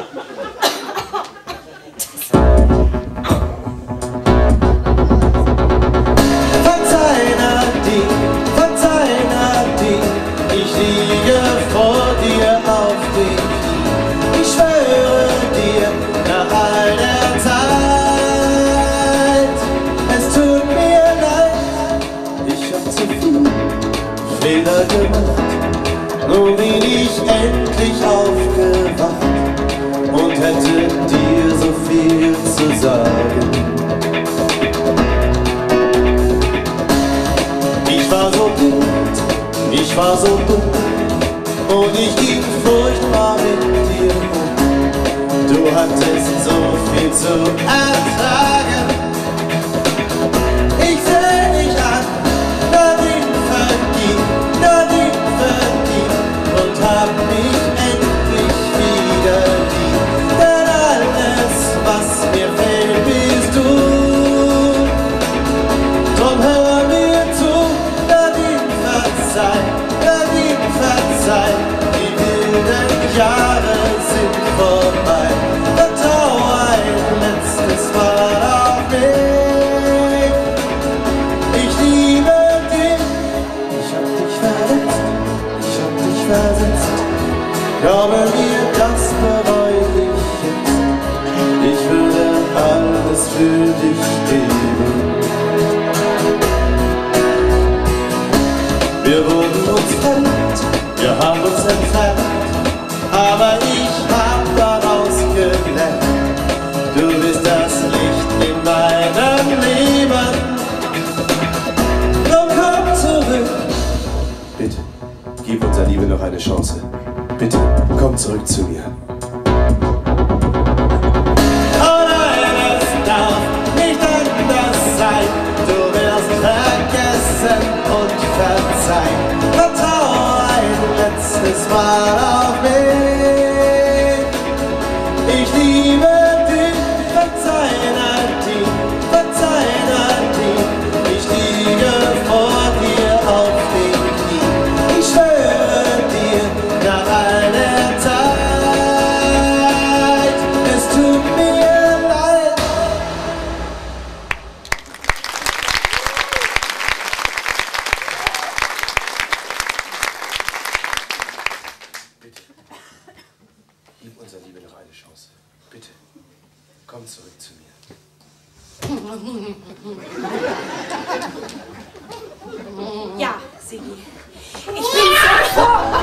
Speaker 8: Verzeih, Nadine, verzeih, Nadine, ich liege vor dir auf den Knien. Ich schwöre dir nach all der Zeit, es tut mir leid, ich hab zu viel Fehler gemacht. Nun bin ich endlich aufgewacht und hätte dir so viel zu sagen. Ich war so blind, ich war so dumm und ich ging furchtbar mit dir um. Du hattest so viel zu ertragen. Ich seh dich an, Nadine verdient, Nadine verdient und hab mich endlich wieder lieb. Denn alles, was mir fehlt, bist du. Drum hör mir zu, Nadine verzeih, Nadine verzeih, die wilden Jahre sind vorbei. Vertrau ein letztes Mal auf mich. Ich liebe dich, ich hab dich verletzt, ich hab dich versetzt. Glaube mir, das bereu ich jetzt. Ich würde alles für dich geben. Wir wurden uns fremd, wir haben uns entfernt, aber ich hab daraus gelernt. Du bist das Licht in meinem Leben. Drum komm zurück. Bitte, gib unserer Liebe noch eine Chance. Bitte, komm zurück zu mir. Oh nein, es darf nicht anders sein. Du wirst vergessen und verzeihen. Vertrau ein letztes Mal auf mich. Ich liebe dich, verzeih, Nadine, verzeih, Nadine. Ich liege
Speaker 9: Ja, Sigi. Ich bin so...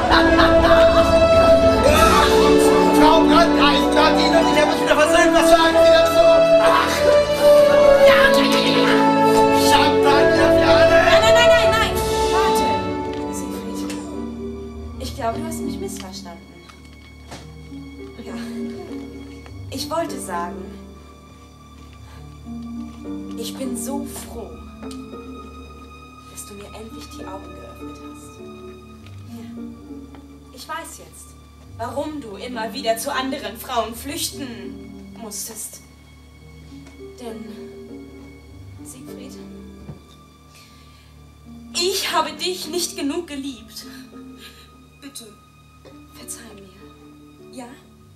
Speaker 1: Frau Brandheiß, Nadine und ich haben uns wieder versöhnt. Was sagen Sie dazu? Ach! Ja, ja, ja, ja! Champagner für alle!
Speaker 9: Nein, nein, nein, nein, nein! Warte! Siegfried, ich glaube, du hast mich missverstanden. Ja. Ich wollte sagen, ich bin so froh, dass du mir endlich die Augen geöffnet hast. Ja. Ich weiß jetzt, warum du immer wieder zu anderen Frauen flüchten musstest. Denn, Siegfried, ich habe dich nicht genug geliebt. Bitte, verzeih mir. Ja?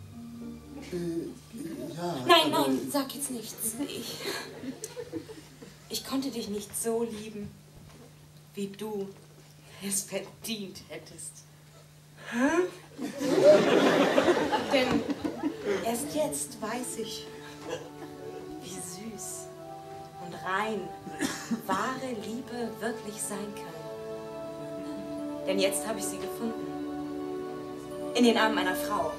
Speaker 11: Äh, ja.
Speaker 9: Nein, nein, sag jetzt nichts. Ich, ich konnte dich nicht so lieben, wie du es verdient hättest. Hä? Denn erst jetzt weiß ich, wie süß und rein wahre Liebe wirklich sein kann. Denn jetzt habe ich sie gefunden. In den Armen einer Frau.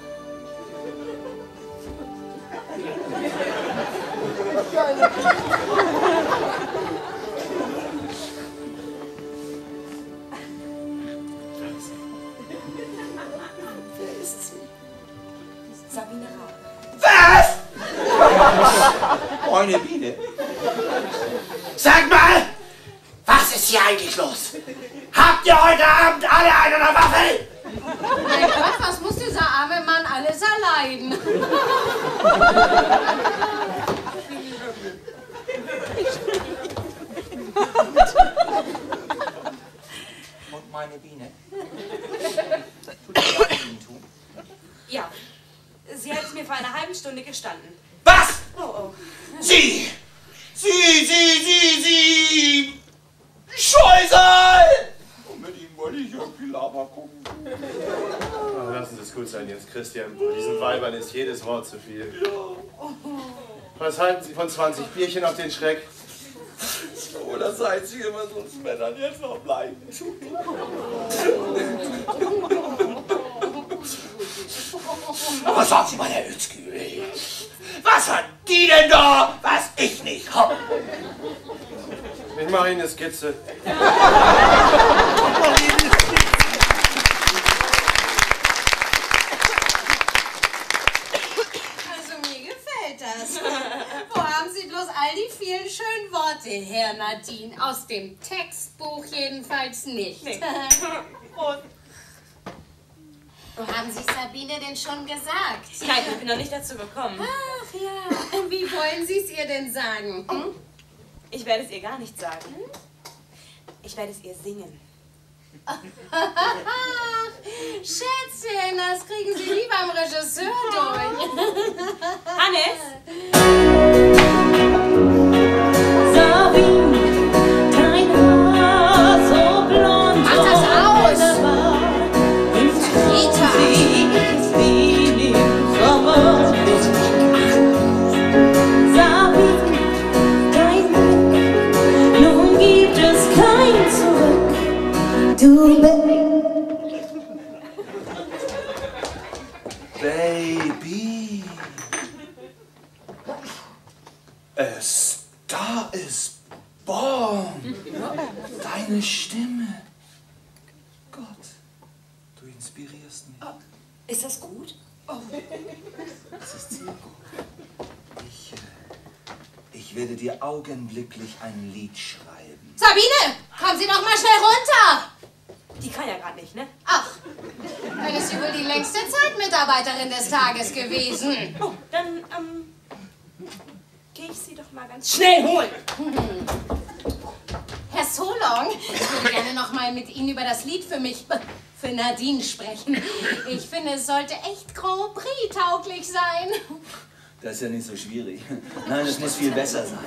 Speaker 9: Wer ist sie? Sabine Rabe.
Speaker 1: Was? Meine Biene. Sag mal, was ist hier eigentlich los? Habt ihr heute Abend alle eine Waffel?
Speaker 5: Mein Gott, was muss dieser arme Mann alles erleiden?
Speaker 10: Und meine Biene? Tut dir leid, Ihnen tun?
Speaker 9: Ja, sie hat es mir vor einer halben Stunde gestanden.
Speaker 1: Was?
Speaker 9: Oh, oh.
Speaker 1: Sie! Sie, Sie, Sie, Sie! Scheusal! Und mit Ihnen wollte ich irgendwie Lava gucken.
Speaker 11: Oh, lassen Sie es gut sein, Jens Christian. Bei diesen Weibern ist jedes Wort zu viel.
Speaker 1: Ja.
Speaker 11: Was halten Sie von zwanzig Bierchen auf den Schreck?
Speaker 1: Oh, das Einzige, was uns Männern jetzt noch bleibt. Aber sagen Sie mal, Herr Özgül, was hat die denn da, was ich nicht hab?
Speaker 11: Ich mache Ihnen eine Skizze.
Speaker 5: Also mir gefällt das. Wo haben Sie bloß all die vielen schönen Worte her, Nadine? Aus dem Textbuch jedenfalls nicht.
Speaker 9: Nee.
Speaker 5: Wo haben Sie Sabine denn schon gesagt?
Speaker 9: Nein, ich bin noch nicht dazu gekommen.
Speaker 5: Ach ja, wie wollen Sie es ihr denn sagen? Hm?
Speaker 9: Ich werde es ihr gar nicht sagen. Ich werde es ihr singen.
Speaker 5: Schätzchen, das kriegen Sie wie beim Regisseur durch.
Speaker 9: Hannes?
Speaker 3: Sabine, dein Haar so blond.
Speaker 5: Mach das aus!
Speaker 3: Rita! Sabine, dein Glück, nun gibt es kein Zurück. Du
Speaker 10: Baby. A Star is born. Deine Stimme. Gott, du inspirierst mich.
Speaker 9: Ist das gut?
Speaker 10: Das ist sehr gut. Ich, äh, ich werde dir augenblicklich ein Lied schreiben.
Speaker 5: Sabine, kommen Sie doch mal schnell runter!
Speaker 9: Die kann ja gerade nicht, ne?
Speaker 5: Ach, dann ist sie wohl die längste Zeitmitarbeiterin des Tages gewesen.
Speaker 9: Oh, dann, ähm, gehe ich sie doch mal ganz schnell holen.
Speaker 5: Hm. Herr Solong, ich würde gerne noch mal mit Ihnen über das Lied für mich, für Nadine sprechen. Ich finde, es sollte echt Grand Prix tauglich sein.
Speaker 10: Das ist ja nicht so schwierig. Nein, es muss viel besser sein.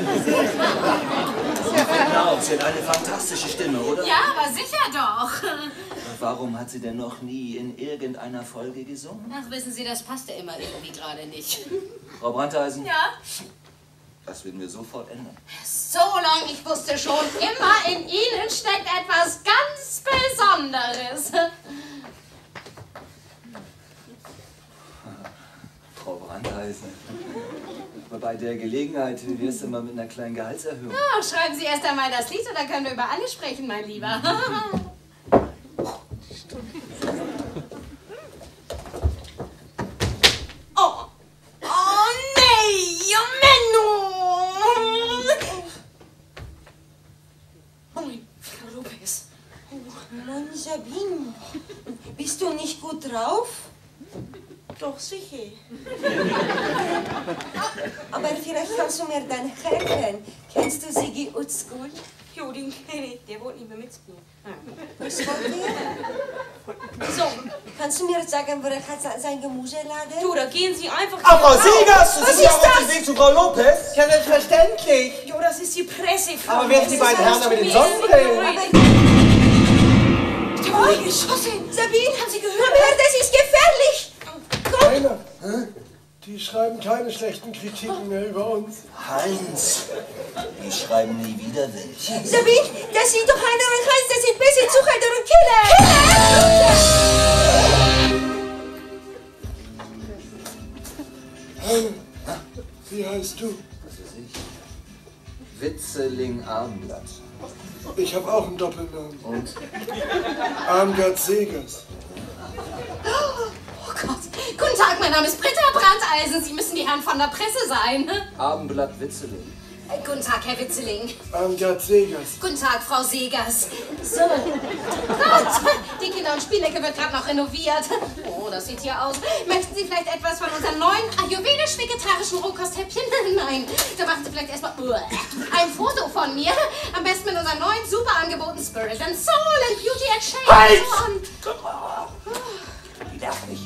Speaker 10: Genau, sie hat eine fantastische Stimme, oder?
Speaker 5: Ja, aber sicher doch.
Speaker 10: Warum hat sie denn noch nie in irgendeiner Folge gesungen?
Speaker 5: Ach, wissen Sie, das passte immer irgendwie gerade nicht.
Speaker 10: Frau Brandheißen?
Speaker 5: Ja?
Speaker 10: Das werden wir sofort ändern.
Speaker 5: So lange ich wusste schon, immer in Ihnen steckt etwas ganz Besonderes.
Speaker 10: Frau Brandeisen, bei der Gelegenheit, wie wär's denn mal mit einer kleinen Gehaltserhöhung?
Speaker 5: Oh, schreiben Sie erst einmal das Lied und dann können wir über alles sprechen, mein Lieber.
Speaker 9: Oh, oh nee, Menno!
Speaker 6: Oh mein Frau Lopez. Oh Mann, Sabine, bist du nicht gut drauf?
Speaker 9: Doch, sicher.
Speaker 6: Aber vielleicht kannst du mir dann helfen. Kennst du Sigi Utzkul?
Speaker 9: Jo, den kenne ich. Der wollte nicht mehr mitspielen.
Speaker 6: Was wollt ihr?
Speaker 9: So.
Speaker 6: Kannst du mir sagen, wo er hat sein Gemüseladen?
Speaker 9: Du, da gehen Sie einfach...
Speaker 10: Ah, Frau Siegers,
Speaker 9: Was
Speaker 10: Sie sind ja
Speaker 9: ist
Speaker 10: auf dem Weg zu Frau Lopez.
Speaker 13: Ja, selbstverständlich.
Speaker 9: Jo, das ist die Pressefrau.
Speaker 13: Aber wer sind die beiden Herren da mit den Sonnenbrillen?
Speaker 9: Der wurde geschossen.
Speaker 6: Sabine, haben Sie gehört? Das ist gefährlich.
Speaker 11: Keiner. Die schreiben keine schlechten Kritiken mehr über uns.
Speaker 10: Heinz, die schreiben nie wieder welche.
Speaker 6: Sabine, das sind doch Heiner und Heinz, das sind beste Zuhälter und Killer.
Speaker 11: Heiner, wie heißt du?
Speaker 10: Was weiß ich? Witzeling Abendblatt.
Speaker 11: Ich habe auch einen Doppelnamen.
Speaker 10: Und?
Speaker 11: Armgard Segers.
Speaker 5: Oh Gott. Guten Tag, mein Name ist Britta Brandeisen. Sie müssen die Herren von der Presse sein.
Speaker 10: Abendblatt Witzeling.
Speaker 5: Äh, guten Tag, Herr Witzeling.
Speaker 11: Armgard Segers.
Speaker 5: Guten Tag, Frau Segers. So. Gott, die Kinder- und Spielecke wird gerade noch renoviert. Oh, das sieht hier aus. Möchten Sie vielleicht etwas von unseren neuen ayurvedisch-vegetarischen Rohkosthäppchen? Nein, da machen Sie vielleicht erstmal ein Foto von mir. Am besten mit unseren neuen Superangeboten Spirit and Soul and Beauty Exchange.
Speaker 10: Halt!
Speaker 5: Und
Speaker 10: Die darf nicht.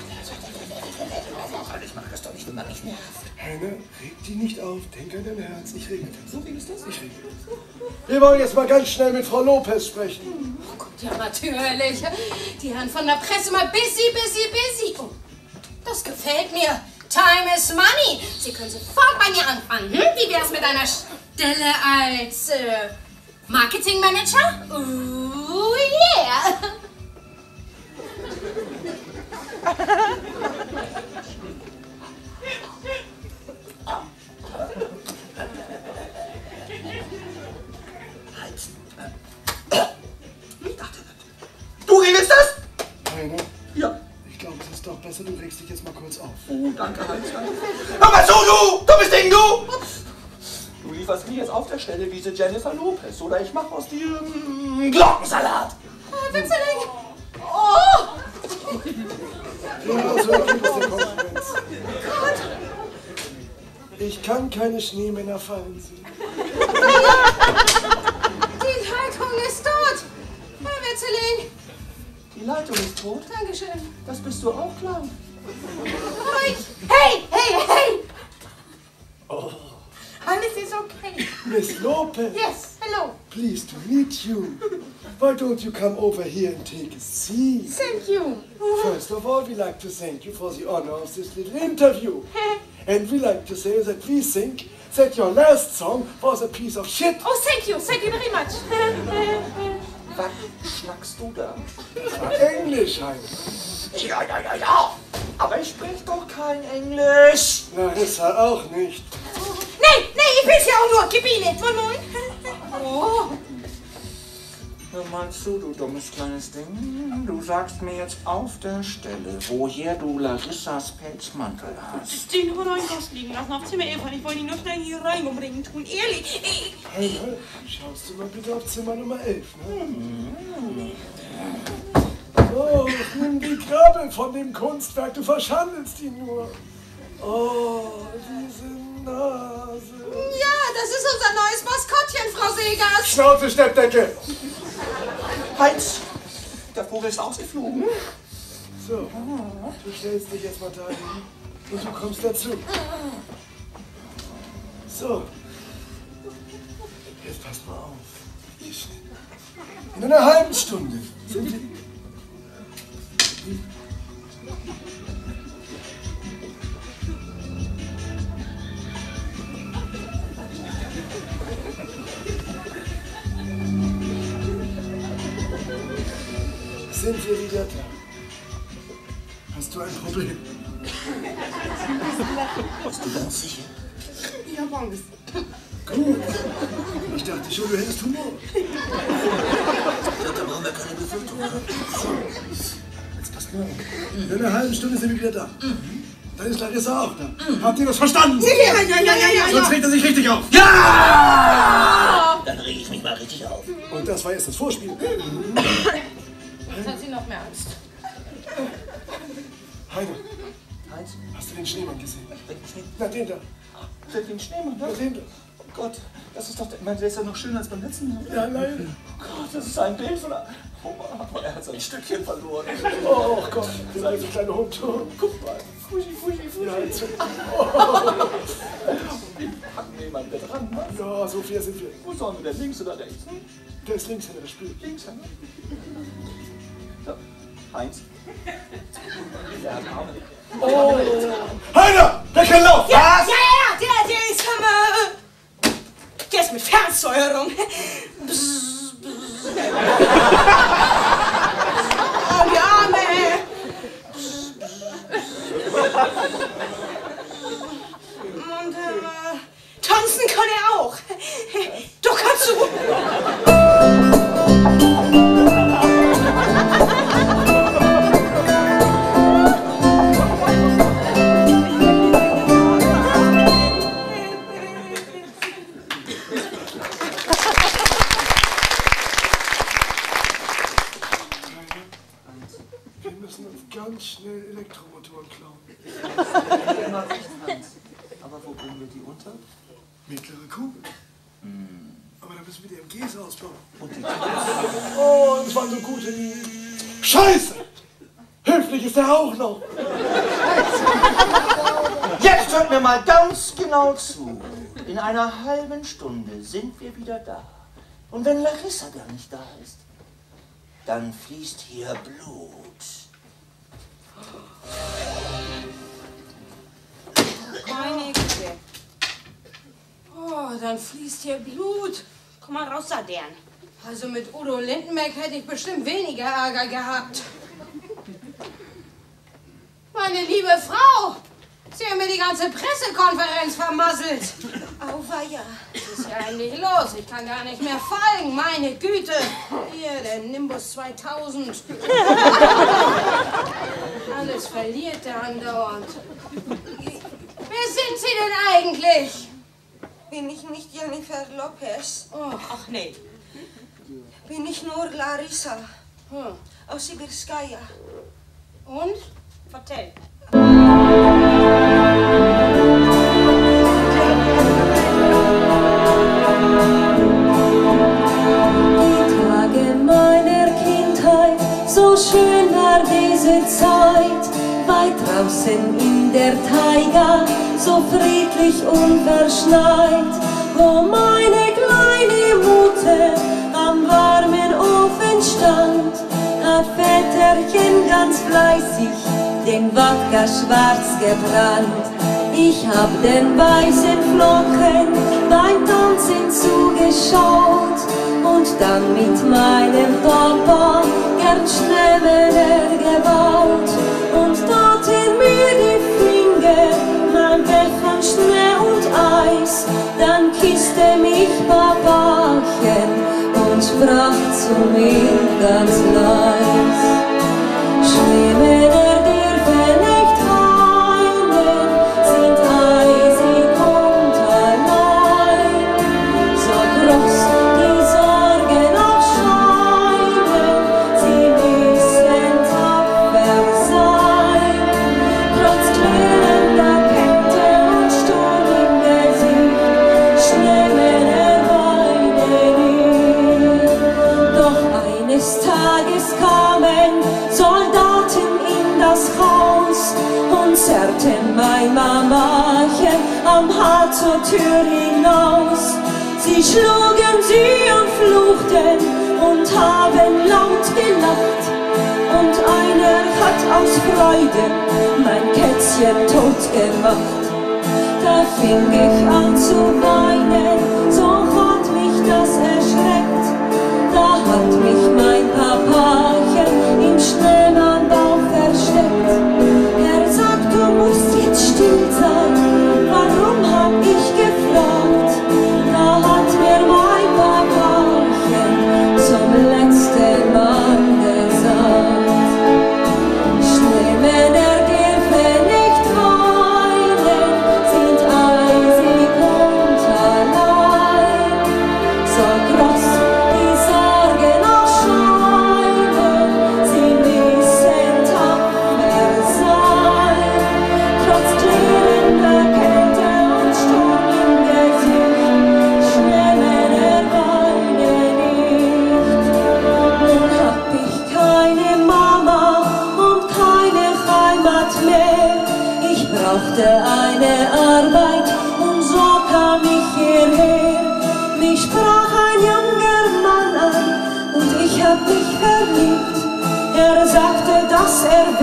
Speaker 10: Ich mach das doch nicht, wenn man mich nervt.
Speaker 11: Heiner, reg die nicht auf. Denk an dein Herz. Ich regle das. So regelst du das? Ich regle das. Wir wollen jetzt mal ganz schnell mit Frau Lopez sprechen.
Speaker 5: Oh Gott, ja natürlich. Die Herren von der Presse mal busy, busy, busy. Oh, das gefällt mir. Time is money. Sie können sofort bei mir anfangen. Hm? Wie wär's mit einer Stelle als äh, Marketingmanager? Oh yeah.
Speaker 10: Du regelst das?
Speaker 11: Heiner?
Speaker 10: Ja.
Speaker 11: Ich glaube, es ist doch besser, du regst dich jetzt mal kurz auf.
Speaker 10: Oh, danke, Heinz, danke. Hör mal zu, du! Dummes Ding, du! Du lieferst mich jetzt auf der Stelle wie diese Jennifer Lopez, oder ich mach aus dir mm, Glockensalat.
Speaker 5: Oh, Witzeling. Oh!
Speaker 11: Ja, so ergibt es der Konkurrenz. Ich kann keine Schneemänner fallen sehen.
Speaker 5: Die Leitung ist tot. Herr Witzeling.
Speaker 10: Die Leitung ist tot?
Speaker 5: Dankeschön.
Speaker 10: Das bist du auch, klar.
Speaker 5: Hey, hey, hey!
Speaker 11: Oh.
Speaker 5: Alles ist okay.
Speaker 11: Miss Lopez.
Speaker 5: Yes, hello.
Speaker 11: Pleased to meet you. Why don't you come over here and take a seat?
Speaker 5: Thank you.
Speaker 11: First of all, we like to thank you for the honor of this little interview. And we like to say that we think that your last song was a piece of shit.
Speaker 9: Oh, thank you. Thank you very much.
Speaker 10: Was schnackst du da?
Speaker 11: Das war Englisch, Heinz.
Speaker 10: Ja, ja, ja, ja. Aber ich sprich doch kein Englisch.
Speaker 11: Larissa auch nicht.
Speaker 9: Nee, nee, ich will's ja auch nur. Gib ihn nicht. Moin, moin.
Speaker 5: Oh.
Speaker 10: Hör mal zu, du dummes kleines Ding. Du sagst mir jetzt auf der Stelle, woher du Larissas Pelzmantel hast.
Speaker 9: Den hat er im Gast liegen lassen auf Zimmer elf. Ich wollte ihn nur schnell hier reinbringen tun. Ehrlich. Ich...
Speaker 11: Heiner, schaust du mal bitte auf Zimmer Nummer elf, ne?
Speaker 10: Mhm.
Speaker 11: Oh, nimm die Krabbel von dem Kunstwerk, du verschandelst ihn nur. Oh, diese Nase.
Speaker 5: Ja, das ist unser neues Maskottchen, Frau Segers.
Speaker 11: Schnauze, Steppdecke.
Speaker 10: Heinz, der Vogel ist ausgeflogen.
Speaker 11: So, du stellst dich jetzt mal da hin und du kommst dazu. So, jetzt pass mal auf. In einer halben Stunde sind wir...
Speaker 14: sind wir wieder da. Hast du ein Problem?
Speaker 1: Bist du ganz sicher?
Speaker 7: Ich hab Angst.
Speaker 14: Gut. Ich dachte schon, du hättest Humor.
Speaker 1: Da brauchen wir keine Befürchtung haben.
Speaker 14: Jetzt passt mal auf. In einer halben Stunde sind wir wieder da. Dann ist Larissa auch da. Habt ihr das verstanden?
Speaker 7: Ja, ja, ja, ja, ja.
Speaker 14: Sonst regt er sich richtig auf.
Speaker 1: Ja! Dann rege ich mich mal richtig auf.
Speaker 14: Und das war jetzt das Vorspiel.
Speaker 7: Jetzt hat sie noch mehr Angst.
Speaker 14: Heide,
Speaker 4: Heinz?
Speaker 14: hast du den Schneemann gesehen?
Speaker 4: Welchen Schneemann?
Speaker 14: Na, den da.
Speaker 4: Den Schneemann, ne?
Speaker 14: Na, den da.
Speaker 4: Oh Gott, das ist doch, ich meine, der ist ja noch schöner als beim letzten Mal.
Speaker 14: Ja, nein.
Speaker 4: Oh Gott, das ist ein Bild von einer... Oh, aber er hat sein Stückchen verloren.
Speaker 14: Oh Gott, der alte kleine Hund.
Speaker 4: Guck mal, Kuschi, Kuschi, Kuschi.
Speaker 14: Ja, jetzt.
Speaker 4: Oh. Wir packen den mal wieder dran, ne?
Speaker 14: Ja, so viel sind wir.
Speaker 4: Wo sollen wir denn, links oder rechts? Hm?
Speaker 14: Der ist links hinter der Spül.
Speaker 4: Links, ne? So, Heinz. Der hat Arme.
Speaker 14: Oh! Heide, der kann laufen!
Speaker 7: Ja, ja, ja, der, der ist am, äh, der ist mit Fernsteuerung. Bzz, bzz. Oh, die Arme. Bzz, bzz. Und, äh, tanzen kann er auch. Du kannst du.
Speaker 14: Ganz schnell Elektromotoren klauen.
Speaker 4: Immer recht, Hans. Aber wo bringen wir die unter?
Speaker 14: Mittlere Kugel.
Speaker 4: Hm.
Speaker 14: Aber da müssen wir die M Gs ausbauen.
Speaker 4: Und die
Speaker 14: Oh, das waren so gute Lieben. Scheiße! Höflich ist er auch noch.
Speaker 1: Jetzt hört mir mal ganz genau zu. In einer halben Stunde sind wir wieder da. Und wenn Larissa gar nicht da ist, dann fließt hier Blut.
Speaker 7: Meine Güte. Oh, dann fließt hier Blut.
Speaker 9: Komm mal raus, Sadern.
Speaker 7: Also mit Udo Lindenberg hätte ich bestimmt weniger Ärger gehabt. Meine liebe Frau, Sie haben mir die ganze Pressekonferenz vermasselt.
Speaker 6: Auweia.
Speaker 7: Was ist hier eigentlich los? Ich kann gar nicht mehr folgen, meine Güte. Hier, der Nimbus zweitausend. Alles verliert der andauernd. Wer sind Sie denn eigentlich?
Speaker 6: Bin ich nicht Jennifer Lopez?
Speaker 7: Oh.
Speaker 9: Ach nee.
Speaker 6: Bin ich nur Larissa
Speaker 7: Hm.
Speaker 6: aus Sibirskaya.
Speaker 7: Und?
Speaker 9: Vertell.
Speaker 15: So schön war diese Zeit, weit draußen in der Taiga, so friedlich und verschneit, wo meine kleine Mutter am warmen Ofen stand, hat Väterchen ganz fleißig den Wodka schwarz gebrannt. Ich hab den weißen Flocken beim Tanzen zugeschaut und dann mit meinem Papa gern Schneemänner gebaut. Und taten mir die Finger mein Bett von Schnee und Eis. Dann küsste mich Papachen und sprach zu mir ganz leis: Schneemänner dürfen nicht weinen, sind eisig und allein. So groß die Sorgen auch scheinen, sie müssen tapfer sein. Trotz klirrender Kette und Sturm im Gesicht, Schneemänner weinen nicht. Doch eines Tages kamen Soldaten in das Haus und zerrten mein Mamachen am Hals zur Tür hinaus. Sie schlugen sie und fluchten und haben laut gelacht. Und einer hat aus Freude mein Kätzchen tot gemacht. Da fing ich an zu weinen, so hat mich das erschreckt. Da hat mich mein Papachen in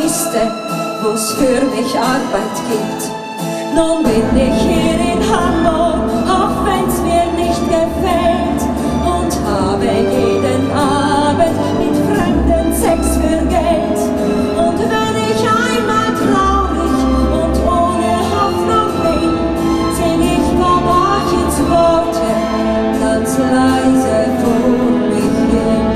Speaker 15: wüsste, wo's für mich Arbeit gibt. Nun bin ich hier in Hamburg, auch wenn's mir nicht gefällt, und habe jeden Abend mit Fremden Sex für Geld. Und wenn ich einmal traurig und ohne Hoffnung bin, sing ich Babachens Worte ganz leise vor mich hin.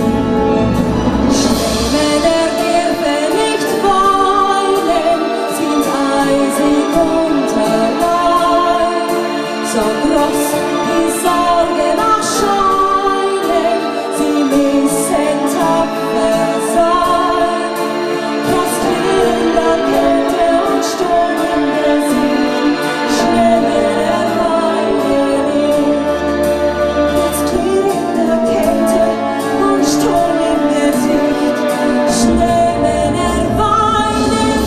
Speaker 15: Schwämme der Irre nicht wollen, sind eisig und allein, so groß die Sorgen erscheinen, sie müssen tapfer sein. Trotz glühender Kälte und Sturm im Gesicht, schwimmen Weine nicht. Trotz glühender Kälte und Sturm im Gesicht, schwimmen Weine nicht.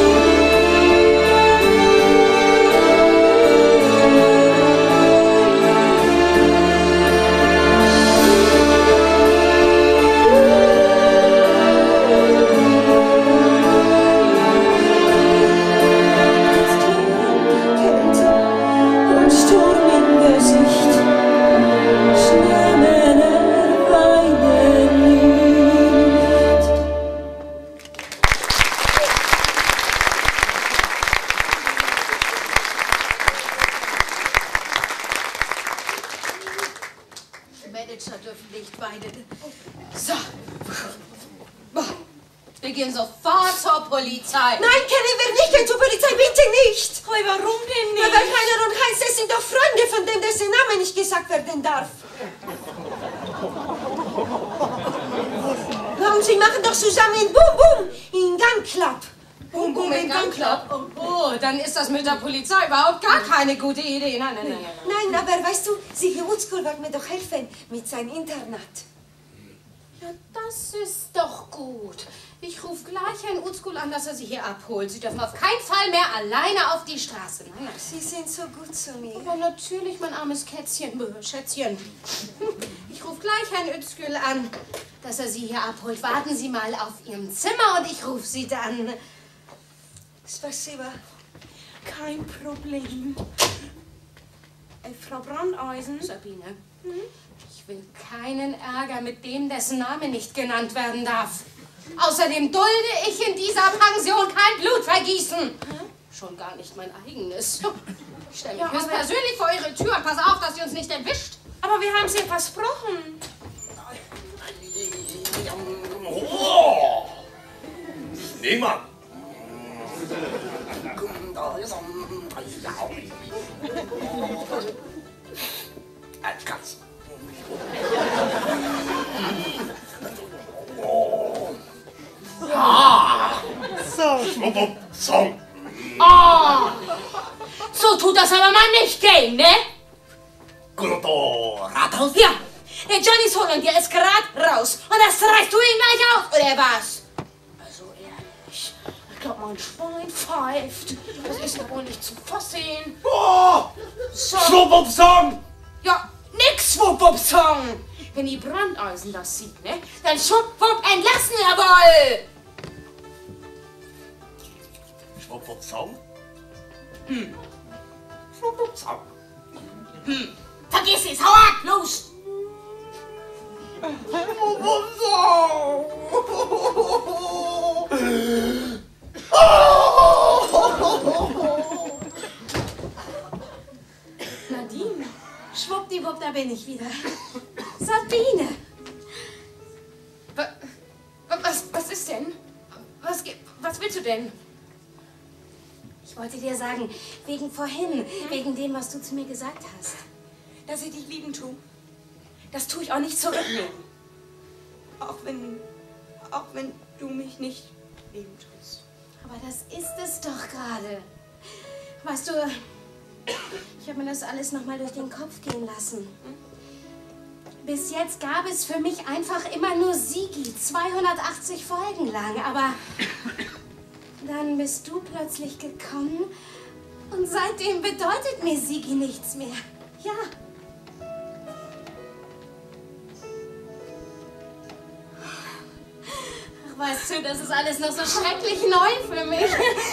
Speaker 15: Kälte und Sturm im Gesicht, schwimmen Weine nicht.
Speaker 5: Manager dürfen nicht weinen. So. Wir gehen sofort zur Polizei.
Speaker 6: Nein, können wir nicht gehen zur Polizei, bitte nicht!
Speaker 9: Oh, warum denn
Speaker 6: Na,
Speaker 9: nicht?
Speaker 6: weil Heiner und Heinz, das sind doch Freunde, von denen dessen Name nicht gesagt werden darf. Na, und sie machen doch zusammen Bum Bum in Gun Club.
Speaker 5: Bum, bum, in Gun Club. Oh, oh, dann ist das mit der Polizei überhaupt gar keine gute Idee. Nein, nein, nein, nein.
Speaker 6: Nein, aber weißt du, Sigi Utzkohl wird mir doch helfen mit seinem Internat.
Speaker 5: Ja, das ist doch gut. Ich rufe gleich Herrn Utzkohl an, dass er Sie hier abholt. Sie dürfen auf keinen Fall mehr alleine auf die Straße. Nein, nein.
Speaker 6: Sie sind so gut zu mir.
Speaker 5: Aber natürlich, mein armes Kätzchen, Bö, Schätzchen. Ich rufe gleich Herrn Utzkohl an, dass er Sie hier abholt. Warten Sie mal auf Ihrem Zimmer und ich rufe Sie dann.
Speaker 6: Spasiba.
Speaker 9: Kein Problem. Äh, Frau Brandeisen?
Speaker 5: Sabine, ich will keinen Ärger mit dem, dessen Name nicht genannt werden darf. Außerdem dulde ich in dieser Pension kein Blutvergießen. Schon gar nicht mein eigenes. Ich stelle mich
Speaker 9: Ja, aber-
Speaker 5: höchstpersönlich vor Ihre Tür und pass auf, dass sie uns nicht erwischt.
Speaker 9: Aber wir haben es ja versprochen.
Speaker 10: Oh! Niemand! Als Katz. Ah! So. Song.
Speaker 9: Oh! So tut das aber mal nicht gehen, ne?
Speaker 10: Kunoto Rathaus?
Speaker 9: Ja, der Johnny Solondier ist gerade raus. Und das reißt du ihn gleich aus, oder was? Also ehrlich, ich glaube, mein Schwein pfeift. Das ist ja wohl nicht zu fassen.
Speaker 10: Oh!
Speaker 9: So.
Speaker 10: Schwupp-Wupp-Song!
Speaker 9: Ja, nix Schwupp-Wupp-Song. Wenn die Brandeisen das sieht, ne, dann Schwupp-Wupp entlassen, jawohl!
Speaker 10: Schwupp-Wupp-Song?
Speaker 9: Hm.
Speaker 10: Schwupp-Wupp-Song.
Speaker 9: Hm. Vergiss es, hau ab, los!
Speaker 5: Nadine, schwuppdiwupp, da bin ich wieder. Sabine!
Speaker 9: Wa- wa- Was, was ist denn? Was, ge- was willst du denn?
Speaker 5: Ich wollte dir sagen, wegen vorhin, wegen dem, was du zu mir gesagt hast.
Speaker 9: Dass ich dich lieben tue. Das tue ich auch nicht zurücknehmen. Auch wenn, auch wenn du mich nicht lieben tust.
Speaker 5: Aber das ist es doch gerade. Weißt du, ich habe mir das alles noch mal durch den Kopf gehen lassen. Bis jetzt gab es für mich einfach immer nur Sigi, zweihundertachtzig Folgen lang. Aber dann bist du plötzlich gekommen und seitdem bedeutet mir Sigi nichts mehr. Ja. weißt du, das ist alles noch so schrecklich neu für mich.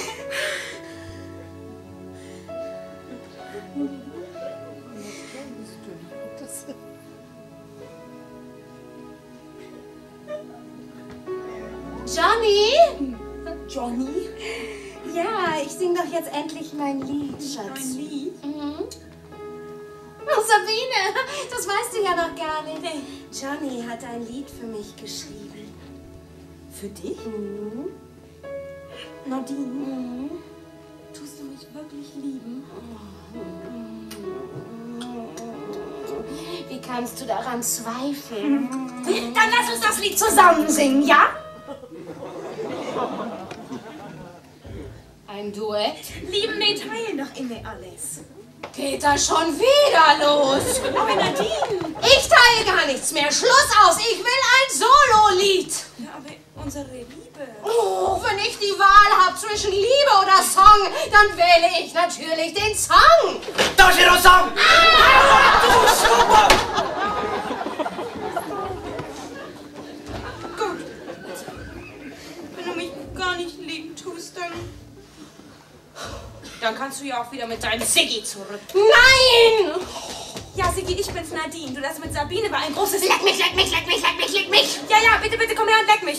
Speaker 5: Johnny?
Speaker 9: Johnny?
Speaker 5: Ja, ich sing doch jetzt endlich mein Lied, Schatz.
Speaker 9: Ein Lied?
Speaker 5: Mhm. Oh, Sabine, das weißt du ja noch gar nicht. Nee. Johnny hat ein Lied für mich geschrieben.
Speaker 9: Für dich?
Speaker 5: Mhm.
Speaker 9: Nadine?
Speaker 5: Mhm.
Speaker 9: Tust du mich wirklich lieben?
Speaker 5: Wie kannst du daran zweifeln?
Speaker 9: Dann lass uns das Lied zusammen singen, ja?
Speaker 5: Ein Duett?
Speaker 9: Lieben, wir teilen doch immer alles.
Speaker 5: Geht das schon wieder los?
Speaker 9: Aber Nadine!
Speaker 5: Ich teile gar nichts mehr. Schluss aus. Ich will ein Solo-Lied.
Speaker 9: Ja, aber unsere Liebe.
Speaker 5: Oh, wenn ich die Wahl habe zwischen Liebe oder Song, dann wähle ich natürlich den Song.
Speaker 10: Darf ich noch sagen?
Speaker 5: Ah!
Speaker 10: Du super!
Speaker 9: Gut. Wenn du mich gar nicht lieben tust, dann... Dann kannst du ja auch wieder mit deinem Siggi zurück.
Speaker 5: Nein!
Speaker 9: Ja, Siggi, ich bin's Nadine. Du, das mit Sabine war ein großes...
Speaker 5: Leck mich, leck mich, leck mich, leck mich, leck mich!
Speaker 9: Ja, ja, bitte, bitte, komm her und leck mich.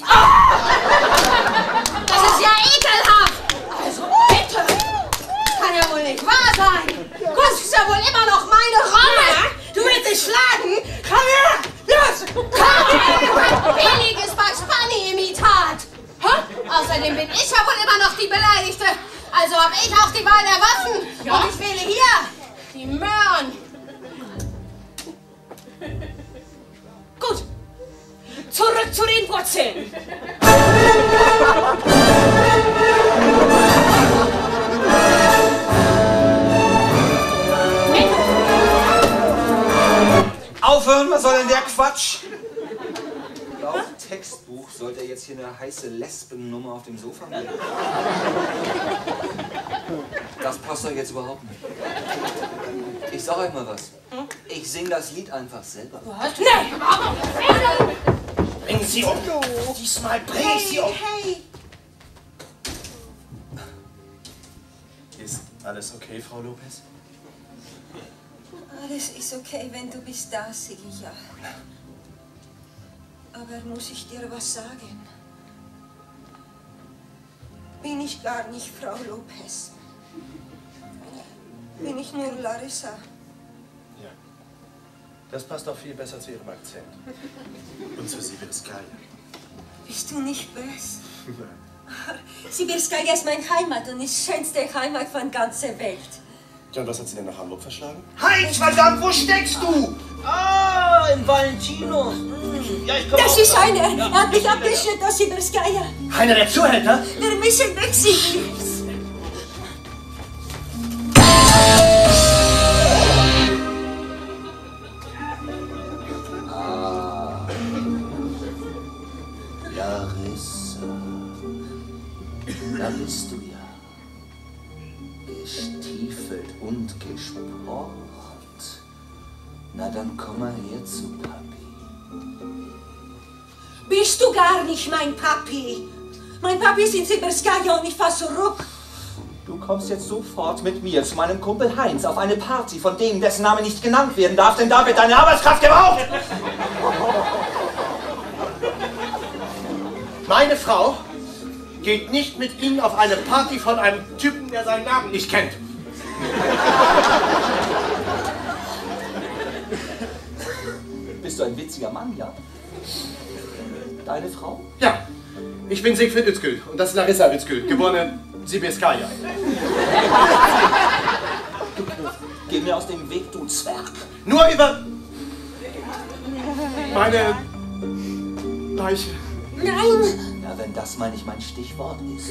Speaker 5: Das ist ja ekelhaft! Also bitte! Kann ja wohl nicht wahr sein! Das ist ja wohl immer noch meine Rolle! Du willst dich schlagen? Komm her! Los! Komm her! Billiges Bugs Bunny-Imitat! Außerdem bin ich ja wohl immer noch die Beleidigte! Also habe ich auch die Wahl der Waffen. Ja? Und ich wähle hier die Möhren.
Speaker 9: Gut. Zurück zu den Wurzeln.
Speaker 4: Aufhören, was soll denn der Quatsch? Laut Textbuch sollte er jetzt hier eine heiße Lesbennummer auf dem Sofa machen. Das passt doch jetzt überhaupt nicht. Ich sag euch mal was. Ich sing das Lied einfach selber.
Speaker 5: Was? Nee!
Speaker 10: Bring sie um! Diesmal bring ich sie um!
Speaker 6: Hey!
Speaker 11: Ist alles okay, Frau Lopez?
Speaker 6: Alles ist okay, wenn du bist da, Siggi, ja. Aber muss ich dir was sagen? Bin ich gar nicht Frau Lopez. Bin ich nur Larissa.
Speaker 11: Ja. Das passt auch viel besser zu Ihrem Akzent. Und zu Sibirskaya.
Speaker 6: Bist du nicht böse? Sibirskaya ist meine Heimat und ist die schönste Heimat von ganzer Welt.
Speaker 11: Ja, und was hat Sie denn nach Hamburg verschlagen?
Speaker 10: Heinz, verdammt, wo steckst du? Ah, im Valentino. Hm. Ja, ich komm
Speaker 6: Das
Speaker 10: auch
Speaker 6: ist
Speaker 10: da.
Speaker 6: einer. Er hat mich abgeschnitten aus Sibirskaya.
Speaker 10: Einer der Zuhälter?
Speaker 6: Wir müssen weg, Siggi.
Speaker 2: Ah, Larissa, da bist du ja. Gestiefelt und gesporcht. Na dann komm mal her zu Papi.
Speaker 6: Bist du gar nicht mein Papi? Mein Papi ist in Sibirskaya und ich fahr zurück.
Speaker 4: Du kommst jetzt sofort mit mir zu meinem Kumpel Heinz auf eine Party, von dem dessen Name nicht genannt werden darf, denn da wird deine Arbeitskraft gebraucht.
Speaker 10: Meine Frau geht nicht mit Ihnen auf eine Party von einem Typen, der seinen Namen nicht kennt.
Speaker 4: Bist du ein witziger Mann, ja? Deine Frau?
Speaker 11: Ja, ich bin Siegfried Özgül und das ist Larissa Özgül, geborene Sibirskaya.
Speaker 4: Geh mir aus dem Weg, du Zwerg.
Speaker 11: Nur über meine Leiche.
Speaker 6: Nein!
Speaker 4: Ja, wenn das mal nicht mein Stichwort ist.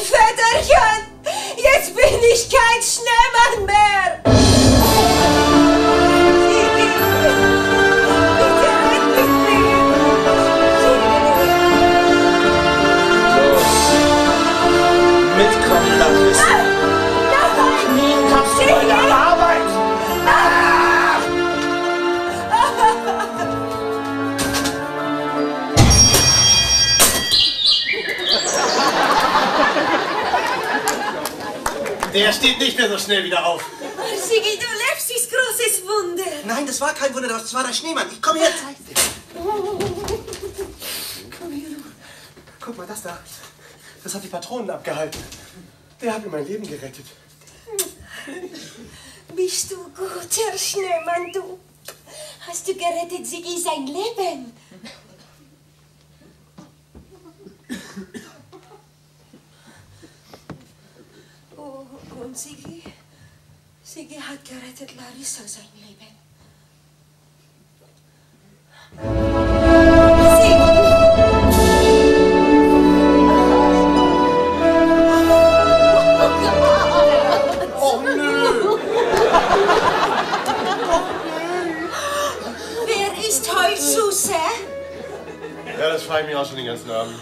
Speaker 6: Väterchen, jetzt bin ich kein Schneemann mehr.
Speaker 10: Mitkommen, Larissa. Knien kannst du bei der Arbeit.
Speaker 13: Der steht nicht mehr so schnell wieder auf.
Speaker 6: Sigi, du lebst, ist großes Wunder.
Speaker 13: Nein, das war kein Wunder, das war der Schneemann. Ich komm her. Komm her, du. Guck mal, das da. Das hat die Patronen abgehalten. Der hat mir mein Leben gerettet.
Speaker 6: Bist du guter Schneemann, du? Hast du gerettet Sigi sein Leben? Oh, und Sigi? Sigi hat gerettet Larissa sein Leben.
Speaker 13: Oh nö!
Speaker 6: Wer ist Heulsuse?
Speaker 11: Ja, das frage ich mich auch schon den ganzen Abend.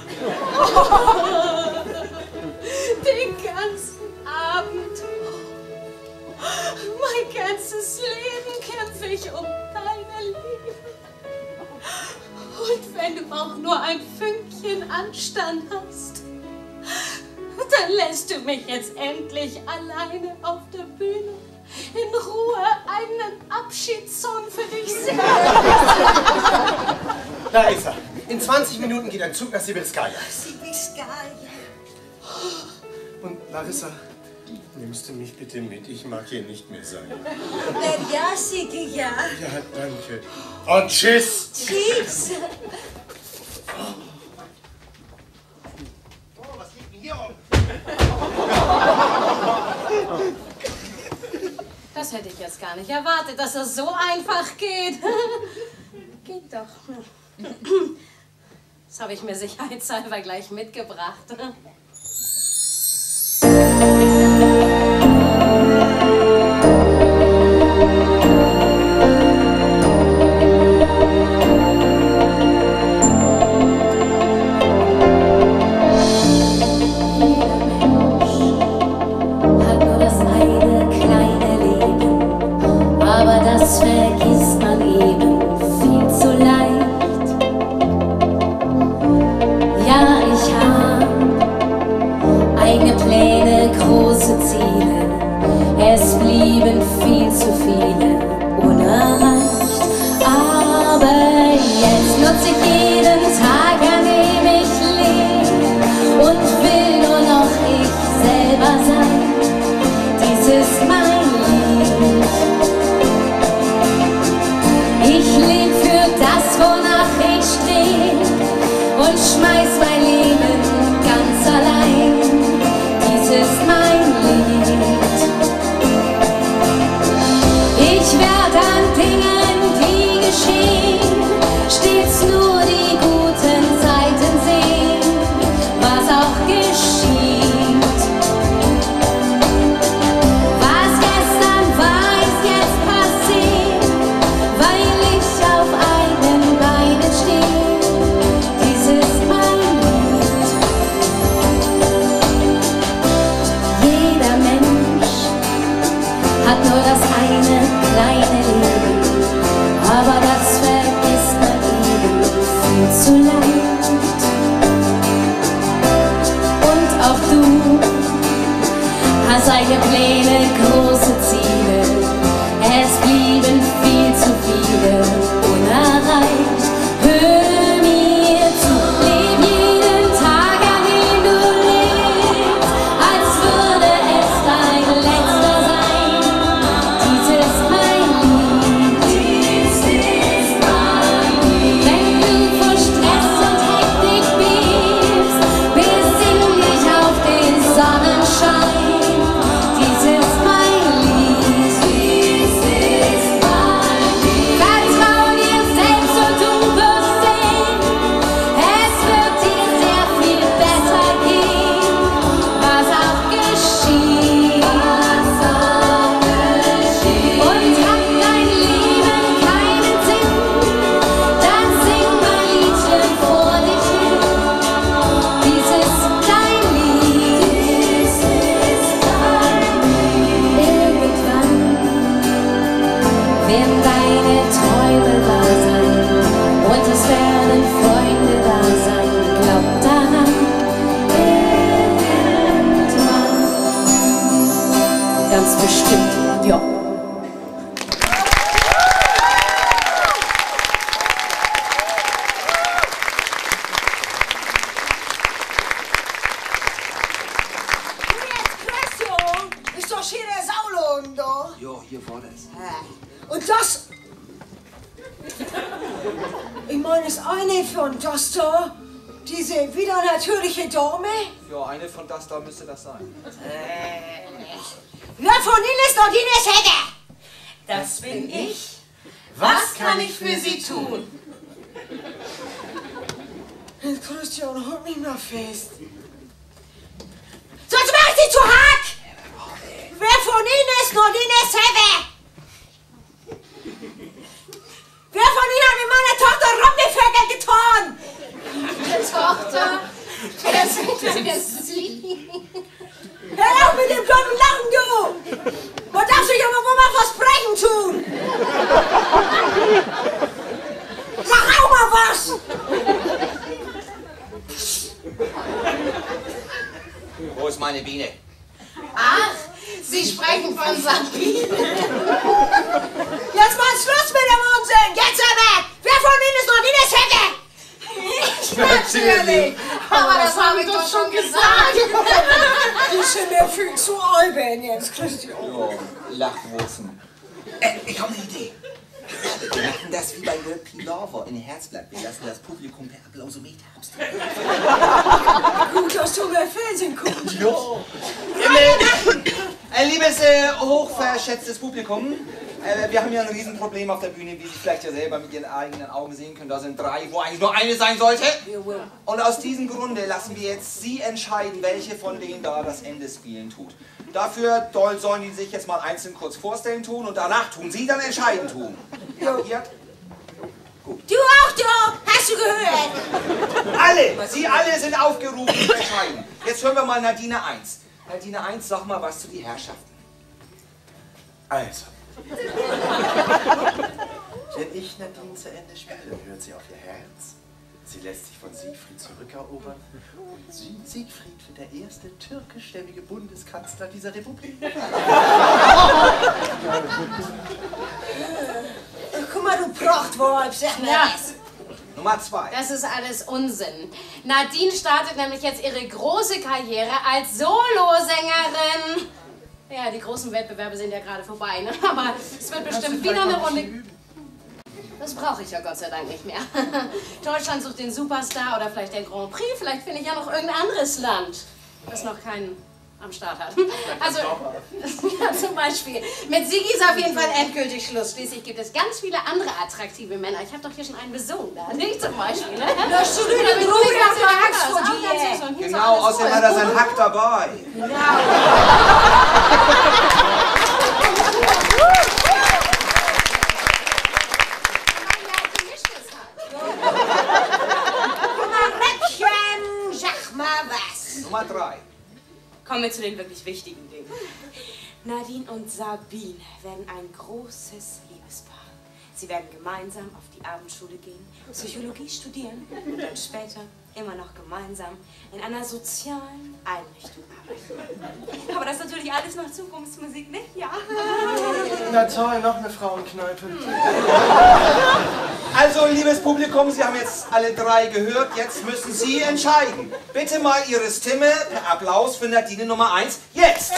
Speaker 5: Den ganzen Abend. Mein ganzes Leben kämpfe ich um deine Liebe. Und wenn du auch nur ein Fünkchen Anstand hast, dann lässt du mich jetzt endlich alleine auf der Bühne in Ruhe einen Abschiedssong für dich singen.
Speaker 13: Da ist er. In zwanzig Minuten geht ein Zug nach Sibirskaya.
Speaker 6: Sibirskaya.
Speaker 11: Und Larissa, nimmst du mich bitte mit? Ich mag hier nicht mehr sein.
Speaker 6: Na ja, Sigi, ja.
Speaker 11: Ja, danke. Und tschüss.
Speaker 6: Tschüss.
Speaker 13: Oh, was liegt denn hier rum?
Speaker 5: Das hätte ich jetzt gar nicht erwartet, dass das so einfach geht. Geht doch. Das habe ich mir sicherheitshalber gleich mitgebracht.
Speaker 15: Sonnenschein, dieses mein Lied. ganz bestimmt, ja.
Speaker 7: Ist doch hier der Saulohn, da.
Speaker 4: Jo, hier vor das.
Speaker 7: Und das... Ich meine, ist eine von das da, diese wieder natürliche Dame?
Speaker 4: Ja, eine von das da müsste das sein.
Speaker 7: Wer von Ihnen ist noch die Hecke?
Speaker 16: Das bin ich. Was kann ich für Sie tun?
Speaker 7: Christian, halt mich mal fest. Sonst mach ich Sie zu hart! Wer von Ihnen ist noch die Hecke? Wer von Ihnen hat mit meiner Tochter Rumgefäckert getan?
Speaker 5: Die Tochter? Wer sind denn Sie?
Speaker 7: Hör auf mit dem dummen Lachen, du! Man darf sich aber wohl mal versprechen tun! Sag auch mal was!
Speaker 4: Wo ist meine Biene?
Speaker 5: Ach, Sie sprechen von Sabine.
Speaker 7: Jetzt mal Schluss mit dem Unsinn! Jetzt aber! Wer von Ihnen ist noch die Hecke?
Speaker 5: Ich natürlich! Aber das habe ich doch schon gesagt!
Speaker 7: Die sind mir viel zu albern jetzt, Christian.
Speaker 4: Jo, Lachwurzen. Äh, ich habe eine Idee. Wir machen das wie bei World Pilaver in Herzblatt. Wir lassen das Publikum per Applausometer abstimmen.
Speaker 7: Gut, dass du mehr Fernsehen guckst.
Speaker 4: Jo. Äh, liebes, äh, hochverschätztes Publikum, äh, wir haben hier ein Riesenproblem auf der Bühne, wie Sie vielleicht ja selber mit Ihren eigenen Augen sehen können. Da sind drei, wo eigentlich nur eine sein sollte. Und aus diesem Grunde lassen wir jetzt Sie entscheiden, welche von denen da das Ende spielen tut. Dafür sollen die sich jetzt mal einzeln kurz vorstellen tun und danach tun Sie dann entscheiden tun. Kapiert?
Speaker 7: Du auch, du! Hast du gehört?
Speaker 4: Alle! Sie alle sind aufgerufen zu entscheiden. Jetzt hören wir mal Nadine eins. Nadine eins, sag mal was zu die Herrschaften.
Speaker 11: Also. Wenn ich Nadine zu Ende spiele, dann hört sie auf ihr Herz. Sie lässt sich von Siegfried zurückerobern. Und Siegfried wird der erste türkischstämmige Bundeskanzler dieser Republik.
Speaker 7: Guck mal, du Prachtweib, sag mir
Speaker 5: Ja.
Speaker 7: das.
Speaker 4: Nummer zwei.
Speaker 5: Das ist alles Unsinn. Nadine startet nämlich jetzt ihre große Karriere als Solosängerin. Ja, die großen Wettbewerbe sind ja gerade vorbei, ne? Aber es wird bestimmt wieder eine Runde... Das brauche ich ja Gott sei Dank nicht mehr. Deutschland sucht den Superstar oder vielleicht den Grand Prix. Vielleicht finde ich ja noch irgendein anderes Land, das noch keinen am Start hat. Also, ja, zum Beispiel. Mit Sigi ist auf jeden Fall endgültig Schluss. Schließlich gibt es ganz viele andere attraktive Männer. Ich habe doch hier schon einen besungen da, nicht zum Beispiel, ne?
Speaker 7: Das ist schon eine Bruder von dir.
Speaker 4: Genau, außerdem hat er seinen Hack dabei.
Speaker 7: Genau.
Speaker 4: Nummer drei.
Speaker 9: Kommen wir zu den wirklich wichtigen Dingen. Nadine und Sabine werden ein großes Liebespaar. Sie werden gemeinsam auf die Abendschule gehen, Psychologie studieren und dann später immer noch gemeinsam in einer sozialen Einrichtung arbeiten. Aber das ist natürlich alles noch Zukunftsmusik, nicht? Ja.
Speaker 11: Na toll, noch eine Frauenkneipe.
Speaker 4: Also, liebes Publikum, Sie haben jetzt alle drei gehört. Jetzt müssen Sie entscheiden. Bitte mal Ihre Stimme per Applaus für Nadine Nummer eins. Jetzt!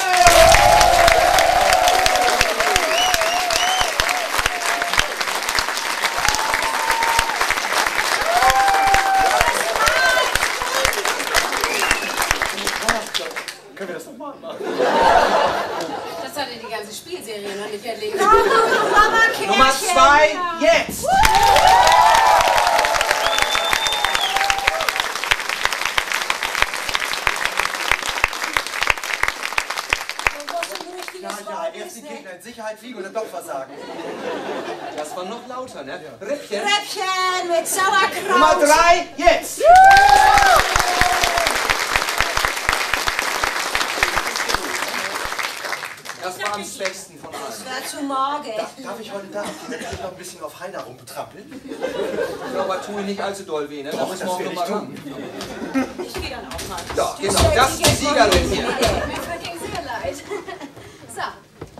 Speaker 11: Können wir das nochmal machen?
Speaker 5: Das hat er die ganze Spielserie noch nicht erlebt.
Speaker 4: Nummer zwei, jetzt!
Speaker 11: Ja, ja, erst die Gegner in Sicherheit wiegen und dann doch versagen.
Speaker 4: Das war noch lauter, ne? Rippchen.
Speaker 7: Rippchen mit Sauerkraut.
Speaker 4: Nummer drei, jetzt! Das war am schwächsten von allen.
Speaker 7: Das war zu mager.
Speaker 11: Darf, darf ich heute da? Dann kann ich noch ein bisschen auf Heiner rumtrampeln.
Speaker 4: Ja, aber tu ihn nicht allzu doll weh, ne? Da
Speaker 11: Doch,
Speaker 4: muss
Speaker 11: das
Speaker 4: man
Speaker 11: will
Speaker 4: noch
Speaker 11: ich
Speaker 4: mal
Speaker 11: tun.
Speaker 4: ran.
Speaker 9: Ich gehe dann auch mal.
Speaker 4: Ja, genau, das ist die Siegerin hier.
Speaker 5: Mir tut Ihnen sehr leid. So,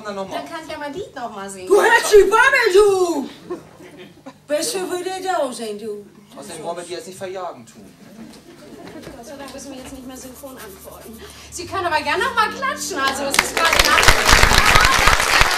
Speaker 4: dann nochmal.
Speaker 5: Dann kann ich ja mein Lied nochmal singen.
Speaker 6: Du hörst die Babbel, du! Besser würde da sein, du.
Speaker 4: Außerdem wollen wir die jetzt nicht verjagen tun.
Speaker 5: Gott sei Dank müssen wir jetzt nicht mehr synchron antworten. Sie können aber gerne noch mal klatschen, also es ist gerade Nacht.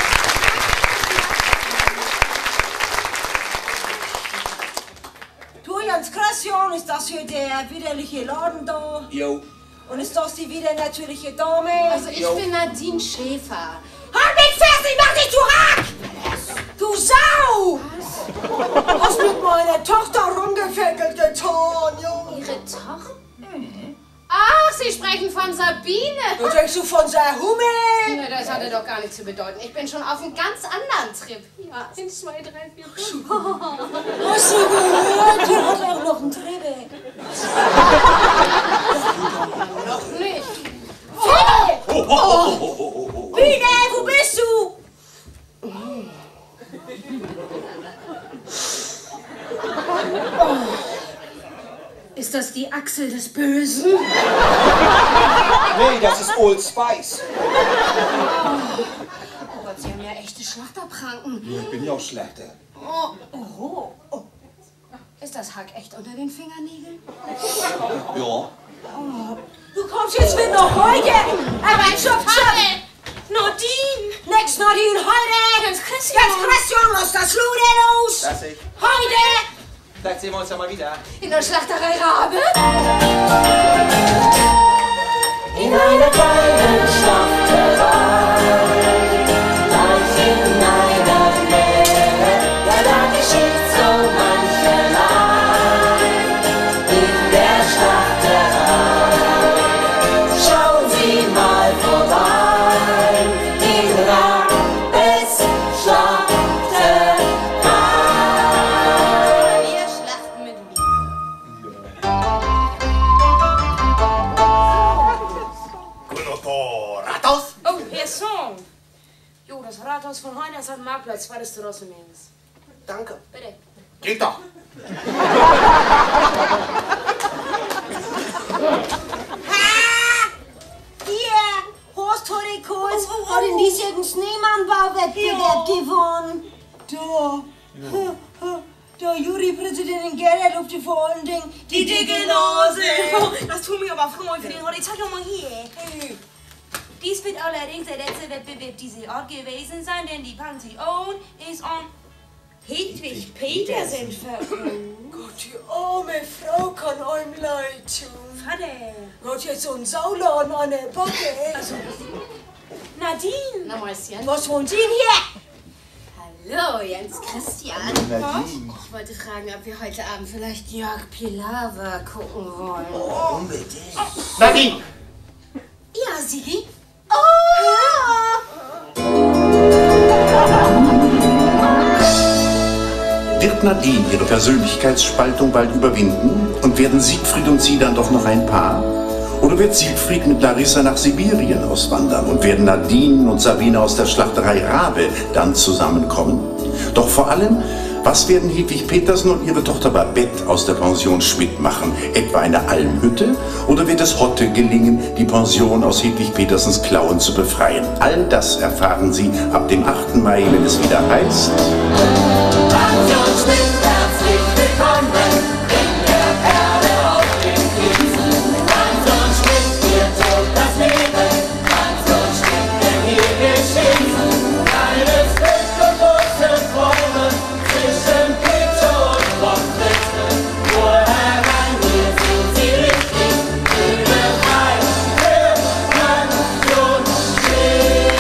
Speaker 6: Du, Jans Christian, ist das hier der widerliche Laden da?
Speaker 4: Jo.
Speaker 6: Und ist das die wieder natürliche Dame?
Speaker 5: Also ich bin Nadine Schäfer.
Speaker 6: Halt mich fest, ich mach dich zu Hack! Du Sau! Was? Hast mit meiner Tochter rumgefickelt getan, Junge?
Speaker 5: Ihre Tochter? Mhm. Ach, Sie sprechen von Sabine.
Speaker 6: Du denkst du von Sahume?
Speaker 5: Ne, das hatte doch gar nichts zu bedeuten. Ich bin schon auf einem ganz anderen Trip. Ja, eins, zwei, drei, vier, fünf.
Speaker 6: Hast du gehört? Die hat auch noch einen Tribbe.
Speaker 5: Noch nicht.
Speaker 6: Oh, oh, oh, oh, oh. Biene, wo bist du?
Speaker 5: Oh. Ist das die Achsel des Bösen?
Speaker 4: Nee, das ist Old Spice.
Speaker 5: Oh Gott, Sie haben ja echte Schlachterpranken.
Speaker 4: Ja, ich bin ja auch Schlachter.
Speaker 5: Oh, oh, oh. Ist das Hack echt unter den Fingernägeln?
Speaker 4: Ja.
Speaker 6: Oh. Du kommst jetzt mit noch heute! Aber ein Schopf,
Speaker 9: Nadine!
Speaker 6: Nix, Nadine, heute!
Speaker 9: Ganz Christian!
Speaker 6: Ganz Christian, lass das Luder los!
Speaker 4: Lass ich.
Speaker 6: Heute!
Speaker 4: Vielleicht sehen wir uns ja mal wieder.
Speaker 5: In der Schlachterei Rabe?
Speaker 3: In einer kleinen Schlachterei, gleich in einer Nähe, ja, da geschieht so mancherlei. In der Schlachterei, schauen Sie mal vorbei, in Rabes Schlachterei.
Speaker 5: Wir schlachten mit
Speaker 1: Rathaus?
Speaker 9: Oh, Herr Song. Jo, das Rathaus von Heiners hat Marktplatz, zweites Terrassenmenges.
Speaker 1: Danke.
Speaker 9: Bitte.
Speaker 1: Geht doch.
Speaker 6: Hier, Horst heute kurz, oh, oh, oh. Hat in diesjährigen Schneemann-Bauwettbewerb ja. gewonnen. Da, ja. Der Jurypräsidentin Gerda durfte vor allen Dingen
Speaker 9: die dicke Nase. Oh, das tut mir aber freuen für den heute. Zeig doch mal hier. Hey. Dies wird allerdings der letzte Wettbewerb dieser Art gewesen sein, denn die Pension ist an Hedwig Petersen verbunden.
Speaker 6: Gott, die arme Frau kann einem leid tun.
Speaker 9: Vater.
Speaker 6: Gott, jetzt so ein Sauladen an der Backe.
Speaker 9: Also, Nadine.
Speaker 5: Na, Mäuschen.
Speaker 6: Was wollen Sie denn hier?
Speaker 5: Hallo, Jens Christian.
Speaker 4: Nadine.
Speaker 5: Ich wollte fragen, ob wir heute Abend vielleicht Jörg Pilawa gucken wollen.
Speaker 1: Oh, unbedingt. Nadine!
Speaker 5: Ja, Sigi?
Speaker 2: Wird Nadine ihre Persönlichkeitsspaltung bald überwinden und werden Siegfried und sie dann doch noch ein Paar? Oder wird Siegfried mit Larissa nach Sibirien auswandern und werden Nadine und Sabine aus der Schlachterei Rabe dann zusammenkommen? Doch vor allem, was werden Hedwig Petersen und ihre Tochter Babette aus der Pension Schmidt machen? Etwa eine Almhütte? Oder wird es Hotte gelingen, die Pension aus Hedwig Petersens Klauen zu befreien? All das erfahren Sie ab dem achten Mai, wenn es wieder heißt...
Speaker 3: Pension Schmidt, herzlich willkommen in der Perle auf den Wiesen. Pension Schmidt, hier tobt das Leben. Pension Schmidt, denn hier geschehen kleines Glück und große Träume zwischen Peter und Pommes. Nur herein, hier sind sie richtig. Schöne Rein für Pension Schmidt.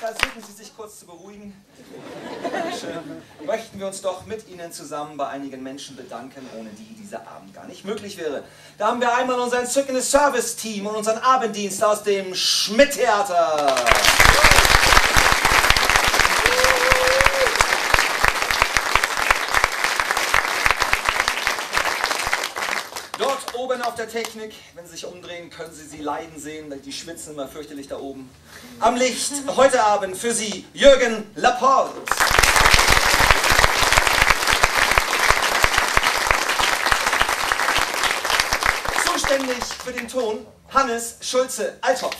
Speaker 4: als bitten Sie sich kurz zu beruhigen. Schön. Möchten wir uns doch mit Ihnen zusammen bei einigen Menschen bedanken, ohne die dieser Abend gar nicht möglich wäre. Da haben wir einmal unser entzückendes Service-Team und unseren Abenddienst aus dem Schmidt-Theater. Dort oben auf der Technik, wenn Sie sich umdrehen, können Sie sie leiden sehen, die schwitzen immer fürchterlich da oben. Am Licht, heute Abend für Sie, Jürgen Laporte. Zuständig für den Ton, Hannes Schulze-Althoff.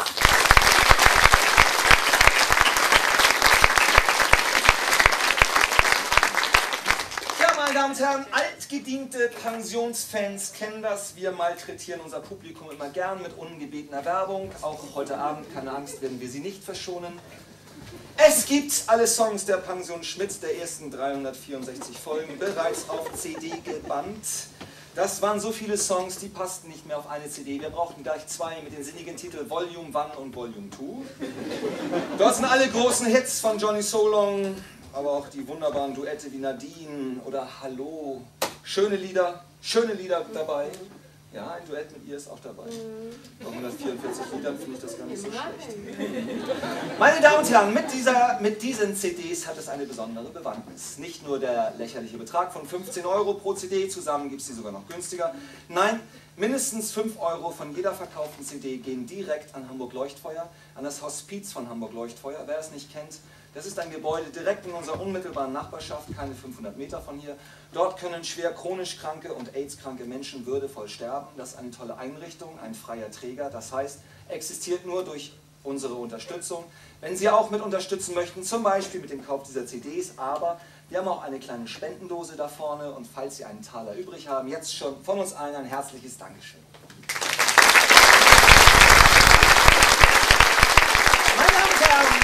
Speaker 4: Meine Damen und Herren, altgediente Pensionsfans kennen das. Wir malträtieren unser Publikum immer gern mit ungebetener Werbung. Auch heute Abend, keine Angst, werden wir Sie nicht verschonen. Es gibt alle Songs der Pension Schmidt der ersten dreihundertvierundsechzig Folgen bereits auf C D gebannt. Das waren so viele Songs, die passten nicht mehr auf eine C D. Wir brauchten gleich zwei mit den sinnigen Titeln Volume eins und Volume zwei. Dort sind alle großen Hits von Johnny Solong, aber auch die wunderbaren Duette wie Nadine oder Hallo. Schöne Lieder, schöne Lieder dabei. Ja, ein Duett mit ihr ist auch dabei. Bei hundertvierundvierzig Liedern finde ich das gar nicht so schlecht. Meine Damen und Herren, mit, dieser, mit diesen C Ds hat es eine besondere Bewandtnis. Nicht nur der lächerliche Betrag von fünfzehn Euro pro C D, zusammen gibt es sie sogar noch günstiger. Nein, mindestens fünf Euro von jeder verkauften C D gehen direkt an Hamburg Leuchtfeuer, an das Hospiz von Hamburg Leuchtfeuer. Wer es nicht kennt, das ist ein Gebäude direkt in unserer unmittelbaren Nachbarschaft, keine fünfhundert Meter von hier. Dort können schwer chronisch kranke und AIDS-kranke Menschen würdevoll sterben. Das ist eine tolle Einrichtung, ein freier Träger. Das heißt, existiert nur durch unsere Unterstützung. Wenn Sie auch mit unterstützen möchten, zum Beispiel mit dem Kauf dieser C Ds, aber wir haben auch eine kleine Spendendose da vorne und falls Sie einen Taler übrig haben, jetzt schon von uns allen ein herzliches Dankeschön. Meine Damen und Herren,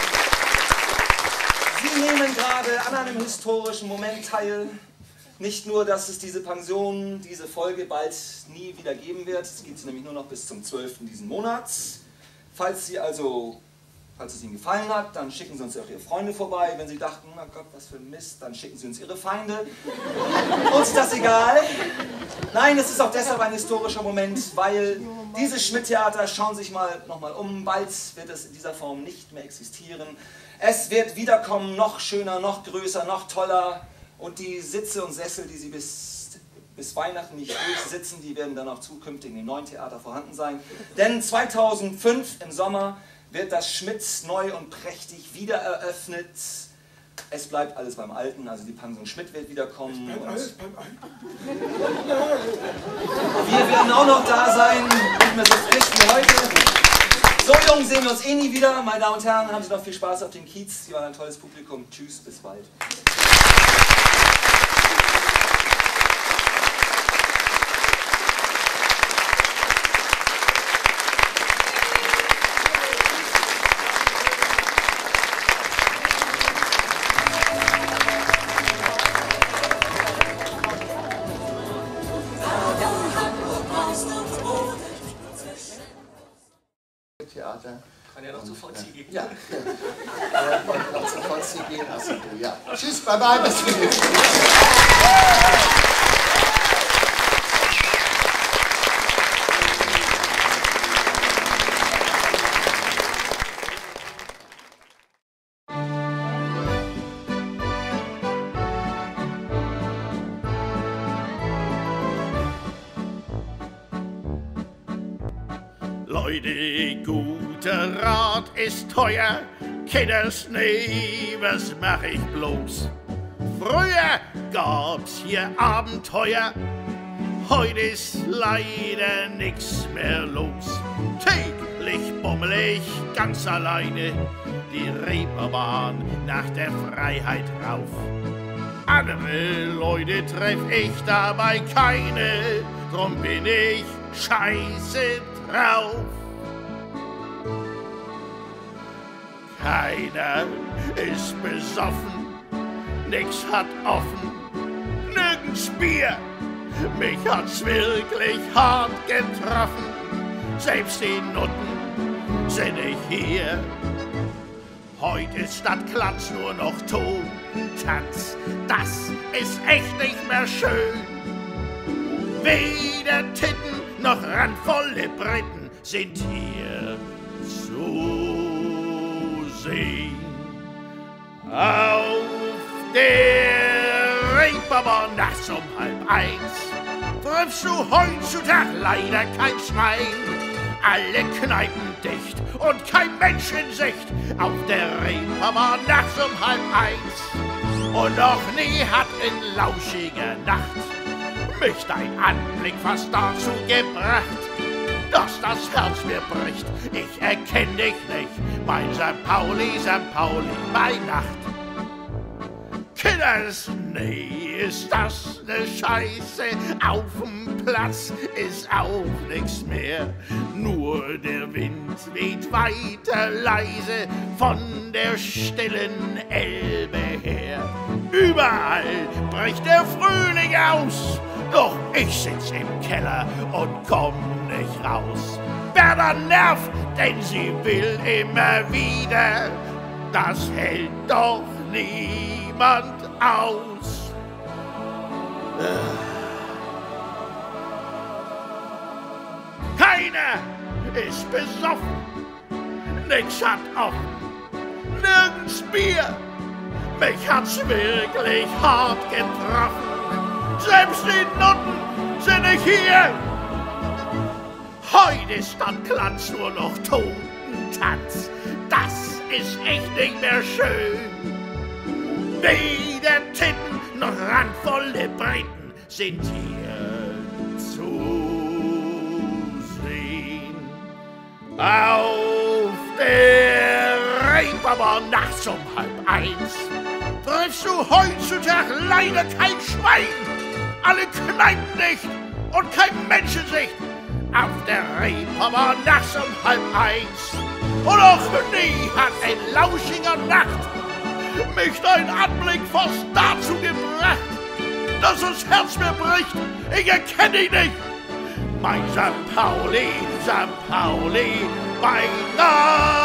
Speaker 4: Sie nehmen gerade an einem historischen Moment teil. Nicht nur, dass es diese Pension, diese Folge bald nie wieder geben wird, es gibt sie nämlich nur noch bis zum zwölften diesen Monats. Falls Sie also, falls es Ihnen gefallen hat, dann schicken Sie uns auch Ihre Freunde vorbei. Wenn Sie dachten, oh Gott, was für ein Mist, dann schicken Sie uns Ihre Feinde. Uns ist das egal. Nein, es ist auch deshalb ein historischer Moment, weil dieses Schmidt-Theater, schauen Sie sich mal nochmal um, bald wird es in dieser Form nicht mehr existieren. Es wird wiederkommen, noch schöner, noch größer, noch toller. Und die Sitze und Sessel, die Sie bis, bis Weihnachten nicht durchsitzen, die werden dann auch zukünftig in dem neuen Theater vorhanden sein. Denn zweitausendfünf im Sommer wird das Schmidts neu und prächtig wieder eröffnet. Es bleibt alles beim Alten, also die Pension Schmidt wird wiederkommen. Es bleibt alles beim Alten. Wir werden auch noch da sein, nicht mehr so frisch wie heute. So jung sehen wir uns eh nie wieder. Meine Damen und Herren, haben Sie noch viel Spaß auf dem Kiez. Sie waren ein tolles Publikum. Tschüss, bis bald.
Speaker 10: Theater.
Speaker 17: Kann ja noch zu Fonzie gehen.
Speaker 10: Ja, ja. Und noch zu Fonzie gehen. Achso, ja. Tschüss, bye bye, bis zum nächsten Mal.
Speaker 1: Leute, guter Rat ist teuer, kennt es nie, was mach ich bloß? Früher gab's hier Abenteuer, heute ist leider nix mehr los. Täglich bummel ich ganz alleine die Reeperbahn nach der Freiheit rauf. Andere Leute treff ich dabei keine, drum bin ich scheiße drauf. Keiner ist besoffen, nix hat offen, nirgends Bier. Mich hat's wirklich hart getroffen, selbst die Nutten sind nicht hier. Heute ist statt Klatsch nur noch Totentanz. Das ist echt nicht mehr schön. Weder Titten noch randvolle Briten sind hier zu sehen. Auf der Reeperbahn nachts um halb eins triffst du heutzutage leider kein Schwein. Alle Kneipen dicht und kein Mensch in Sicht auf der Reeperbahn nachts um halb eins. Und noch nie hat in lauschiger Nacht mich dein Anblick fast dazu gebracht, dass das Herz mir bricht. Ich erkenn dich nicht, mein Sankt Pauli, Sankt Pauli bei Nacht. Killers, nee, ist das ne Scheiße. Auf'm Platz ist auch nix mehr. Nur der Wind weht weiter leise von der stillen Elbe her. Überall bricht der Frühling aus, doch ich sitz im Keller und komm nicht raus. Berda nervt, denn sie will immer wieder. Das hält doch niemand aus. Keiner ist besoffen, nix hat offen, nirgends Bier. Mich hat's wirklich hart getroffen. Selbst die Nutten sind nicht hier. Heute ist statt Glanz nur noch Totentanz. Das ist echt nicht mehr schön. Weder Titten noch randvolle Briten sind hier zu sehen. Auf der Reeperbahn nachts um halb eins triffst du heutzutage leider kein Schwein. Alle Kneipen nicht und kein Mensch in Sicht auf der Reeperbahn nachts um halb eins. Und auch nie hat ein lauschiger Nacht mich dein Anblick fast dazu gebracht, dass das Herz mir bricht. Ich erkenne dich nicht, mein Sankt Pauli, Sankt Pauli, bei Nacht.